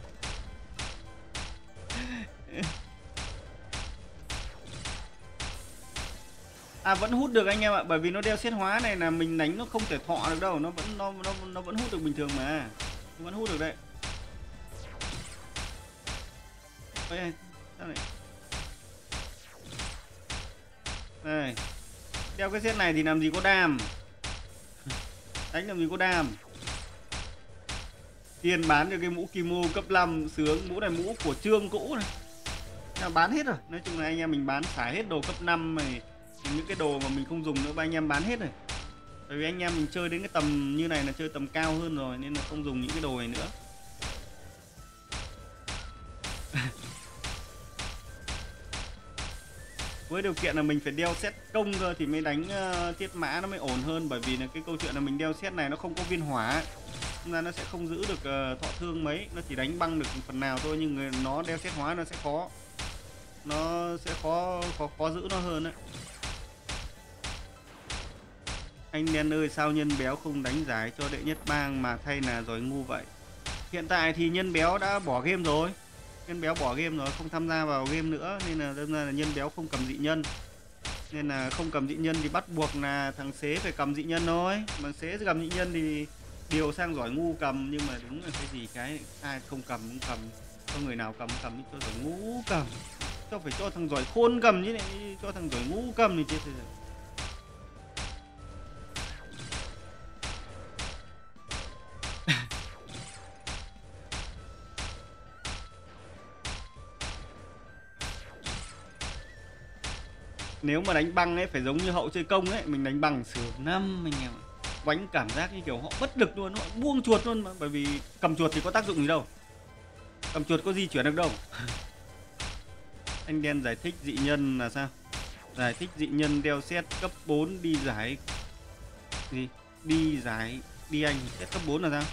À vẫn hút được anh em ạ, bởi vì nó đeo xét hóa này là mình đánh nó không thể thọ được đâu, nó vẫn hút được bình thường mà. Nó vẫn hút được đấy. Ê, sao này? Đây. Đeo cái set này thì làm gì có đam. Đánh làm gì có đam. Tiền bán cho cái mũ Kimo cấp 5 sướng. Mũ này mũ của Trương cũ này, bán hết rồi. Nói chung là anh em mình bán xài hết đồ cấp 5 này, những cái đồ mà mình không dùng nữa anh em bán hết rồi. Bởi vì anh em mình chơi đến cái tầm như này là chơi tầm cao hơn rồi, nên là không dùng những cái đồ này nữa. Với điều kiện là mình phải đeo set công cơ thì mới đánh thiết mã nó mới ổn hơn. Bởi vì là cái câu chuyện là mình đeo set này nó không có viên hỏa, nên nó sẽ không giữ được thọ thương mấy. Nó chỉ đánh băng được phần nào thôi, nhưng nó đeo set hóa nó sẽ khó. Nó sẽ khó giữ nó hơn đấy. Anh đen ơi, sao nhân béo không đánh giải cho đệ nhất bang mà thay là giỏi ngu vậy? Hiện tại thì nhân béo đã bỏ game rồi. Nhân béo bỏ game rồi, không tham gia vào game nữa, nên là đơn giản là nhân béo không cầm dị nhân. Nên là không cầm dị nhân thì bắt buộc là thằng Xế phải cầm dị nhân thôi. Mà Xế cầm dị nhân thì điều sang giỏi ngu cầm. Nhưng mà đúng là cái gì cái ai không cầm cũng cầm. Cho người nào cầm cầm cho giỏi ngu cầm. Cho phải cho thằng giỏi khôn cầm chứ này, cho thằng giỏi ngu cầm thì chết rồi. Nếu mà đánh băng ấy phải giống như Hậu chơi công ấy, mình đánh bằng sướng năm anh em ạ. Quánh cảm giác như kiểu họ bất lực luôn, họ buông chuột luôn mà. Bởi vì cầm chuột thì có tác dụng gì đâu, cầm chuột có di chuyển được đâu. Anh đen giải thích dị nhân là sao? Giải thích dị nhân đeo set cấp 4 đi giải gì? Đi giải đi anh set cấp 4 là sao?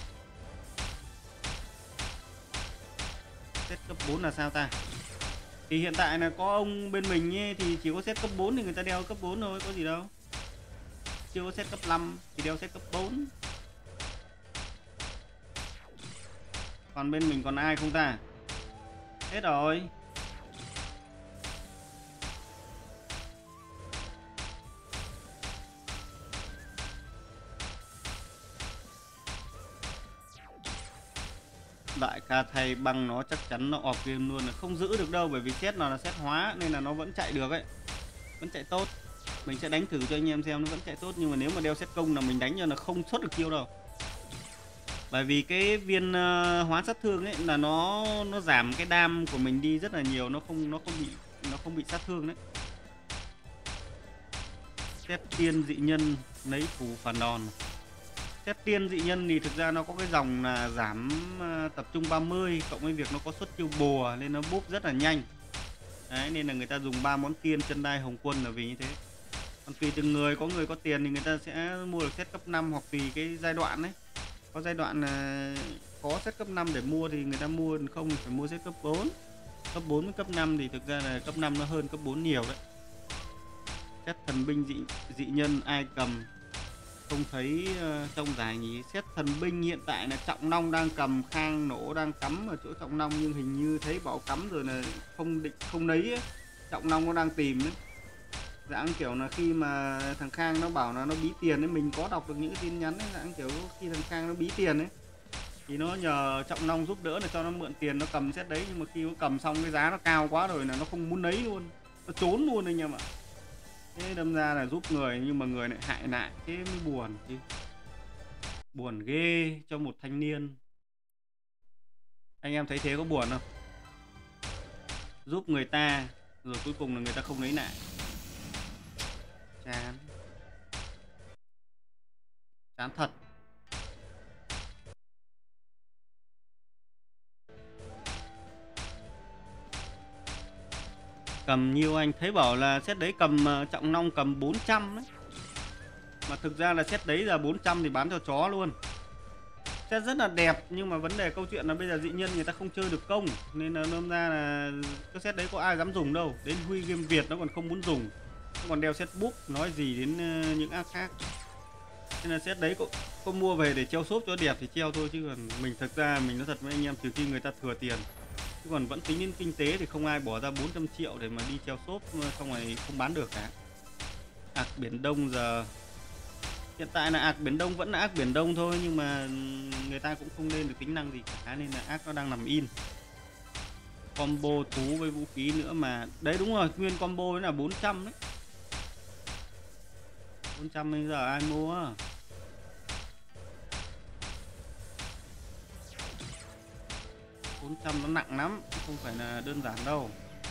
Set cấp 4 là sao ta? Thì hiện tại là có ông bên mình ấy, thì chỉ có set cấp 4 thì người ta đeo cấp 4 thôi, có gì đâu. Chưa có set cấp 5 thì đeo set cấp 4. Còn bên mình còn ai không ta? Hết rồi. Đại ca thay băng nó chắc chắn nó off game luôn, là không giữ được đâu. Bởi vì set nào là set hóa nên là nó vẫn chạy được ấy, vẫn chạy tốt. Mình sẽ đánh thử cho anh em xem, nó vẫn chạy tốt. Nhưng mà nếu mà đeo set công là mình đánh cho nó không xuất được chiêu đâu. Bởi vì cái viên hóa sát thương ấy là nó giảm cái đam của mình đi rất là nhiều, nó không bị sát thương đấy. Set tiên dị nhân lấy thủ phản đòn. Set tiên dị nhân thì thực ra nó có cái dòng là giảm tập trung 30 cộng với việc nó có xuất chiêu bùa nên nó búp rất là nhanh. Đấy, nên là người ta dùng 3 món tiên chân đai hồng quân là vì như thế. Còn tùy từng người, có người có tiền thì người ta sẽ mua được set cấp 5 hoặc tùy cái giai đoạn đấy. Có giai đoạn là có set cấp 5 để mua thì người ta mua, không thì phải mua set cấp 4. Cấp 4 với cấp 5 thì thực ra là cấp 5 nó hơn cấp 4 nhiều đấy. Set thần binh dị nhân ai cầm? Không thấy trong giải nhỉ. Set thần binh hiện tại là Trọng Long đang cầm, Khang Nổ đang cắm ở chỗ Trọng Long, nhưng hình như thấy bảo cắm rồi là không lấy ấy. Trọng Long nó đang tìm đấy. Dạng kiểu là khi mà thằng Khang nó bảo là nó bí tiền ấy, mình có đọc được những cái tin nhắn ấy, dạng kiểu khi thằng Khang nó bí tiền ấy thì nó nhờ Trọng Long giúp đỡ để cho nó mượn tiền nó cầm set đấy. Nhưng mà khi nó cầm xong cái giá nó cao quá rồi là nó không muốn lấy luôn, nó trốn luôn anh em ạ. Thế đâm ra là giúp người nhưng mà người lại hại lại, thế mới buồn chứ. Buồn ghê cho một thanh niên. Anh em thấy thế có buồn không? Giúp người ta rồi cuối cùng là người ta không lấy lại. Chán. Chán thật. Cầm nhiêu anh? Thấy bảo là set đấy cầm Trọng Long cầm 400 đấy. Mà thực ra là set đấy là 400 thì bán cho chó luôn. Set rất là đẹp, nhưng mà vấn đề câu chuyện là bây giờ dị nhân người ta không chơi được công, nên là nôm ra là cái set đấy có ai dám dùng đâu. Đến Huy Game Việt nó còn không muốn dùng, nó còn đeo set book nói gì đến những ác khác. Nên là set đấy có mua về để treo shop cho đẹp thì treo thôi, chứ còn mình thực ra mình nói thật với anh em, trừ khi người ta thừa tiền, chứ còn vẫn tính đến kinh tế thì không ai bỏ ra 400 triệu để mà đi treo shop xong rồi không bán được cả. Ác Biển Đông giờ hiện tại là Ác Biển Đông vẫn là Ác Biển Đông thôi, nhưng mà người ta cũng không lên được tính năng gì cả, nên là Ác nó đang nằm in. Combo thú với vũ khí nữa mà. Đấy đúng rồi, nguyên combo nó là 400 đấy. 400 bây giờ ai mua? 400 nó nặng lắm, không phải là đơn giản đâu.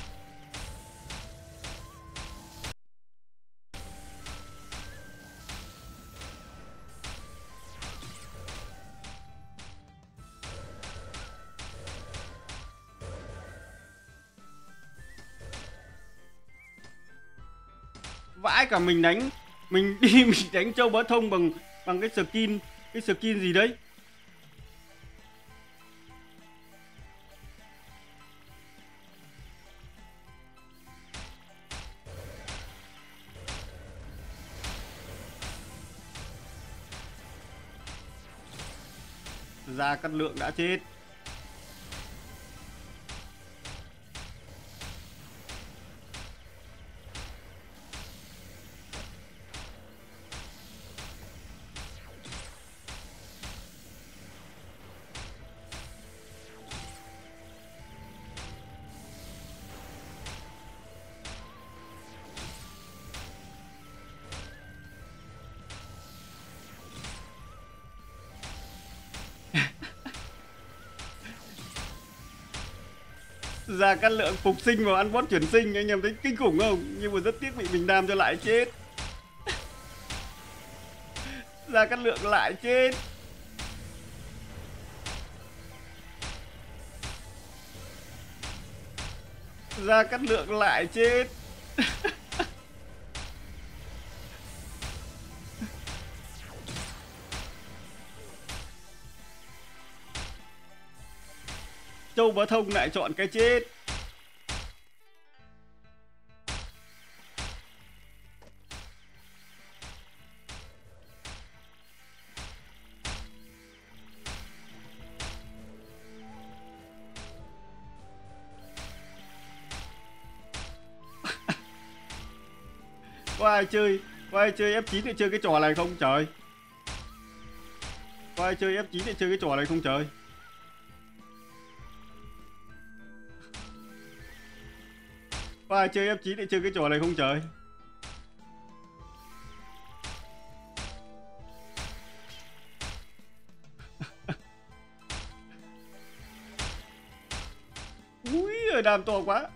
Vãi cả, mình đánh, mình đi mình đánh Châu Bá Thông bằng cái skin gì đấy. Gia Cát Lượng đã chết. Gia Cát Lượng phục sinh vào ăn bot chuyển sinh, anh em thấy kinh khủng không? Nhưng mà rất tiếc bị mình đam cho lại chết. Gia Cát Lượng lại chết. Gia Cát Lượng lại chết. Châu Bá Thông lại chọn cái chết. Có ai chơi F9 để chơi cái trò này không trời? Có ai chơi F9 để chơi cái trò này không trời? Có ai chơi F9 để chơi cái trò này không trời? Úi ơi, đam to quá.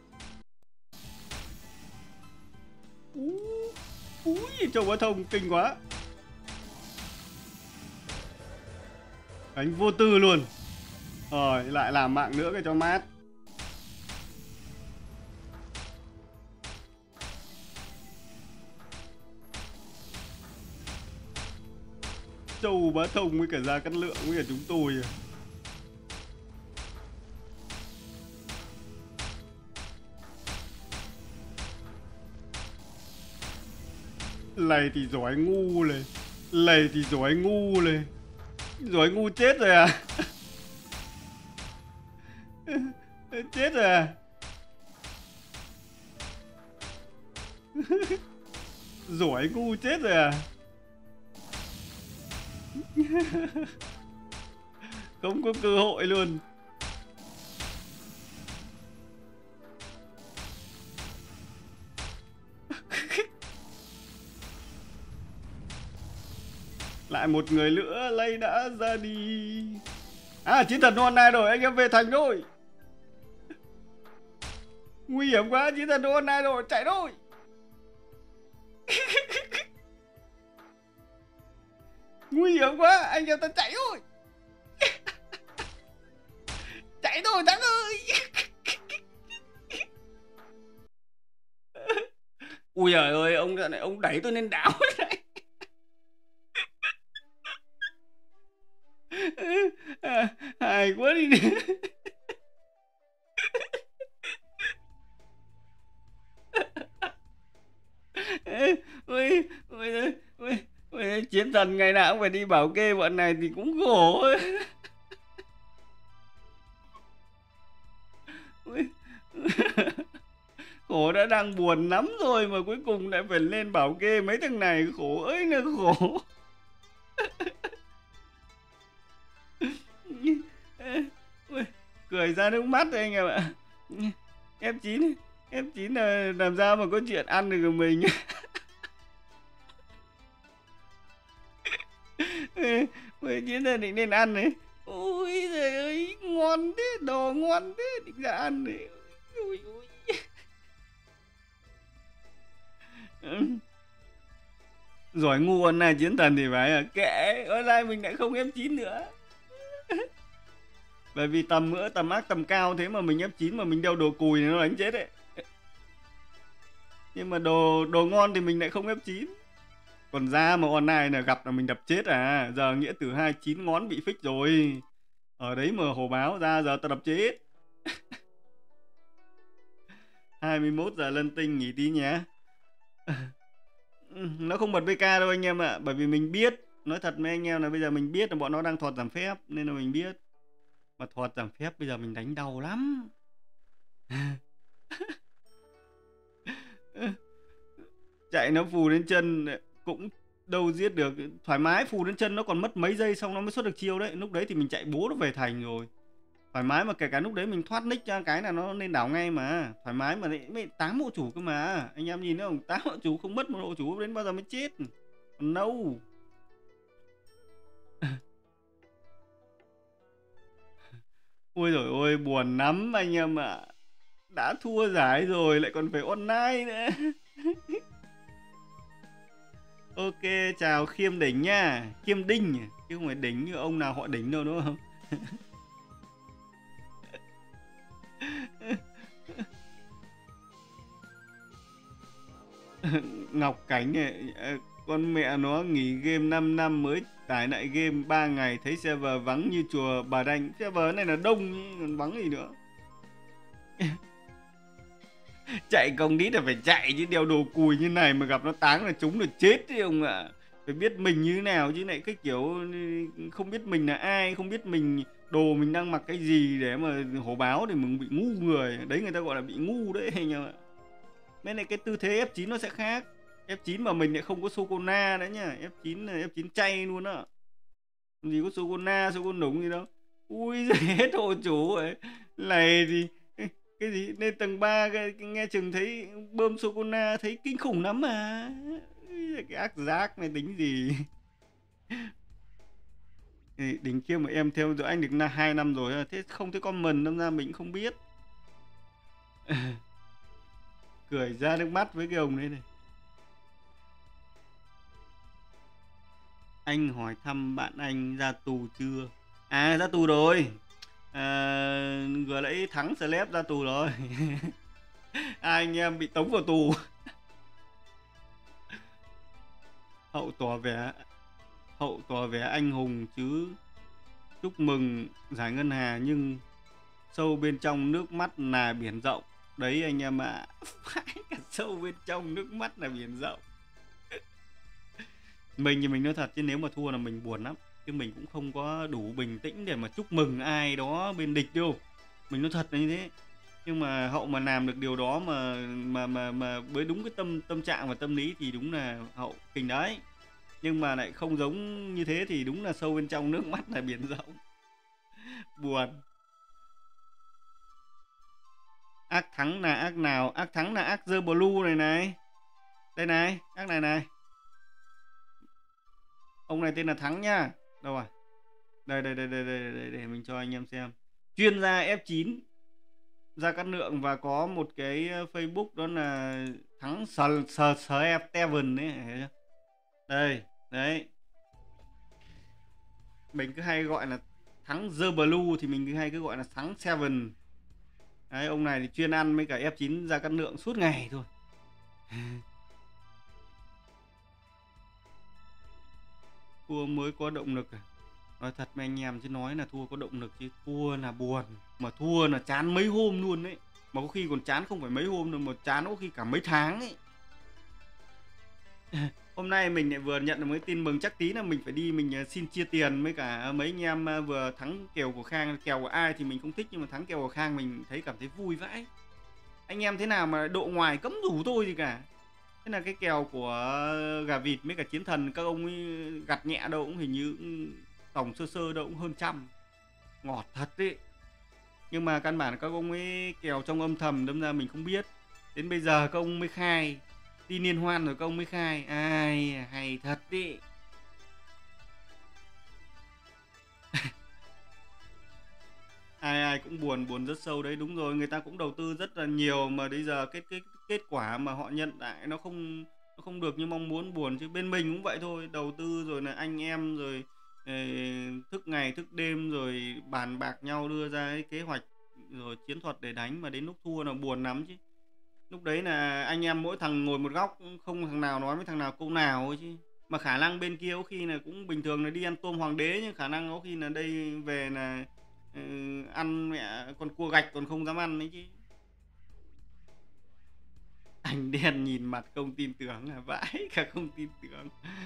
Úi, Châu Bá Thông kinh quá. Đánh vô tư luôn. Rồi, lại làm mạng nữa cái cho mát. Châu Bá Thông với cả Gia Cát Lượng với cả chúng tôi à. Này thì giỏi ngu này. Này thì giỏi ngu này. Giỏi ngu chết rồi à. Chết rồi à. Giỏi ngu chết rồi à. Không có cơ hội luôn. Lại một người nữa Lay đã ra đi. À, chiến thần online rồi, anh em về thành rồi. Nguy hiểm quá, chiến thần online rồi, chạy thôi. Nguy hiểm quá, anh em ta chạy thôi. Chạy thôi thắng ơi. Ui giời ơi, ông đẩy tôi lên đảo này. Hài quá đi. Ui, ui, ui, ui, chiến thần ngày nào cũng phải đi bảo kê bọn này thì cũng khổ. Ui. Khổ đã đang buồn lắm rồi mà cuối cùng lại phải lên bảo kê mấy thằng này, khổ ơi là khổ. Ui, cười ra nước mắt rồi anh em ạ. F9 là làm sao mà có chuyện ăn được của mình. Với chiến thần định nên ăn đấy. Ui giời ơi, ngon. ngon thế, đồ ngon thế, định ra ăn đấy. Ui, ui. Giỏi ngu online chiến thần thì phải à, kệ, online mình lại không F9 nữa. Bởi vì tầm nữa, tầm ác tầm cao thế mà mình F9 mà mình đeo đồ cùi nó đánh chết đấy. Nhưng mà đồ ngon thì mình lại không F9. Còn ra mà online là gặp là mình đập chết à. Giờ nghĩa từ 29 ngón bị fix rồi. Ở đấy mà hồ báo ra giờ tao đập chết. 21 giờ lên tinh nghỉ tí nhé. Nó không bật VK đâu anh em ạ. Bởi vì mình biết, nói thật với anh em là bây giờ mình biết là bọn nó đang thọt giảm phép. Nên là mình biết. Mà thọt giảm phép bây giờ mình đánh đau lắm. Chạy nó phù đến chân cũng đâu giết được. Thoải mái phù đến chân nó còn mất mấy giây xong nó mới xuất được chiêu đấy. Lúc đấy thì mình chạy bố nó về thành rồi. Thoải mái mà kể cả lúc đấy mình thoát nick ra cái là nó lên đảo ngay mà. Thoải mái mà lại 8 hộ chủ cơ mà. Anh em nhìn thấy không? 8 hộ chủ không mất một hộ chủ đến bao giờ mới chết. Còn đâu. Ôi dồi ôi buồn lắm anh em ạ. Đã thua giải rồi lại còn phải online nữa. Ok, chào Khiêm Đỉnh nha. Khiêm Đinh chứ không phải Đỉnh như ông nào họ Đỉnh đâu đúng không? Ngọc Cảnh này, con mẹ nó nghỉ game 5 năm mới tải lại game 3 ngày thấy server vắng như chùa Bà Đanh. Server này là đông còn vắng gì nữa. Chạy công đít là phải chạy chứ, đeo đồ cùi như này mà gặp nó táng là chúng là chết đấy ông ạ. Phải biết mình như thế nào chứ lại cái kiểu không biết mình là ai, không biết mình đồ mình đang mặc cái gì để mà hổ báo thì mình bị ngu người. Đấy người ta gọi là bị ngu đấy anh em ạ. Bên này cái tư thế F9 nó sẽ khác. F9 mà mình lại không có Sokona đấy nhá. F9 là F9 chay luôn á. Gì có Sokona, Sokonủng gì đâu. Ui giời, hết hộ chủ rồi. Này thì cái gì lên tầng 3 nghe chừng thấy bơm Sokona thấy kinh khủng lắm mà. Cái ác giác này tính gì. Đỉnh kia mà em theo dõi anh được 2 năm rồi. Thế không thấy comment đâm ra mình cũng không biết. Cười ra nước mắt với cái ông đấy này. Anh hỏi thăm bạn anh ra tù chưa? À ra tù rồi. Vừa nãy thắng Slap ra tù rồi. Anh em bị tống vào tù. Hậu tỏ vẻ anh hùng chứ. Chúc mừng giải ngân hà nhưng sâu bên trong nước mắt là biển rộng. Đấy anh em ạ. Phải cả sâu bên trong nước mắt là biển rộng. Mình thì mình nói thật chứ nếu mà thua là mình buồn lắm. Chứ mình cũng không có đủ bình tĩnh để mà chúc mừng ai đó bên địch đâu. Mình nói thật là như thế. Nhưng mà Hậu mà làm được điều đó mà với đúng cái tâm trạng và tâm lý thì đúng là Hậu kinh đấy. Nhưng mà lại không giống như thế thì đúng là sâu bên trong nước mắt là biển rộng. Buồn. Ác thắng là ác nào? Ác thắng là ác The Blue này này. Đây này, ác này này. Ông này tên là Thắng nhá. Đâu à? Đây để mình cho anh em xem. Chuyên gia F9 Gia Cát Lượng và có một cái Facebook đó là Thắng F7 đấy. Đây, đấy. Mình cứ hay gọi là Thắng The Blue thì mình cứ hay cứ gọi là Thắng 7. Đấy, ông này thì chuyên ăn với cả F9 Gia Cát Lượng suốt ngày thôi. Thua mới có động lực à? Nói thật với anh em chứ nói là thua có động lực chứ thua là buồn. Mà thua là chán mấy hôm luôn đấy. Mà có khi còn chán không phải mấy hôm đâu mà chán có khi cả mấy tháng ấy. Hôm nay mình lại vừa nhận được một cái tin mừng, chắc tí là mình phải đi mình xin chia tiền với cả mấy anh em vừa thắng kèo của Khang. Kèo của ai thì mình không thích nhưng mà thắng kèo của Khang mình thấy cảm thấy vui vãi. Anh em thế nào mà độ ngoài cấm rủ tôi gì cả. Thế là cái kèo của gà vịt với cả chiến thần các ông ấy gặt nhẹ đâu cũng hình như tổng sơ đâu cũng hơn 100. Ngọt thật đấy. Nhưng mà căn bản các ông ấy kèo trong âm thầm đâm ra mình không biết. Đến bây giờ các ông mới khai. Đi liên hoan rồi các ông mới khai. Ai hay thật đi. Ai ai cũng buồn, buồn rất sâu đấy. Đúng rồi, người ta cũng đầu tư rất là nhiều mà bây giờ kết quả mà họ nhận lại nó không được như mong muốn, buồn chứ. Bên mình cũng vậy thôi, đầu tư rồi là anh em rồi ờ, thức ngày thức đêm rồi bàn bạc nhau đưa ra cái kế hoạch rồi chiến thuật để đánh, mà đến lúc thua là buồn lắm chứ. Lúc đấy là anh em mỗi thằng ngồi một góc, không thằng nào nói với thằng nào câu nào ấy chứ. Mà khả năng bên kia có khi là cũng bình thường là đi ăn tôm hoàng đế, nhưng khả năng có khi là đây về là ừ, ăn mẹ con cua gạch còn không dám ăn đấy chứ. Anh đen nhìn mặt không tin tưởng là vãi cả không tin tưởng.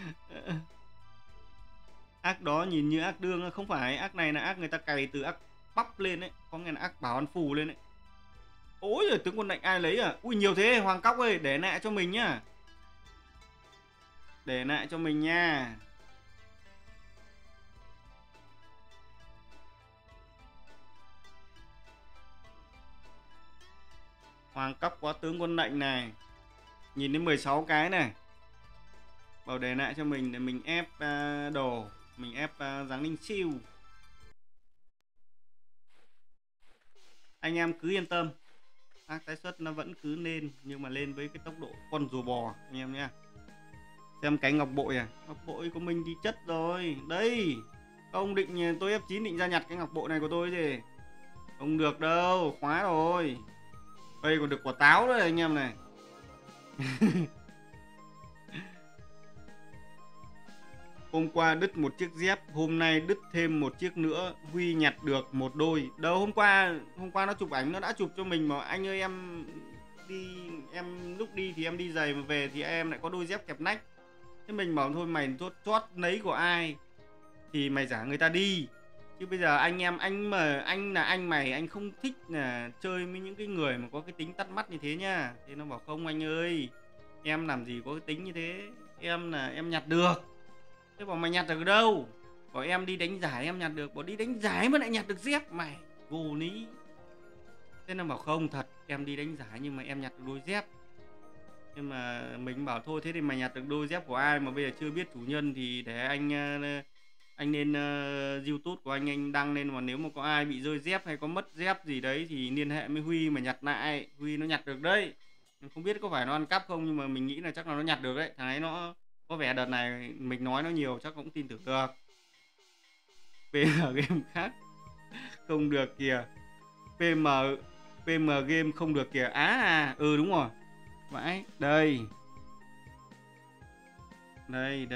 Ác đó nhìn như ác đương, không phải, ác này là ác người ta cày từ ác bắp lên đấy, có nghĩa là ác bảo ăn phù lên đấy. Ôi giời, tướng quân lệnh ai lấy à? Ui nhiều thế, Hoàng Cóc ơi, để lại cho mình nhá. Để lại cho mình nha. Hoàng Cóc có tướng quân lệnh này. Nhìn đến 16 cái này. Bảo để lại cho mình để mình ép đồ. Mình ép Giáng Linh siêu. Anh em cứ yên tâm. Ác tái xuất nó vẫn cứ lên, nhưng mà lên với cái tốc độ con rùa bò anh em nhé. Xem cái ngọc bội à, ngọc bội của mình thì chất rồi. Đây, không định tôi F9 định ra nhặt cái ngọc bội này của tôi gì. Không được đâu, khóa rồi. Đây còn được quả táo đấy anh em này. Hôm qua đứt một chiếc dép, hôm nay đứt thêm một chiếc nữa. Huy nhặt được một đôi. Đâu hôm qua nó chụp ảnh, nó đã chụp cho mình mà anh ơi, em đi, em lúc đi thì em đi giày mà về thì em lại có đôi dép kẹp nách. Thế mình bảo thôi mày chót lấy của ai thì mày giả người ta đi. Chứ bây giờ anh em, anh là anh mày, anh không thích là chơi với những cái người mà có cái tính tắt mắt như thế nhá. Thế nó bảo không anh ơi, em làm gì có cái tính như thế, em là em nhặt được. Thế bảo mày nhặt được ở đâu? Bảo em đi đánh giải em nhặt được. Bảo đi đánh giải mà lại nhặt được dép, mày vô lý. Thế nó bảo không, thật em đi đánh giải nhưng mà em nhặt được đôi dép. Nhưng mà mình bảo thôi thế thì mày nhặt được đôi dép của ai mà bây giờ chưa biết chủ nhân thì để anh lên YouTube của anh đăng lên, mà nếu mà có ai bị rơi dép hay có mất dép gì đấy thì liên hệ với Huy mà nhặt lại. Huy nó nhặt được đấy. Không biết có phải nó ăn cắp không, nhưng mà mình nghĩ là chắc là nó nhặt được đấy. Thằng ấy nó có vẻ đợt này mình nói nó nhiều chắc cũng tin tưởng được. PM game khác không được kìa. PM PM game không được kìa. Đúng rồi. Vãi, đây. Đây.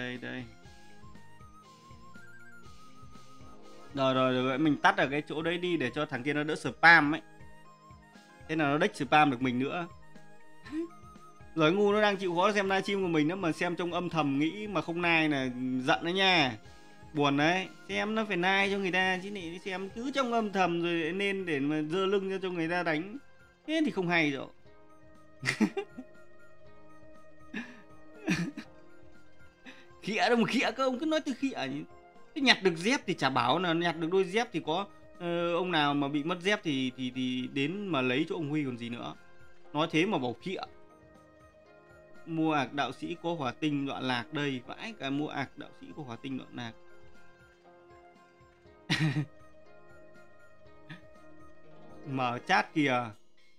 Rồi, mình tắt ở cái chỗ đấy đi để cho thằng kia nó đỡ spam ấy. Thế là nó đếch spam được mình nữa. Rồi ngu nó đang chịu khó xem livestream của mình nữa mà xem trong âm thầm nghĩ mà không nai là giận đấy nha. Buồn đấy, xem nó phải nai cho người ta chứ này, xem cứ trong âm thầm rồi nên để mà dơ lưng ra cho người ta đánh. Thế thì không hay rồi. Khịa đâu mà khịa cơ, ông cứ nói từ khịa nhỉ. Thế nhặt được dép thì chả bảo là nhặt được đôi dép thì có ông nào mà bị mất dép thì đến mà lấy cho ông Huy còn gì nữa. Nói thế mà bảo khịa. Mua ạc đạo sĩ có hỏa tinh đoạn lạc đây, vãi cả mua ạc đạo sĩ có hỏa tinh đoạn lạc. Mở chat kìa.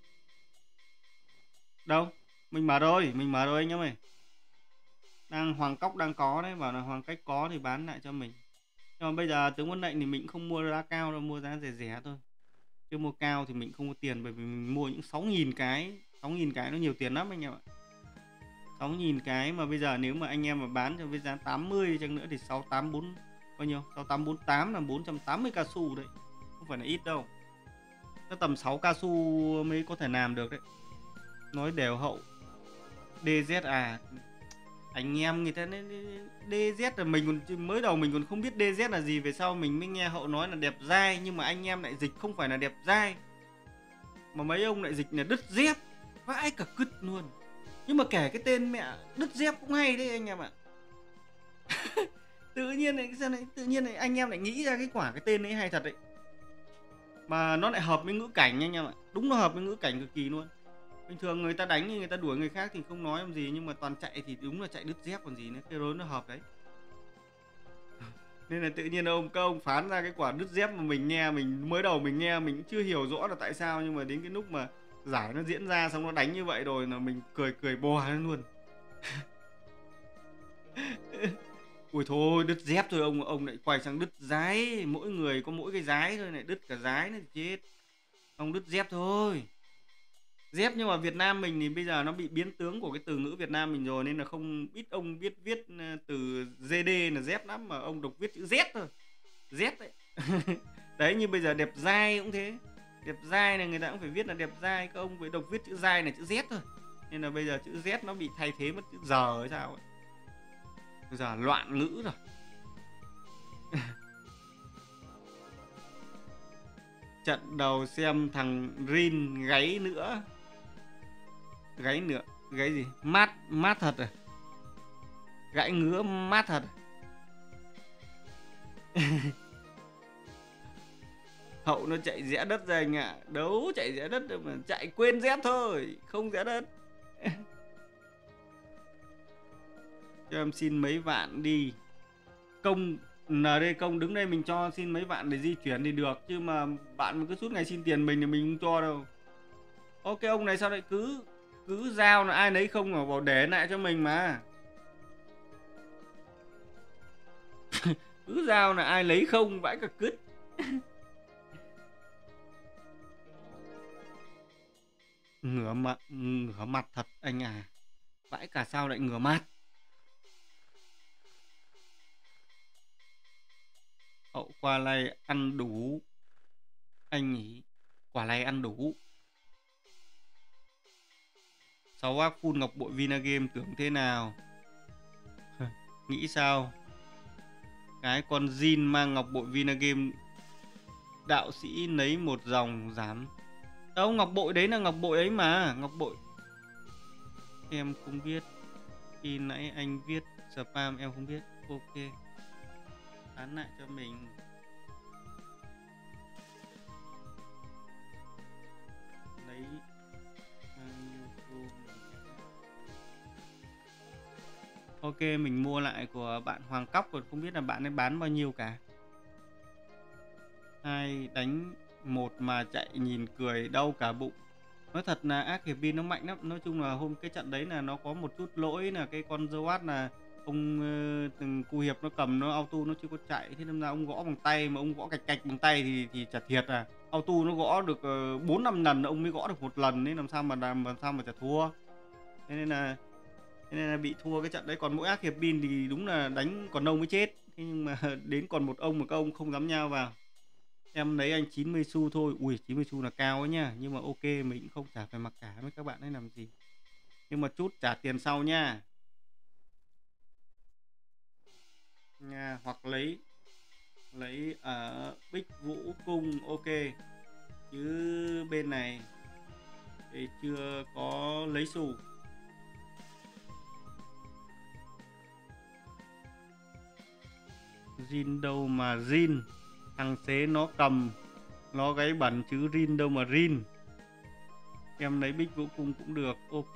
Đâu? Mình mở rồi anh em ơi. Đang Hoàng Cóc đang có đấy, bảo là Hoàng Cách có thì bán lại cho mình. Nhưng mà bây giờ tướng quân lệnh thì mình không mua giá cao đâu, mua giá rẻ rẻ thôi. Chứ mua cao thì mình không có tiền, bởi vì mình mua những 6.000 cái. 6.000 cái nó nhiều tiền lắm anh em ạ. 6.000 cái mà bây giờ nếu mà anh em mà bán cho với giá 80 chăng nữa thì 684 bao nhiêu? 6848 là 480 cao su đấy. Không phải là ít đâu. Nó tầm 6 cao su mới có thể làm được đấy. Nói đều hậu. DZ anh em người ta DZ là mình còn mới đầu mình còn không biết DZ là gì, về sau mình mới nghe hậu nói là đẹp dai, nhưng mà anh em lại dịch không phải là đẹp dai mà mấy ông lại dịch là đứt dép, vãi cả cứt luôn. Nhưng mà kể cái tên mẹ đứt dép cũng hay đấy anh em ạ. tự nhiên này anh em lại nghĩ ra cái tên ấy hay thật đấy, mà nó lại hợp với ngữ cảnh anh em ạ. Đúng, nó hợp với ngữ cảnh cực kỳ luôn. Bình thường người ta đánh như người ta đuổi người khác thì không nói làm gì, nhưng mà toàn chạy thì đúng là chạy đứt dép còn gì nữa. Cái rốn nó hợp đấy. Nên là tự nhiên các ông phán ra cái quả đứt dép mà mình nghe, mình mới đầu mình nghe mình cũng chưa hiểu rõ là tại sao, nhưng mà đến cái lúc mà giải nó diễn ra xong nó đánh như vậy rồi là mình cười cười bò lên luôn. Ui thôi đứt dép thôi, ông lại quay sang đứt dái, mỗi người có mỗi cái dái thôi, lại đứt cả dái nữa thì chết. Ông đứt dép thôi. Dép nhưng mà Việt Nam mình thì bây giờ nó bị biến tướng của cái từ ngữ Việt Nam mình rồi, nên là không ít ông biết viết từ GD là dép lắm, mà ông đọc viết chữ Z thôi. Z đấy. Đấy, như bây giờ đẹp dai cũng thế. Đẹp dai này người ta cũng phải viết là đẹp dai, các ông phải đọc viết chữ dai này chữ Z thôi. Nên là bây giờ chữ Z nó bị thay thế mất chữ giờ hay sao ấy. Bây giờ loạn ngữ rồi. Trận đầu xem thằng Rin gáy nữa. Gáy nữa. Gáy gì? Mát thật à? Gãy ngứa mát thật à? Hậu nó chạy rẽ đất ra anh ạ. Đấu chạy rẽ đất mà chạy quên dép thôi, không rẽ đất. Cho em xin mấy vạn đi. Công ND Công đứng đây mình cho xin mấy vạn để di chuyển thì được, chứ mà bạn cứ suốt ngày xin tiền mình thì mình không cho đâu. Ok, ông này sao lại cứ giao là ai nấy không mà bảo để lại cho mình mà. Cứ giao là ai lấy không vãi cả cứt. Ngửa mặt thật anh à. Vãi cả sao lại ngửa mặt. Hậu qua này ăn đủ. Anh nhỉ. Quả này ăn đủ. 6 ác full ngọc bội Vinagame tưởng thế nào. Nghĩ sao. Cái con Jin mang ngọc bội Vinagame. Đạo sĩ lấy một dòng giảm. Đâu, ngọc bội đấy là ngọc bội ấy mà. Ngọc bội. Em không biết. Khi nãy anh viết spam em không biết. Ok. Bán lại cho mình. Lấy ok, mình mua lại của bạn Hoàng Cóc rồi, không biết là bạn ấy bán bao nhiêu cả. 2 đánh 1 mà chạy nhìn cười đau cả bụng. Nói thật là ác hiệp viên nó mạnh lắm. Nói chung là hôm cái trận đấy là nó có một chút lỗi là cái con Zoat là ông từng cu hiệp nó cầm nó auto nó chưa có chạy, thế nên là ông gõ bằng tay, mà ông gõ cạch cạch bằng tay thì chả thiệt à. Auto nó gõ được 4-5 lần ông mới gõ được một lần nên làm sao mà chả thua. Thế nên là bị thua cái trận đấy. Còn mỗi ác hiệp pin thì đúng là đánh còn ông mới chết. Thế nhưng mà đến còn một ông mà các ông không dám nhao vào. Em lấy anh 90 xu thôi. Ui 90 xu là cao ấy nha. Nhưng mà ok, mình cũng không chả phải mặc cả với các bạn ấy làm gì. Nhưng mà chút trả tiền sau nha. Hoặc lấy ở Bích Vũ Cung ok. Chứ bên này thì chưa có lấy xu. Jin đâu mà Jin. Thằng xế nó cầm. Nó gáy bẩn chứ Rin đâu mà Rin. Em lấy Bích Vũ Cung cũng được. Ok.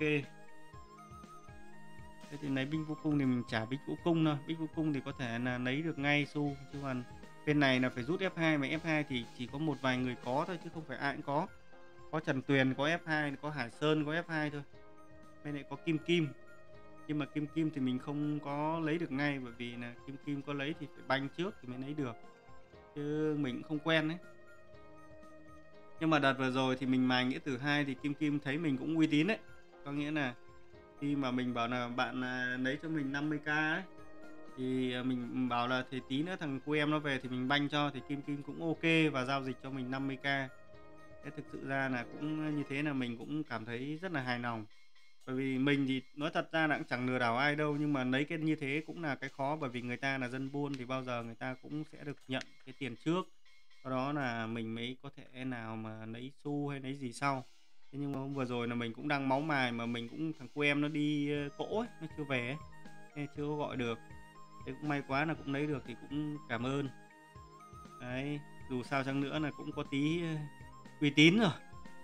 Thế thì lấy Bích Vũ Cung thì mình trả Bích Vũ Cung thôi. Bích Vũ Cung thì có thể là lấy được ngay xu. Chứ còn bên này là phải rút F2. Mà F2 thì chỉ có một vài người có thôi, chứ không phải ai cũng có. Có Trần Tuyền có F2, có Hải Sơn có F2 thôi. Bên này có Kim Kim. Nhưng mà Kim Kim thì mình không có lấy được ngay. Bởi vì là Kim Kim có lấy thì phải banh trước thì mới lấy được. Chứ mình cũng không quen đấy. Nhưng mà đợt vừa rồi thì mình mài nghĩa tử 2 thì Kim Kim thấy mình cũng uy tín đấy. Có nghĩa là khi mà mình bảo là bạn lấy cho mình 50k ấy, thì mình bảo là thì tí nữa thằng cô em nó về thì mình banh cho, thì Kim Kim cũng ok và giao dịch cho mình 50k. Thế thực sự ra là cũng như thế là mình cũng cảm thấy rất là hài lòng. Bởi vì mình thì nói thật ra là cũng chẳng lừa đảo ai đâu, nhưng mà lấy cái như thế cũng là cái khó. Bởi vì người ta là dân buôn thì bao giờ người ta cũng sẽ được nhận cái tiền trước, sau đó là mình mới có thể nào mà lấy xu hay lấy gì sau. Thế nhưng mà hôm vừa rồi là mình cũng đang máu mài, mà mình cũng thằng cô em nó đi cỗ ấy, nó chưa về ấy, nên chưa có gọi được. Thế cũng may quá là cũng lấy được thì cũng cảm ơn. Đấy, dù sao chăng nữa là cũng có tí uy tín rồi.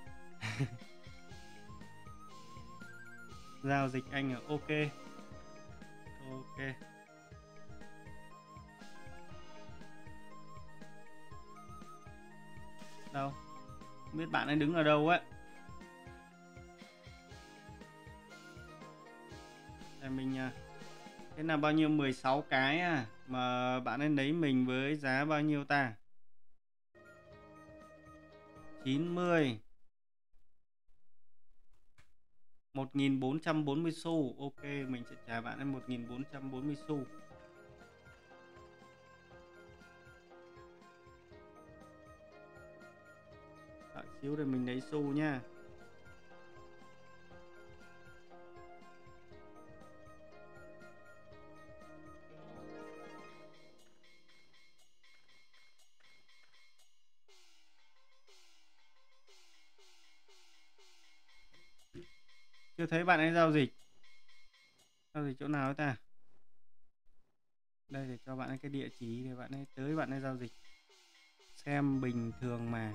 Giao dịch anh ở ok. Ok. Đâu? Không biết bạn ấy đứng ở đâu ấy. Để mình thế là bao nhiêu, 16 cái à? Mà bạn ấy lấy mình với giá bao nhiêu ta? 90. 1440 xu. Ok, mình sẽ trả bạn ấy 1440 xu. Đợi xíu để mình lấy xu nha. Chưa thấy bạn ấy giao dịch. Giao dịch chỗ nào ấy ta? Đây, để cho bạn ấy cái địa chỉ để bạn ấy tới bạn ấy giao dịch. Xem bình thường mà.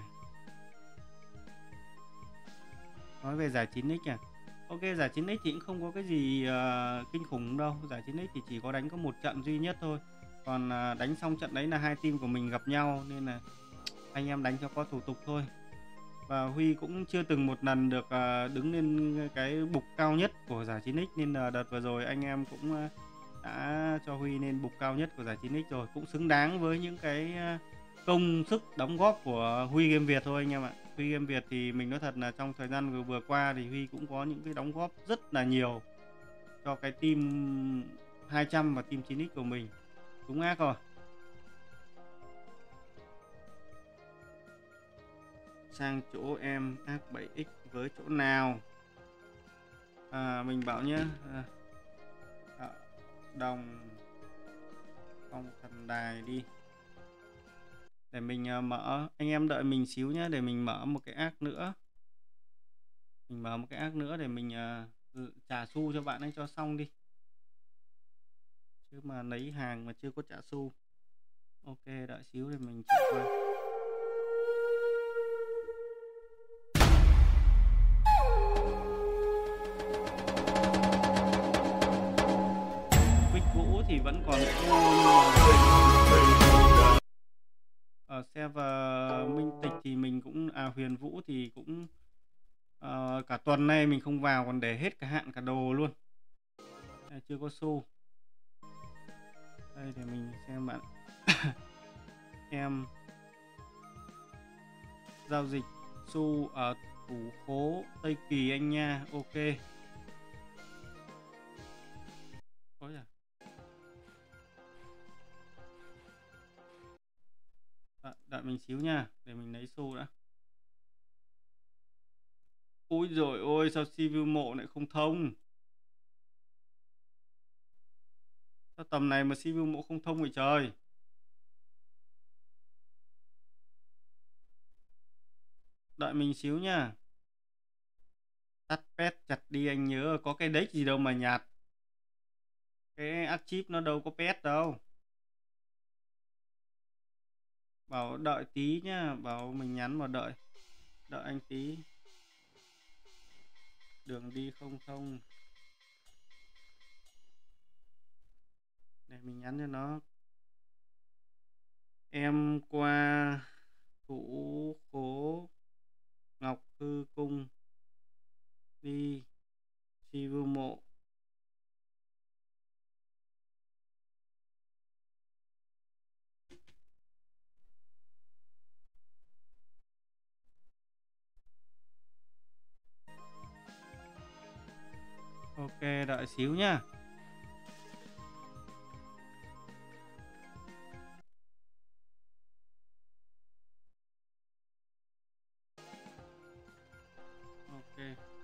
Nói về giải 9x à? Ok, giải 9x thì cũng không có cái gì kinh khủng đâu. Giải 9x thì chỉ có đánh có một trận duy nhất thôi. Còn đánh xong trận đấy là hai team của mình gặp nhau, nên là anh em đánh cho có thủ tục thôi. Và Huy cũng chưa từng một lần được đứng lên cái bục cao nhất của giải 9x, nên là đợt vừa rồi anh em cũng đã cho Huy lên bục cao nhất của giải 9x rồi. Cũng xứng đáng với những cái công sức đóng góp của Huy Game Việt thôi anh em ạ. Huy Game Việt thì mình nói thật là trong thời gian vừa qua thì Huy cũng có những cái đóng góp rất là nhiều cho cái team 200 và team 9x của mình. Đúng ác rồi. Sang chỗ em ác 7x với chỗ nào? Mình bảo nhé, đồng phong thần đài đi. Để mình mở, anh em đợi mình xíu nhé, để mình mở một cái ác nữa. Mình mở một cái ác nữa để mình trả xu cho bạn ấy cho xong đi. Chứ mà lấy hàng mà chưa có trả xu. Ok, đợi xíu để mình chạy qua. Quýt Vũ thì vẫn còn ở server Minh Tịch thì mình cũng Huyền Vũ thì cũng cả tuần nay mình không vào, còn để hết cả hạn cả đồ luôn. Đây, chưa có xu. Đây để mình xem bạn. Em giao dịch xu ở thủ khố Tây Kỳ anh nha. Ok. Ôi à. Đợi mình xíu nha, để mình lấy xu đã. Ui rồi ôi, sao CV mộ lại không thông? Sao tầm này mà CV mộ không thông vậy trời? Đợi mình xíu nha. Tắt pet chặt đi, anh nhớ có cái deck gì đâu mà nhạt. Cái archive nó đâu có pet đâu. Bảo đợi tí nhá, bảo mình nhắn vào đợi. Đợi anh tí. Đường đi không thông. Để mình nhắn cho nó. Em qua thủ khố Ngọc Hư Cung đi Sivu mộ. Ok, đợi xíu nhá. Ok.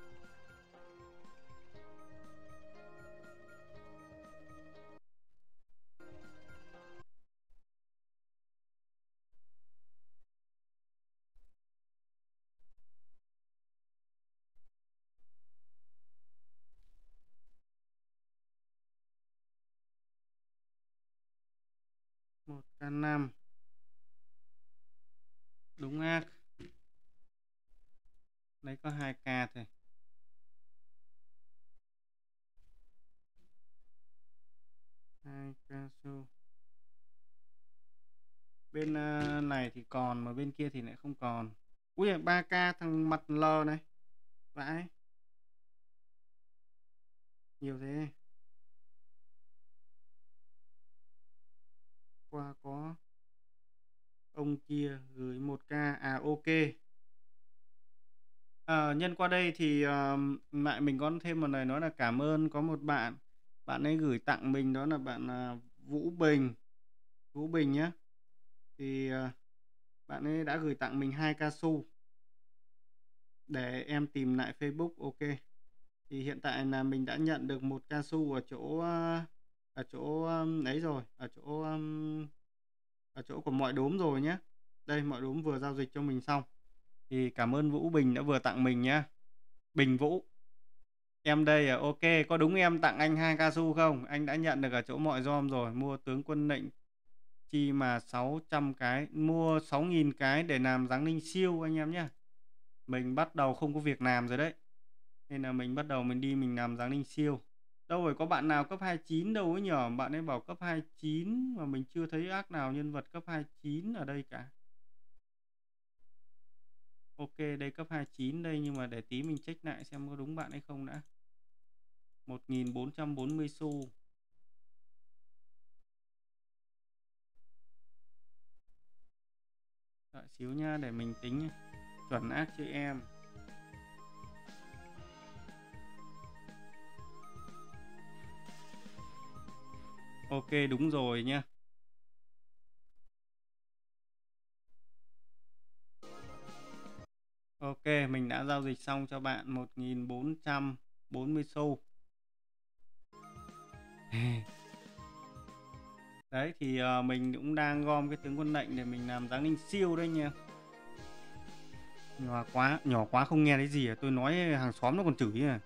Một k 5. Đúng ác. Đấy có 2k thôi. Hai xu. Bên này thì còn, mà bên kia thì lại không còn. Ui 3k thằng mặt L này. Vãi, nhiều thế. Qua có ông kia gửi 1k. À ok. Nhân qua đây thì lại mình có thêm một lời nói là cảm ơn có một bạn. Bạn ấy gửi tặng mình đó là bạn Vũ Bình. Vũ Bình nhé. Thì bạn ấy đã gửi tặng mình 2 cao su. Để em tìm lại Facebook. Ok. Thì hiện tại là mình đã nhận được một cao su ở chỗ ở chỗ ấy rồi, ở chỗ của mọi đốm rồi nhé. Đây, mọi đốm vừa giao dịch cho mình xong. Thì cảm ơn Vũ Bình đã vừa tặng mình nhá. Bình Vũ. Em đây à, ok, có đúng em tặng anh 2 cao su không? Anh đã nhận được ở chỗ mọi dom rồi, mua tướng quân lệnh chi mà 600 cái, mua 6.000 cái để làm giáng ninh siêu anh em nhé. Mình bắt đầu không có việc làm rồi đấy. Nên là mình bắt đầu mình đi mình làm giáng ninh siêu. Đâu rồi có bạn nào cấp 29 đâu ấy nhở? Bạn ấy bảo cấp 29 mà mình chưa thấy ác nào nhân vật cấp 29 ở đây cả. Ok, đây cấp 29 đây nhưng mà để tí mình check lại xem có đúng bạn hay không đã. 1.440 xu. Đợi xíu nha để mình tính chuẩn ác chị em. Ok đúng rồi nha. Ok mình đã giao dịch xong cho bạn 1.440 xu. Đấy thì mình cũng đang gom cái tướng quân lệnh để mình làm giáng ninh siêu đây nha. Nhỏ quá không nghe thấy gì à? Tôi nói hàng xóm nó còn chửi à.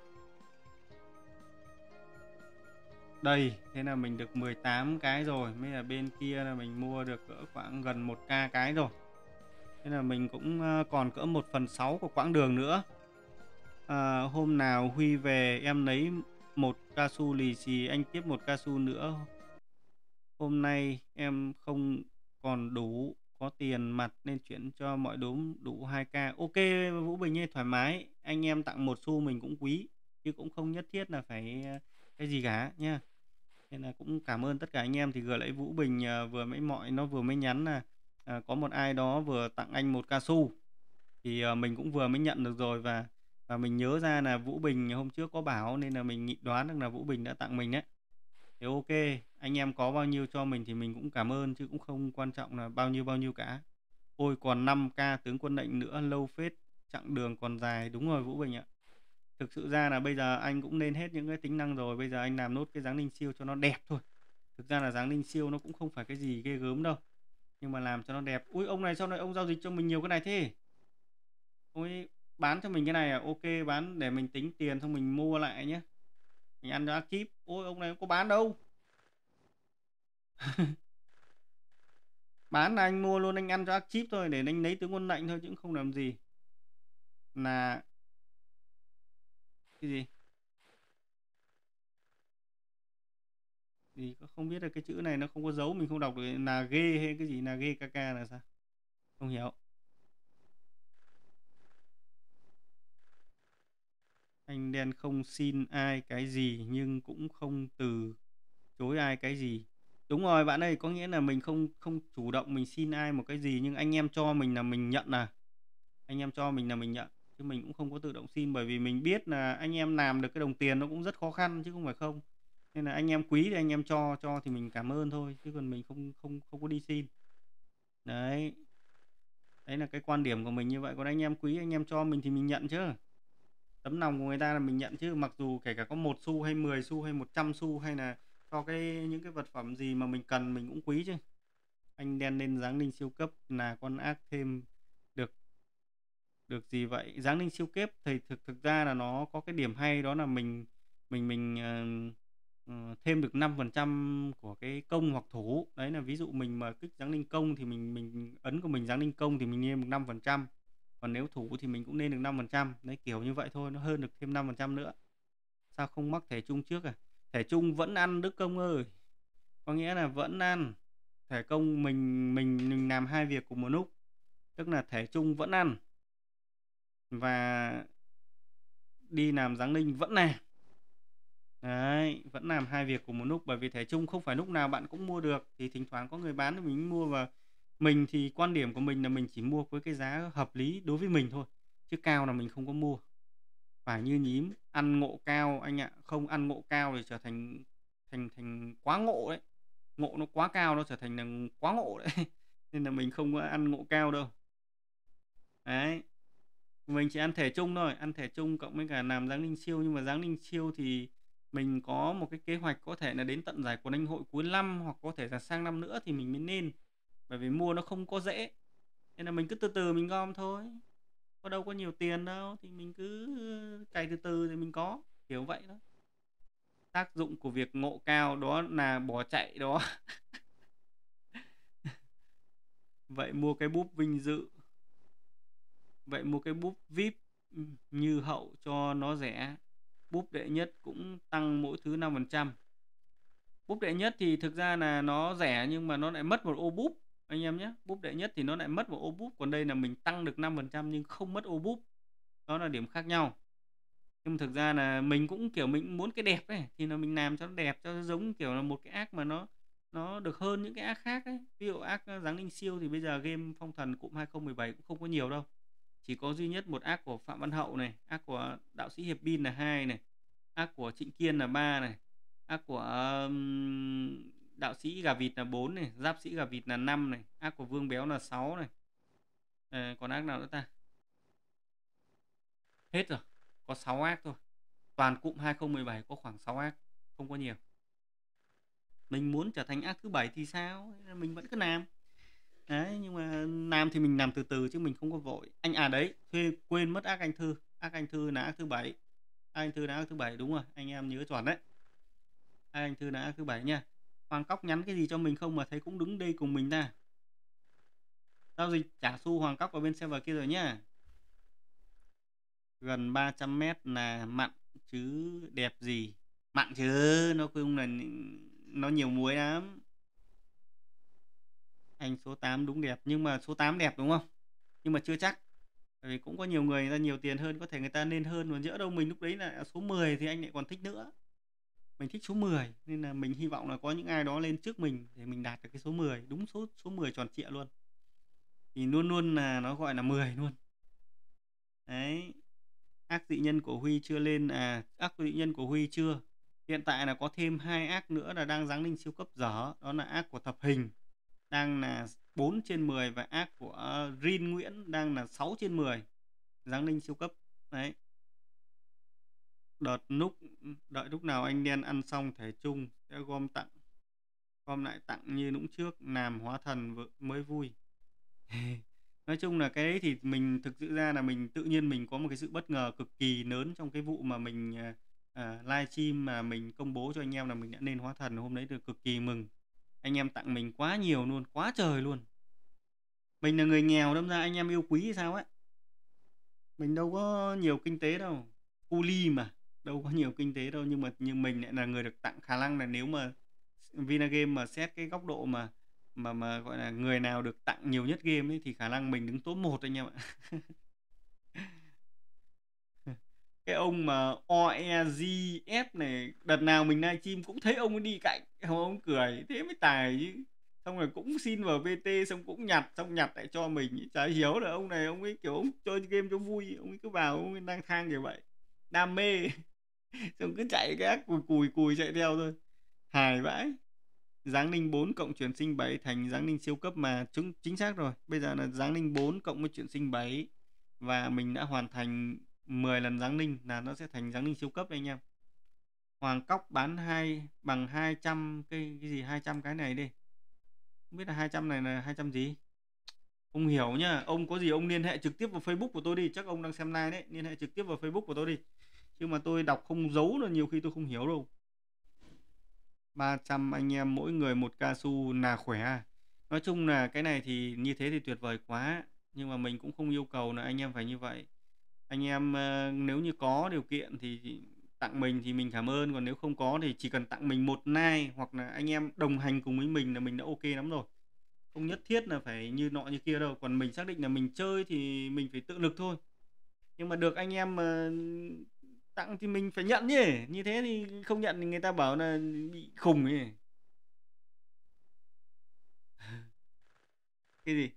Đây, thế là mình được 18 cái rồi. Mới là bên kia là mình mua được cỡ khoảng gần 1k cái rồi. Thế là mình cũng còn cỡ 1/6 của quãng đường nữa. Hôm nào Huy về em lấy một cao su lì xì, anh tiếp một cao su nữa. Hôm nay em không còn đủ có tiền mặt nên chuyển cho mọi đốm đủ 2k. Ok Vũ Bình ơi, thoải mái. Anh em tặng một xu mình cũng quý. Chứ cũng không nhất thiết là phải cái gì cả nha. Nên là cũng cảm ơn tất cả anh em. Thì vừa lấy Vũ Bình nó vừa mới nhắn là có một ai đó vừa tặng anh một cao su. Thì mình cũng vừa mới nhận được rồi. Và mình nhớ ra là Vũ Bình hôm trước có bảo nên là mình đoán được là Vũ Bình đã tặng mình đấy. Thế ok, anh em có bao nhiêu cho mình thì mình cũng cảm ơn chứ cũng không quan trọng là bao nhiêu cả. Ôi còn 5k tướng quân lệnh nữa, lâu phết, chặng đường còn dài. Đúng rồi Vũ Bình ạ. Thực sự ra là bây giờ anh cũng lên hết những cái tính năng rồi, bây giờ anh làm nốt cái dáng ninh siêu cho nó đẹp thôi. Thực ra là dáng ninh siêu nó cũng không phải cái gì ghê gớm đâu, nhưng mà làm cho nó đẹp. Ui ông này sau này ông giao dịch cho mình nhiều cái này thế. Ôi bán cho mình cái này à? Ok bán để mình tính tiền xong mình mua lại nhé. Mình ăn cho ác chip. Ôi ông này không có bán đâu. Bán là anh mua luôn, anh ăn cho ác chip thôi để anh lấy tướng quân lệnh thôi chứ cũng không làm gì. Là cái gì? Gì không biết là cái chữ này nó không có dấu mình không đọc được, là ghê hay cái gì, là ghê kk là sao? Không hiểu. Anh đen không xin ai cái gì nhưng cũng không từ chối ai cái gì. Đúng rồi bạn ơi, có nghĩa là mình không không chủ động mình xin ai một cái gì nhưng anh em cho mình là mình nhận à. Anh em cho mình là mình nhận chứ mình cũng không có tự động xin, bởi vì mình biết là anh em làm được cái đồng tiền nó cũng rất khó khăn chứ không phải không. Nên là anh em quý thì anh em cho thì mình cảm ơn thôi chứ còn mình không không không có đi xin. Đấy. Đấy là cái quan điểm của mình như vậy, còn anh em quý anh em cho mình thì mình nhận chứ. Tấm lòng của người ta là mình nhận chứ, mặc dù kể cả có 1 xu hay 10 xu hay 100 xu hay là cho những cái vật phẩm gì mà mình cần mình cũng quý chứ. Anh đen lên giáng ninh siêu cấp là con ác thêm được được gì vậy? Giáng ninh siêu cấp thì thực ra là nó có cái điểm hay đó là mình thêm được 5% của cái công hoặc thủ. Đấy là ví dụ mình mà kích giáng ninh công thì mình ấn của mình giáng ninh công thì mình lên được 5%. Còn nếu thủ thì mình cũng lên được 5%. Đấy kiểu như vậy thôi, nó hơn được thêm 5% nữa. Sao không mắc thẻ chung trước à? Thẻ chung vẫn ăn Đức Công ơi. Có nghĩa là vẫn ăn. Thẻ công mình làm hai việc cùng một lúc. tức là thể chung vẫn ăn và đi làm Giáng ninh vẫn làm. Đấy, vẫn làm hai việc cùng một lúc, bởi vì thể chung không phải lúc nào bạn cũng mua được, thì thỉnh thoảng có người bán thì mình mua. Và mình thì quan điểm của mình là mình chỉ mua với cái giá hợp lý đối với mình thôi, chứ cao là mình không có mua. Phải như nhím, ăn ngộ cao anh ạ, không ăn ngộ cao thì trở thành thành quá ngộ đấy. Ngộ nó quá cao nó trở thành là quá ngộ đấy. Nên là mình không có ăn ngộ cao đâu. Đấy, mình chỉ ăn thể chung thôi, ăn thể chung cộng với cả làm Giáng ninh siêu. Nhưng mà Giáng ninh siêu thì mình có một cái kế hoạch có thể là đến tận giải quần anh hội cuối năm, hoặc có thể là sang năm nữa thì mình mới nên, bởi vì mua nó không có dễ, nên là mình cứ từ từ mình gom thôi, có đâu có nhiều tiền đâu, thì mình cứ cày từ từ thì mình có, kiểu vậy đó. Tác dụng của việc ngộ cao đó là bỏ chạy đó. Vậy mua cái búp vinh dự, vậy mua cái búp VIP như hậu cho nó rẻ. Búp đệ nhất cũng tăng mỗi thứ 5%. Búp đệ nhất thì thực ra là nó rẻ nhưng mà nó lại mất một ô búp anh em nhé. Búp đệ nhất thì nó lại mất một ô búp, còn đây là mình tăng được 5% nhưng không mất ô búp. Đó là điểm khác nhau. Nhưng mà thực ra là mình cũng kiểu mình muốn cái đẹp ấy, thì là mình làm cho nó đẹp, cho nó giống kiểu là một cái ác mà nó được hơn những cái ác khác ấy. Ví dụ ác Giáng ninh siêu thì bây giờ game phong thần cụm 2017 cũng không có nhiều đâu. Chỉ có duy nhất một ác của Phạm Văn Hậu này, ác của đạo sĩ Hiệp Bin là 2 này, ác của Trịnh Kiên là 3 này, ác của đạo sĩ Gà Vịt là 4 này, giáp sĩ Gà Vịt là 5 này, ác của Vương Béo là 6 này. Còn ác nào nữa ta? Hết rồi, có 6 ác thôi. Toàn cụm 2017 có khoảng 6 ác, không có nhiều. Mình muốn trở thành ác thứ 7 thì sao? Mình vẫn cứ làm. Đấy, nhưng mà làm thì mình làm từ từ chứ mình không có vội. Anh à đấy, quên mất ác anh Thư. Ác anh Thư là ác thứ 7. Anh Thư là ác thứ 7 đúng rồi, anh em nhớ chuẩn đấy. Anh Thư là ác thứ 7 nha. Hoàng Cóc nhắn cái gì cho mình không mà thấy cũng đứng đây cùng mình ta. Giao dịch trả xu Hoàng Cóc ở bên server kia rồi nhá. Gần 300 mét là mặn chứ đẹp gì. Mặn chứ, nó không là nó nhiều muối lắm. Anh số 8 đúng đẹp, nhưng mà số 8 đẹp đúng không? Nhưng mà chưa chắc. Bởi vì cũng có nhiều người ta nhiều tiền hơn, có thể người ta nên hơn, mà nhỡ đâu mình lúc đấy là số 10 thì anh lại còn thích nữa. Mình thích số 10 nên là mình hy vọng là có những ai đó lên trước mình để mình đạt được cái số 10, đúng số 10 tròn trịa luôn. Thì luôn luôn là nó gọi là 10 luôn. Đấy. Ác dị nhân của Huy chưa lên à? Ác dị nhân của Huy chưa. Hiện tại là có thêm 2 ác nữa là đang giáng ninh siêu cấp dở, đó là ác của Thập Hình đang là 4/10 và ác của Rin Nguyễn đang là 6/10. Giáng ninh siêu cấp. Đấy. Đợi lúc nào anh đen ăn xong thể chung sẽ gom lại tặng như lúc trước, làm hóa thần mới vui. Nói chung là cái đấy thì mình thực sự ra là mình tự nhiên mình có một cái sự bất ngờ cực kỳ lớn trong cái vụ mà mình live stream mà mình công bố cho anh em là mình đã lên hóa thần. Hôm đấy được cực kỳ mừng, anh em tặng mình quá nhiều luôn, quá trời luôn. Mình là người nghèo đâm ra anh em yêu quý hay sao ấy, mình đâu có nhiều kinh tế đâu, cu ly mà đâu có nhiều kinh tế đâu. Nhưng mình lại là người được tặng, khả năng là nếu mà Vinagame mà xét cái góc độ mà gọi là người nào được tặng nhiều nhất game ấy thì khả năng mình đứng top 1 anh em ạ. Cái ông mà OEGF này, đợt nào mình livestream cũng thấy ông ấy đi cạnh, ông cười thế mới tài chứ. Xong rồi cũng xin vào VT, xong cũng nhặt lại cho mình. Chả hiểu là ông này ông ấy kiểu ông chơi game cho vui, ông ấy cứ vào ông ấy lang thang kiểu vậy, đam mê. Xong cứ chạy cái ác cùi chạy theo thôi, hài vãi. Giáng ninh 4 cộng chuyển sinh 7 thành Giáng ninh siêu cấp mà, chính xác rồi. Bây giờ là Giáng ninh 4 cộng với chuyển sinh 7 và mình đã hoàn thành 10 lần Giáng ninh là nó sẽ thành Giáng ninh siêu cấp đấy anh em. Hoàng Cóc bán bằng 200 cái gì, 200 cái này đi. Không biết là 200 này là 200 gì? Không hiểu nhá. Ông có gì ông liên hệ trực tiếp vào Facebook của tôi đi, chắc ông đang xem live đấy, liên hệ trực tiếp vào Facebook của tôi đi. Chứ mà tôi đọc không dấu là nhiều khi tôi không hiểu đâu. 300 anh em mỗi người một ca su là khỏe à? Nói chung là cái này thì như thế thì tuyệt vời quá, nhưng mà mình cũng không yêu cầu là anh em phải như vậy. Anh em nếu như có điều kiện thì tặng mình thì mình cảm ơn, còn nếu không có thì chỉ cần tặng mình một like hoặc là anh em đồng hành cùng với mình là mình đã ok lắm rồi. không nhất thiết là phải như nọ như kia đâu. Còn mình xác định là mình chơi thì mình phải tự lực thôi. Nhưng mà được anh em mà tặng thì mình phải nhận chứ. Như thế thì không nhận thì người ta bảo là bị khùng ấy. Cái gì?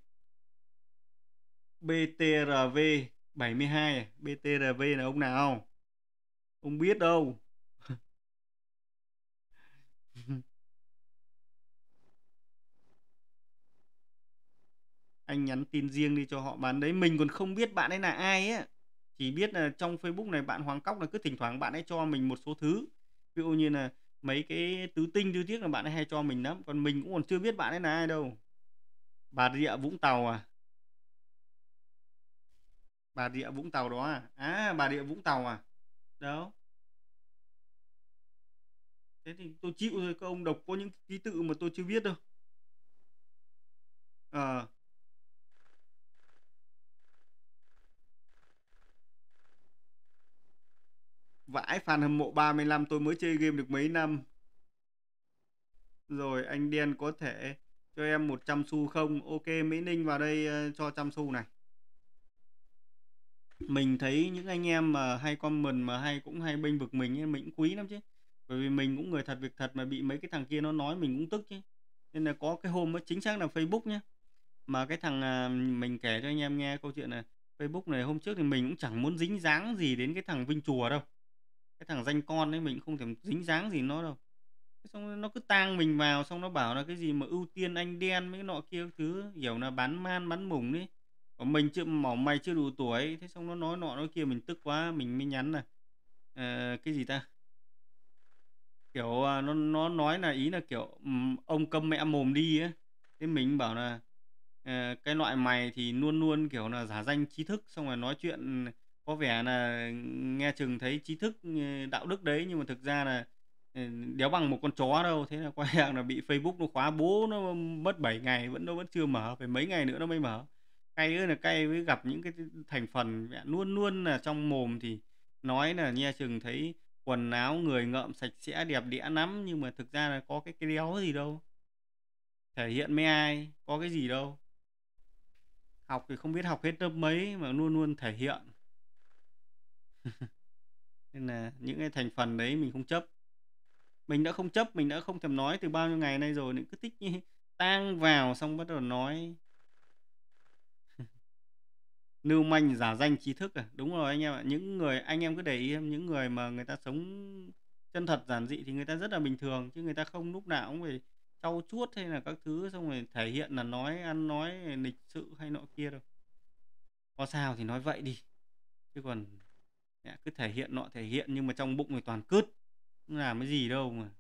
BTRV 72 à? BTRV là ông nào? Ông biết đâu. Anh nhắn tin riêng đi cho họ bán đấy, mình còn không biết bạn ấy là ai á. Chỉ biết là trong Facebook này bạn Hoàng Cóc là cứ thỉnh thoảng bạn ấy cho mình một số thứ. Ví dụ như là mấy cái tứ tinh tứ tiếc là bạn ấy hay cho mình lắm, còn mình cũng còn chưa biết bạn ấy là ai đâu. Bà Rịa Vũng Tàu à? Bà Rịa Vũng Tàu đó à? À, Bà Rịa Vũng Tàu à? Đâu? Thế thì tôi chịu rồi, các ông đọc có những ký tự mà tôi chưa biết đâu. Ờ, vãi, fan hâm mộ 35 tôi mới chơi game được mấy năm. Rồi anh Đen có thể cho em 100 xu không? Ok, Mỹ Ninh vào đây cho 100 xu này. Mình thấy những anh em mà hay comment mà cũng hay bênh vực mình ấy, mình cũng quý lắm chứ. Bởi vì mình cũng người thật việc thật mà bị mấy cái thằng kia nó nói mình cũng tức chứ. Nên là có cái hôm đó, chính xác là Facebook nhá. Mà cái thằng mình kể cho anh em nghe câu chuyện là Facebook này hôm trước thì mình cũng chẳng muốn dính dáng gì đến cái thằng Vinh Chùa đâu. Cái thằng danh con ấy mình không thèm dính dáng gì nó đâu. Xong nó cứ tang mình vào, xong nó bảo là cái gì mà ưu tiên anh đen mấy cái nọ kia thứ, kiểu là bán man bán mủng ấy. Còn mình chưa mỏ mày chưa đủ tuổi, thế xong nó nói nọ nói kia mình tức quá, mình mới nhắn là cái gì ta? Kiểu nó nói là ý là kiểu ông câm mẹ mồm đi ấy. Thế mình bảo là cái loại mày thì luôn luôn kiểu là giả danh trí thức, xong rồi nói chuyện có vẻ là nghe chừng thấy trí thức đạo đức đấy, nhưng mà thực ra là đéo bằng một con chó đâu. Thế là quay lại là bị Facebook nó khóa bố, nó mất 7 ngày nó vẫn chưa mở, phải mấy ngày nữa nó mới mở. Cay ơi là cay, với gặp những cái thành phần mẹ luôn luôn là trong mồm thì nói là nghe chừng thấy quần áo người ngợm sạch sẽ đẹp đẽ lắm, nhưng mà thực ra là có cái đéo gì đâu, thể hiện mấy ai có cái gì đâu. Học thì không biết học hết lớp mấy mà luôn luôn thể hiện. Nên là những cái thành phần đấy mình không chấp. Mình đã không chấp, mình đã không thèm nói từ bao nhiêu ngày nay rồi, cứ thích như tang vào xong bắt đầu nói lưu manh giả danh trí thức à? Đúng rồi anh em ạ. Những người anh em cứ để ý em, những người mà người ta sống chân thật giản dị thì người ta rất là bình thường, chứ người ta không lúc nào cũng phải trau chuốt hay là các thứ xong rồi thể hiện là nói ăn nói lịch sự hay nọ kia đâu. Có sao thì nói vậy đi, chứ còn mẹ cứ thể hiện nọ thể hiện nhưng mà trong bụng thì toàn cứt, không làm cái gì đâu mà.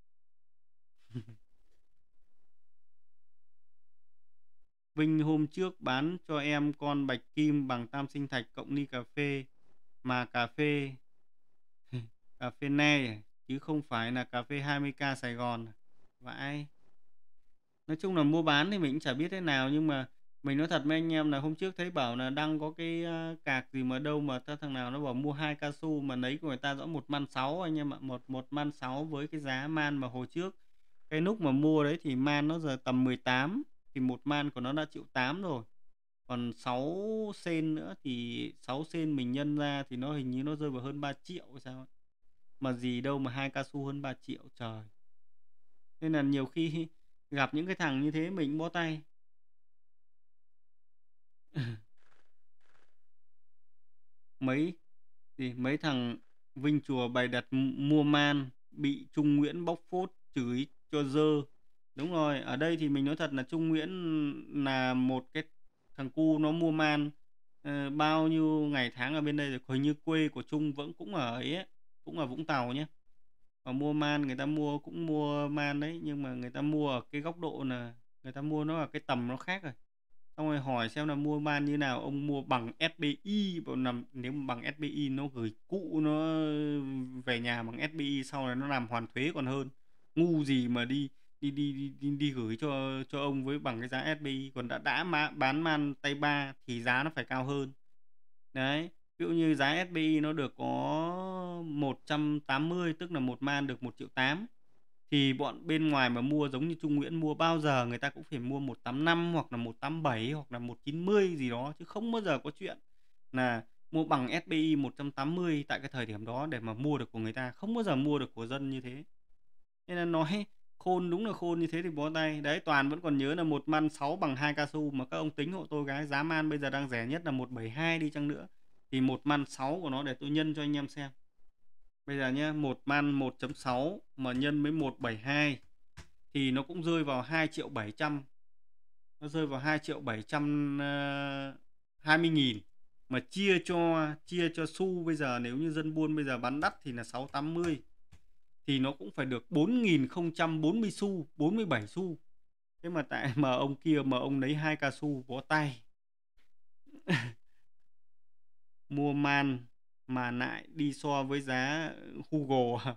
Vinh hôm trước bán cho em con bạch kim bằng tam sinh thạch cộng ly cà phê, mà cà phê cà phê ne à? Chứ không phải là cà phê 20k Sài Gòn à? Vãi. Nói chung là mua bán thì mình cũng chả biết thế nào, nhưng mà mình nói thật với anh em là hôm trước thấy bảo là đang có cái cạc gì mà đâu mà thằng nào nó bảo mua 2 cao su mà lấy của người ta rõ 1,6 man anh em ạ. Một man 6 với cái giá man mà hồi trước cái lúc mà mua đấy thì man nó giờ tầm 18, thì một man của nó đã triệu 8 rồi. Còn 6 sen nữa thì 6 sen mình nhân ra thì nó hình như nó rơi vào hơn 3 triệu hay sao ấy. Mà gì đâu mà 2 cao su hơn 3 triệu trời. Nên là nhiều khi gặp những cái thằng như thế mình bó tay. Mấy mấy thằng Vinh Chùa bày đặt mua man bị Trung Nguyễn bóc phốt chửi cho dơ. Đúng rồi, ở đây thì mình nói thật là Trung Nguyễn là một cái thằng cu nó mua man bao nhiêu ngày tháng ở bên đây rồi, hình như quê của Trung vẫn cũng ở ấy, cũng ở Vũng Tàu nhé. Và mua man, người ta mua cũng mua man đấy, nhưng mà người ta mua ở cái góc độ là người ta mua nó ở cái tầm nó khác rồi. Xong rồi hỏi xem là mua man như nào, ông mua bằng SBI, bảo nằm nếu mà bằng SBI nó gửi cụ nó về nhà bằng SBI, sau này nó làm hoàn thuế còn hơn. Ngu gì mà đi gửi cho ông với bằng cái giá SBI, còn đã bán man tay ba thì giá nó phải cao hơn. Đấy, ví dụ như giá SBI nó được có 180, tức là một man được 1,8 triệu, Thì bọn bên ngoài mà mua giống như Trung Nguyễn mua bao giờ người ta cũng phải mua 185 hoặc là 187 hoặc là 190 gì đó, chứ không bao giờ có chuyện là mua bằng SBI 180 tại cái thời điểm đó để mà mua được của người ta, không bao giờ mua được của dân như thế. Nên là nói khôn, đúng là khôn như thế thì bó tay. Đấy, Toàn vẫn còn nhớ là 1 man 6 bằng 2 cao su, mà các ông tính hộ tôi cái giá man bây giờ đang rẻ nhất là 172 đi chăng nữa thì 1 man 6 của nó, để tôi nhân cho anh em xem. Bây giờ nhá, 1 man 1.6 mà nhân với 172 thì nó cũng rơi vào 2 triệu 700. Nó rơi vào 2 triệu 720 nghìn. Mà chia cho xu bây giờ, nếu như dân buôn bây giờ bán đắt thì là 680, thì nó cũng phải được 4.040 xu, 47 xu. Thế mà tại mà ông kia mà ông lấy 2 cao su bó tay. Mua man mà lại đi so với giá Google.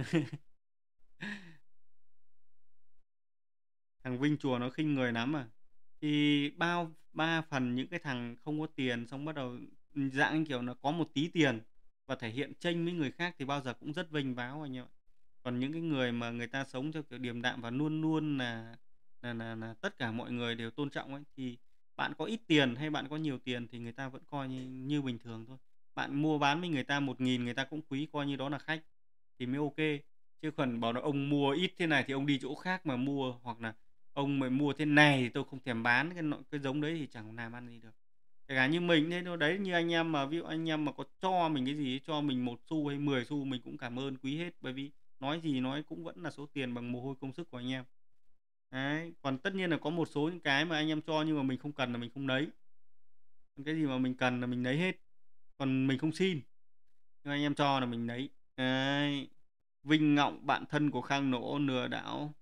Thằng Vinh chùa nó khinh người lắm à. Thì bao ba phần những cái thằng không có tiền xong bắt đầu dạng kiểu là có một tí tiền và thể hiện chênh với người khác thì bao giờ cũng rất vênh váo anh em ạ. Còn những cái người mà người ta sống theo kiểu điềm đạm và luôn luôn là tất cả mọi người đều tôn trọng ấy, thì bạn có ít tiền hay bạn có nhiều tiền thì người ta vẫn coi như bình thường thôi. Bạn mua bán với người ta 1.000 người ta cũng quý, coi như đó là khách thì mới ok. Chứ còn bảo là ông mua ít thế này thì ông đi chỗ khác mà mua, hoặc là ông mà mua thế này thì tôi không thèm bán cái giống đấy thì chẳng làm ăn gì được. Kể cả như mình thế thôi đấy, như anh em mà ví dụ anh em mà có cho mình cái gì, cho mình 1 xu hay 10 xu mình cũng cảm ơn quý hết, bởi vì nói gì nói cũng vẫn là số tiền bằng mồ hôi công sức của anh em. Đấy, còn tất nhiên là có một số những cái mà anh em cho nhưng mà mình không cần là mình không lấy. Còn cái gì mà mình cần là mình lấy hết. Còn mình không xin. Nhưng anh em cho là mình lấy. Đấy. Vinh Ngọng bạn thân của Khang Nỗ lừa đảo.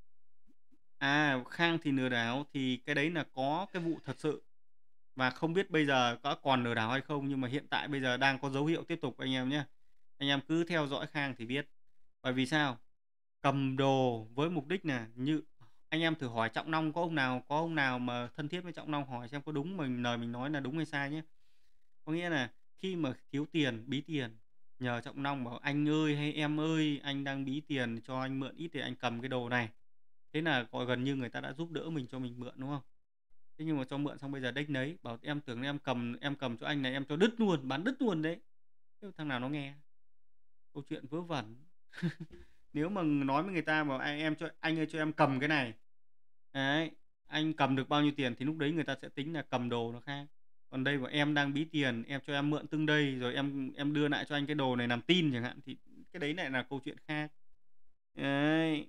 À, Khang thì lừa đảo thì cái đấy là có cái vụ thật sự. Và không biết bây giờ có còn lừa đảo hay không, nhưng mà hiện tại bây giờ đang có dấu hiệu tiếp tục anh em nhé. Anh em cứ theo dõi Khang thì biết. Bởi vì sao? Cầm đồ với mục đích là như anh em thử hỏi Trọng Long, có ông nào mà thân thiết với Trọng Long hỏi xem có đúng lời mình nói là đúng hay sai nhé. Có nghĩa là khi mà thiếu tiền, bí tiền, nhờ Trọng Long bảo anh ơi hay em ơi, anh đang bí tiền cho anh mượn ít để anh cầm cái đồ này. Thế là gọi gần như người ta đã giúp đỡ mình cho mình mượn đúng không? Thế nhưng mà cho mượn xong bây giờ đếch nấy, bảo em tưởng em cầm cho anh này em cho đứt luôn, bán đứt luôn đấy. Thế thằng nào nó nghe? Câu chuyện vớ vẩn. Nếu mà nói với người ta bảo anh ơi cho em cầm cái này. Đấy, anh cầm được bao nhiêu tiền thì lúc đấy người ta sẽ tính là cầm đồ nó khác. Còn đây bảo em đang bí tiền, em cho em mượn từng đây rồi em đưa lại cho anh cái đồ này làm tin chẳng hạn, thì cái đấy lại là câu chuyện khác. Đấy.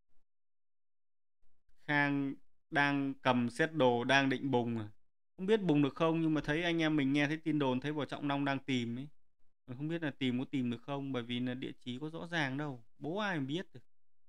Khang đang cầm set đồ đang định bùng à. Không biết bùng được không, nhưng mà thấy anh em mình nghe thấy tin đồn thấy vào Trọng Long đang tìm ấy. Mà không biết là có tìm được không, bởi vì là địa chỉ có rõ ràng đâu, bố ai mà biết được.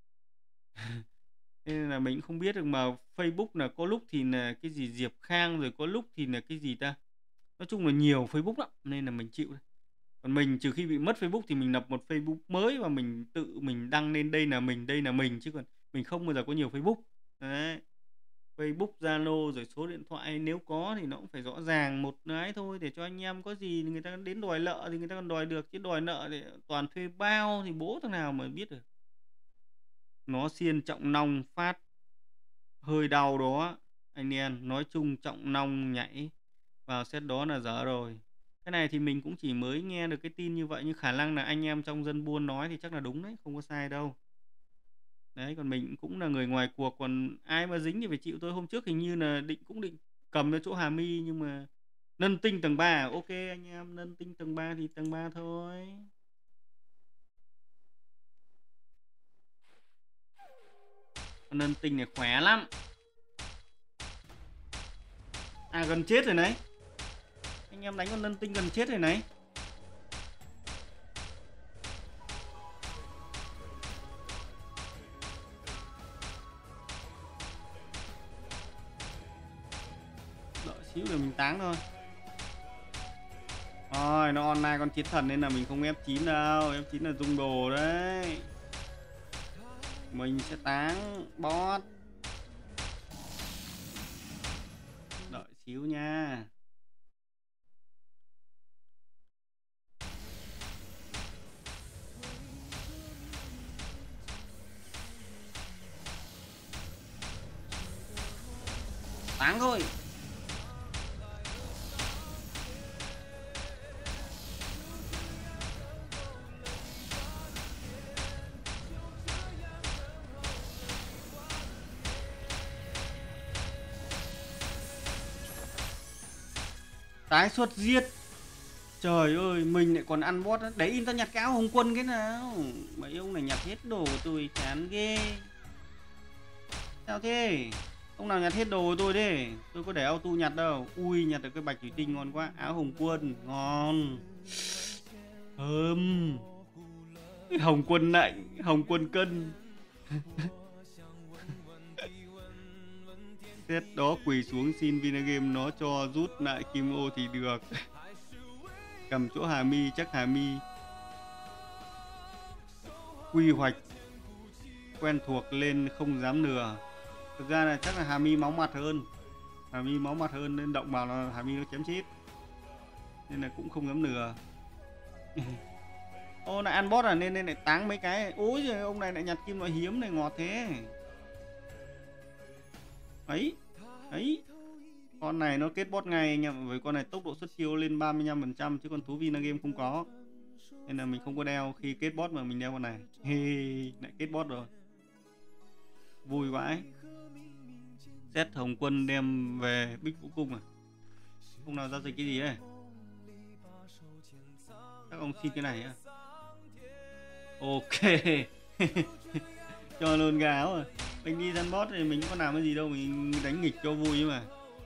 Nên là mình cũng không biết được, mà Facebook là có lúc thì là cái gì Diệp Khang, rồi có lúc thì là cái gì ta. Nói chung là nhiều Facebook lắm nên là mình chịu thôi. Còn mình trừ khi bị mất Facebook thì mình lập một Facebook mới và mình tự mình đăng lên đây là mình, chứ còn mình không bao giờ có nhiều Facebook. Đấy. Facebook, Zalo rồi số điện thoại nếu có thì nó cũng phải rõ ràng một cái thôi, để cho anh em có gì người ta đến đòi nợ thì người ta còn đòi được, chứ đòi nợ thì toàn thuê bao thì bố thằng nào mà biết được. Nó xiên Trọng Long phát hơi đau đó anh em, nói chung Trọng Long nhảy vào set đó là dở rồi. Cái này thì mình cũng chỉ mới nghe được cái tin như vậy, nhưng khả năng là anh em trong dân buôn nói thì chắc là đúng đấy, không có sai đâu. Đấy, còn mình cũng là người ngoài cuộc, còn ai mà dính thì phải chịu thôi. Hôm trước hình như là cũng định cầm ở chỗ Hà My, nhưng mà nâng tinh tầng 3. Ok anh em, nâng tinh tầng 3 thì tầng 3 thôi. Nâng tinh này khỏe lắm. À gần chết rồi này. Anh em đánh con nâng tinh gần chết rồi này. Đợi xíu rồi mình táng thôi. Rồi nó online con chiến thần nên là mình không F9 đâu. F9 là dùng đồ đấy. Mình sẽ táng boss. Đợi xíu nha. Táng thôi. Tái xuất giết. Trời ơi, mình lại còn ăn bot. Đấy, tao nhặt cái áo Hồng Quân cái nào. Mấy ông này nhặt hết đồ của tôi, chán ghê. Sao thế? Ông nào nhặt hết đồ của tôi thế? Tôi có để auto nhặt đâu. Ui, nhặt được cái bạch thủy tinh ngon quá. Áo Hồng Quân, ngon. Thơm. Hồng Quân lạnh, Hồng Quân cân. Tết đó quỳ xuống xin Vinagame nó cho rút lại kim ô thì được. Cầm chỗ Hà Mi, chắc Hà Mi quy hoạch quen thuộc lên không dám lừa. Thực ra là chắc là Hà Mi máu mặt hơn. Hà Mi máu mặt hơn nên động vào là Hà Mi nó chém chết. Nên là cũng không dám lừa. Ô lại ăn bot à, nên lại táng mấy cái. Ôi giời, ông này lại nhặt kim loại hiếm này, ngọt thế. Ấy. Ấy. Con này nó kết bot ngay anh em, với con này tốc độ xuất chiêu lên 35% chứ con thú Vinagame không có. Nên là mình không có đeo khi kết bot mà mình đeo con này. Lại kết bot rồi. Vui vãi. Set Hồng Quân đem về Bích Vũ Cung à? Không nào giao dịch cái gì ấy. Các ông xin cái này á. Ok. Cho luôn gáo à. Mình đi săn boss thì mình có làm cái gì đâu, mình đánh nghịch cho vui mà.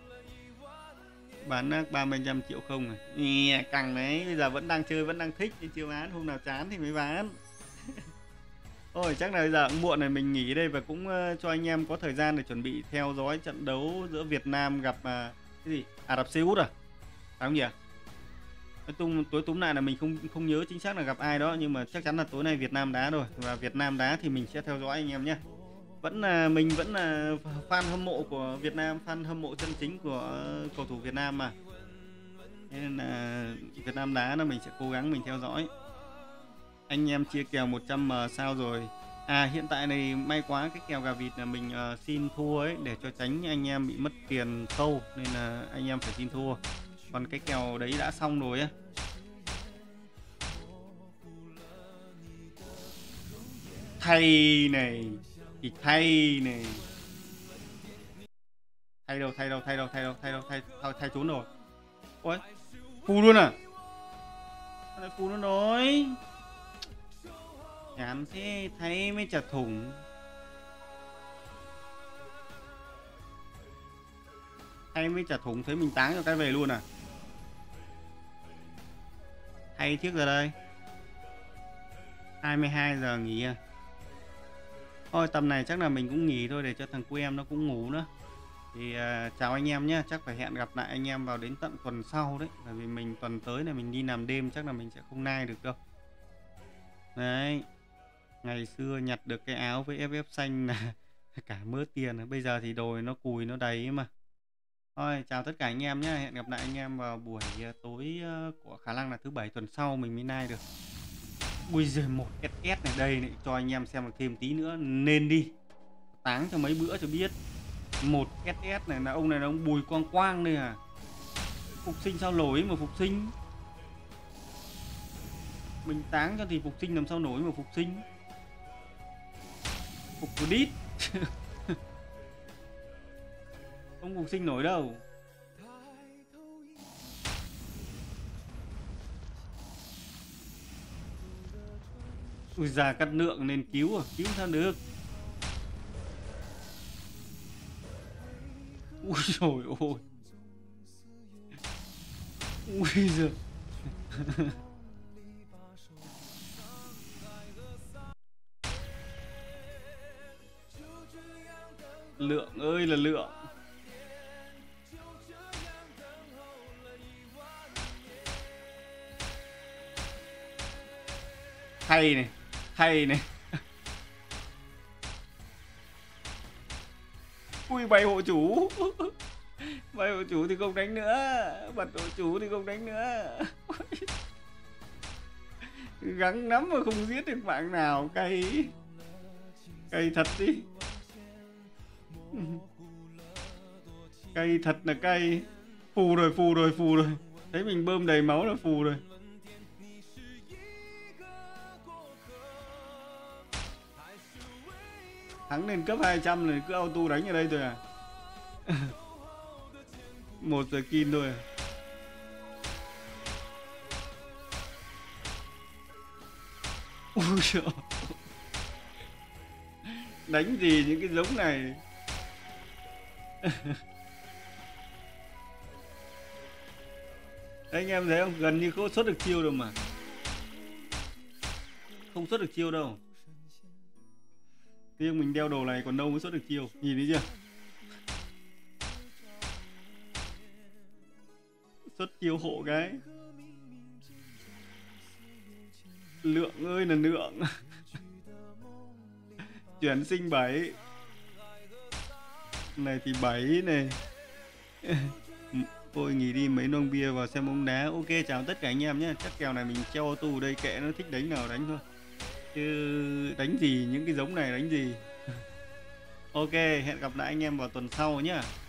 Bán nát 35 triệu không à? Căng đấy, bây giờ vẫn đang chơi, vẫn đang thích nhưng chưa bán, hôm nào chán thì mới bán. Thôi chắc là bây giờ cũng muộn này, mình nghỉ đây và cũng cho anh em có thời gian để chuẩn bị theo dõi trận đấu giữa Việt Nam gặp cái gì? Ả Rập Xê Út à? Phải không nhỉ? Tối túm lại là mình không nhớ chính xác là gặp ai đó, nhưng mà chắc chắn là tối nay Việt Nam đá rồi, và Việt Nam đá thì mình sẽ theo dõi anh em nhé. Mình vẫn là fan hâm mộ của Việt Nam, fan hâm mộ chân chính của cầu thủ Việt Nam mà. Nên là Việt Nam đá là mình sẽ cố gắng mình theo dõi. Anh em chia kèo 100M sao rồi? À hiện tại này may quá cái kèo gà vịt là mình xin thua ấy, để cho tránh anh em bị mất tiền sâu, nên là anh em phải xin thua. Còn cái kèo đấy đã xong rồi á. Thay này thì thay này. Thay trốn rồi. Ôi, phù luôn à? Lại phù luôn rồi. Chán thế, thay mới trả thủng. Thay mới trả thủng, thế mình táng cho cái về luôn à? Thay tiếc ra đây. 22 giờ nghỉ à? Thôi tầm này chắc là mình cũng nghỉ thôi, để cho thằng cu em nó cũng ngủ nữa. Thì chào anh em nhé, chắc phải hẹn gặp lại anh em vào đến tận tuần sau đấy. Bởi vì mình tuần tới này mình đi làm đêm, chắc là mình sẽ không nai được đâu. Đấy, ngày xưa nhặt được cái áo với FF xanh là cả mớ tiền. Bây giờ thì đồ nó cùi nó đầy mà. Thôi chào tất cả anh em nhé, hẹn gặp lại anh em vào buổi tối của khả năng là thứ bảy tuần sau mình mới nai được. Ui giời, một SS này đây này, cho anh em xem được thêm tí nữa nên đi. Táng cho mấy bữa cho biết. Một SS này là ông này là ông Bùi Quang Quang đây à. Phục sinh sao nổi mà phục sinh. Mình táng cho thì phục sinh làm sao nổi mà phục sinh. Phục của đít. Không phục sinh nổi đâu. Ui già, cắt lượng nên cứu à, cứu sao được. Ui trời ơi. Ui giời. Lượng ơi là lượng. Thay này, thay này. Ui bay hộ chủ. Bay hộ chủ thì không đánh nữa. Bật hộ chủ thì không đánh nữa. Gắng lắm mà không giết được bạn nào. Cay. Cay thật đi. Cay thật là cay. Phù rồi, phù rồi, phù rồi. Thấy mình bơm đầy máu là phù rồi. Thắng lên cấp 200 rồi cứ auto đánh ở đây thôi à. 1 giờ kin thôi à. Ui trời. Đánh gì những cái giống này. Đấy, anh em thấy không, gần như không xuất được chiêu đâu mà. Không xuất được chiêu đâu. Riêng mình đeo đồ này còn đâu mới xuất được chiêu. Nhìn thấy chưa. Xuất chiêu hộ cái. Lượng ơi là lượng. Chuyển sinh 7. Này thì 7 này. Thôi nghỉ đi mấy nông bia vào xem bóng đá. Ok, chào tất cả anh em nhé. Chắc kèo này mình treo ô tô đây, kệ nó thích đánh nào đánh thôi. Chứ đánh gì những cái giống này đánh gì. Ok, hẹn gặp lại anh em vào tuần sau nhé.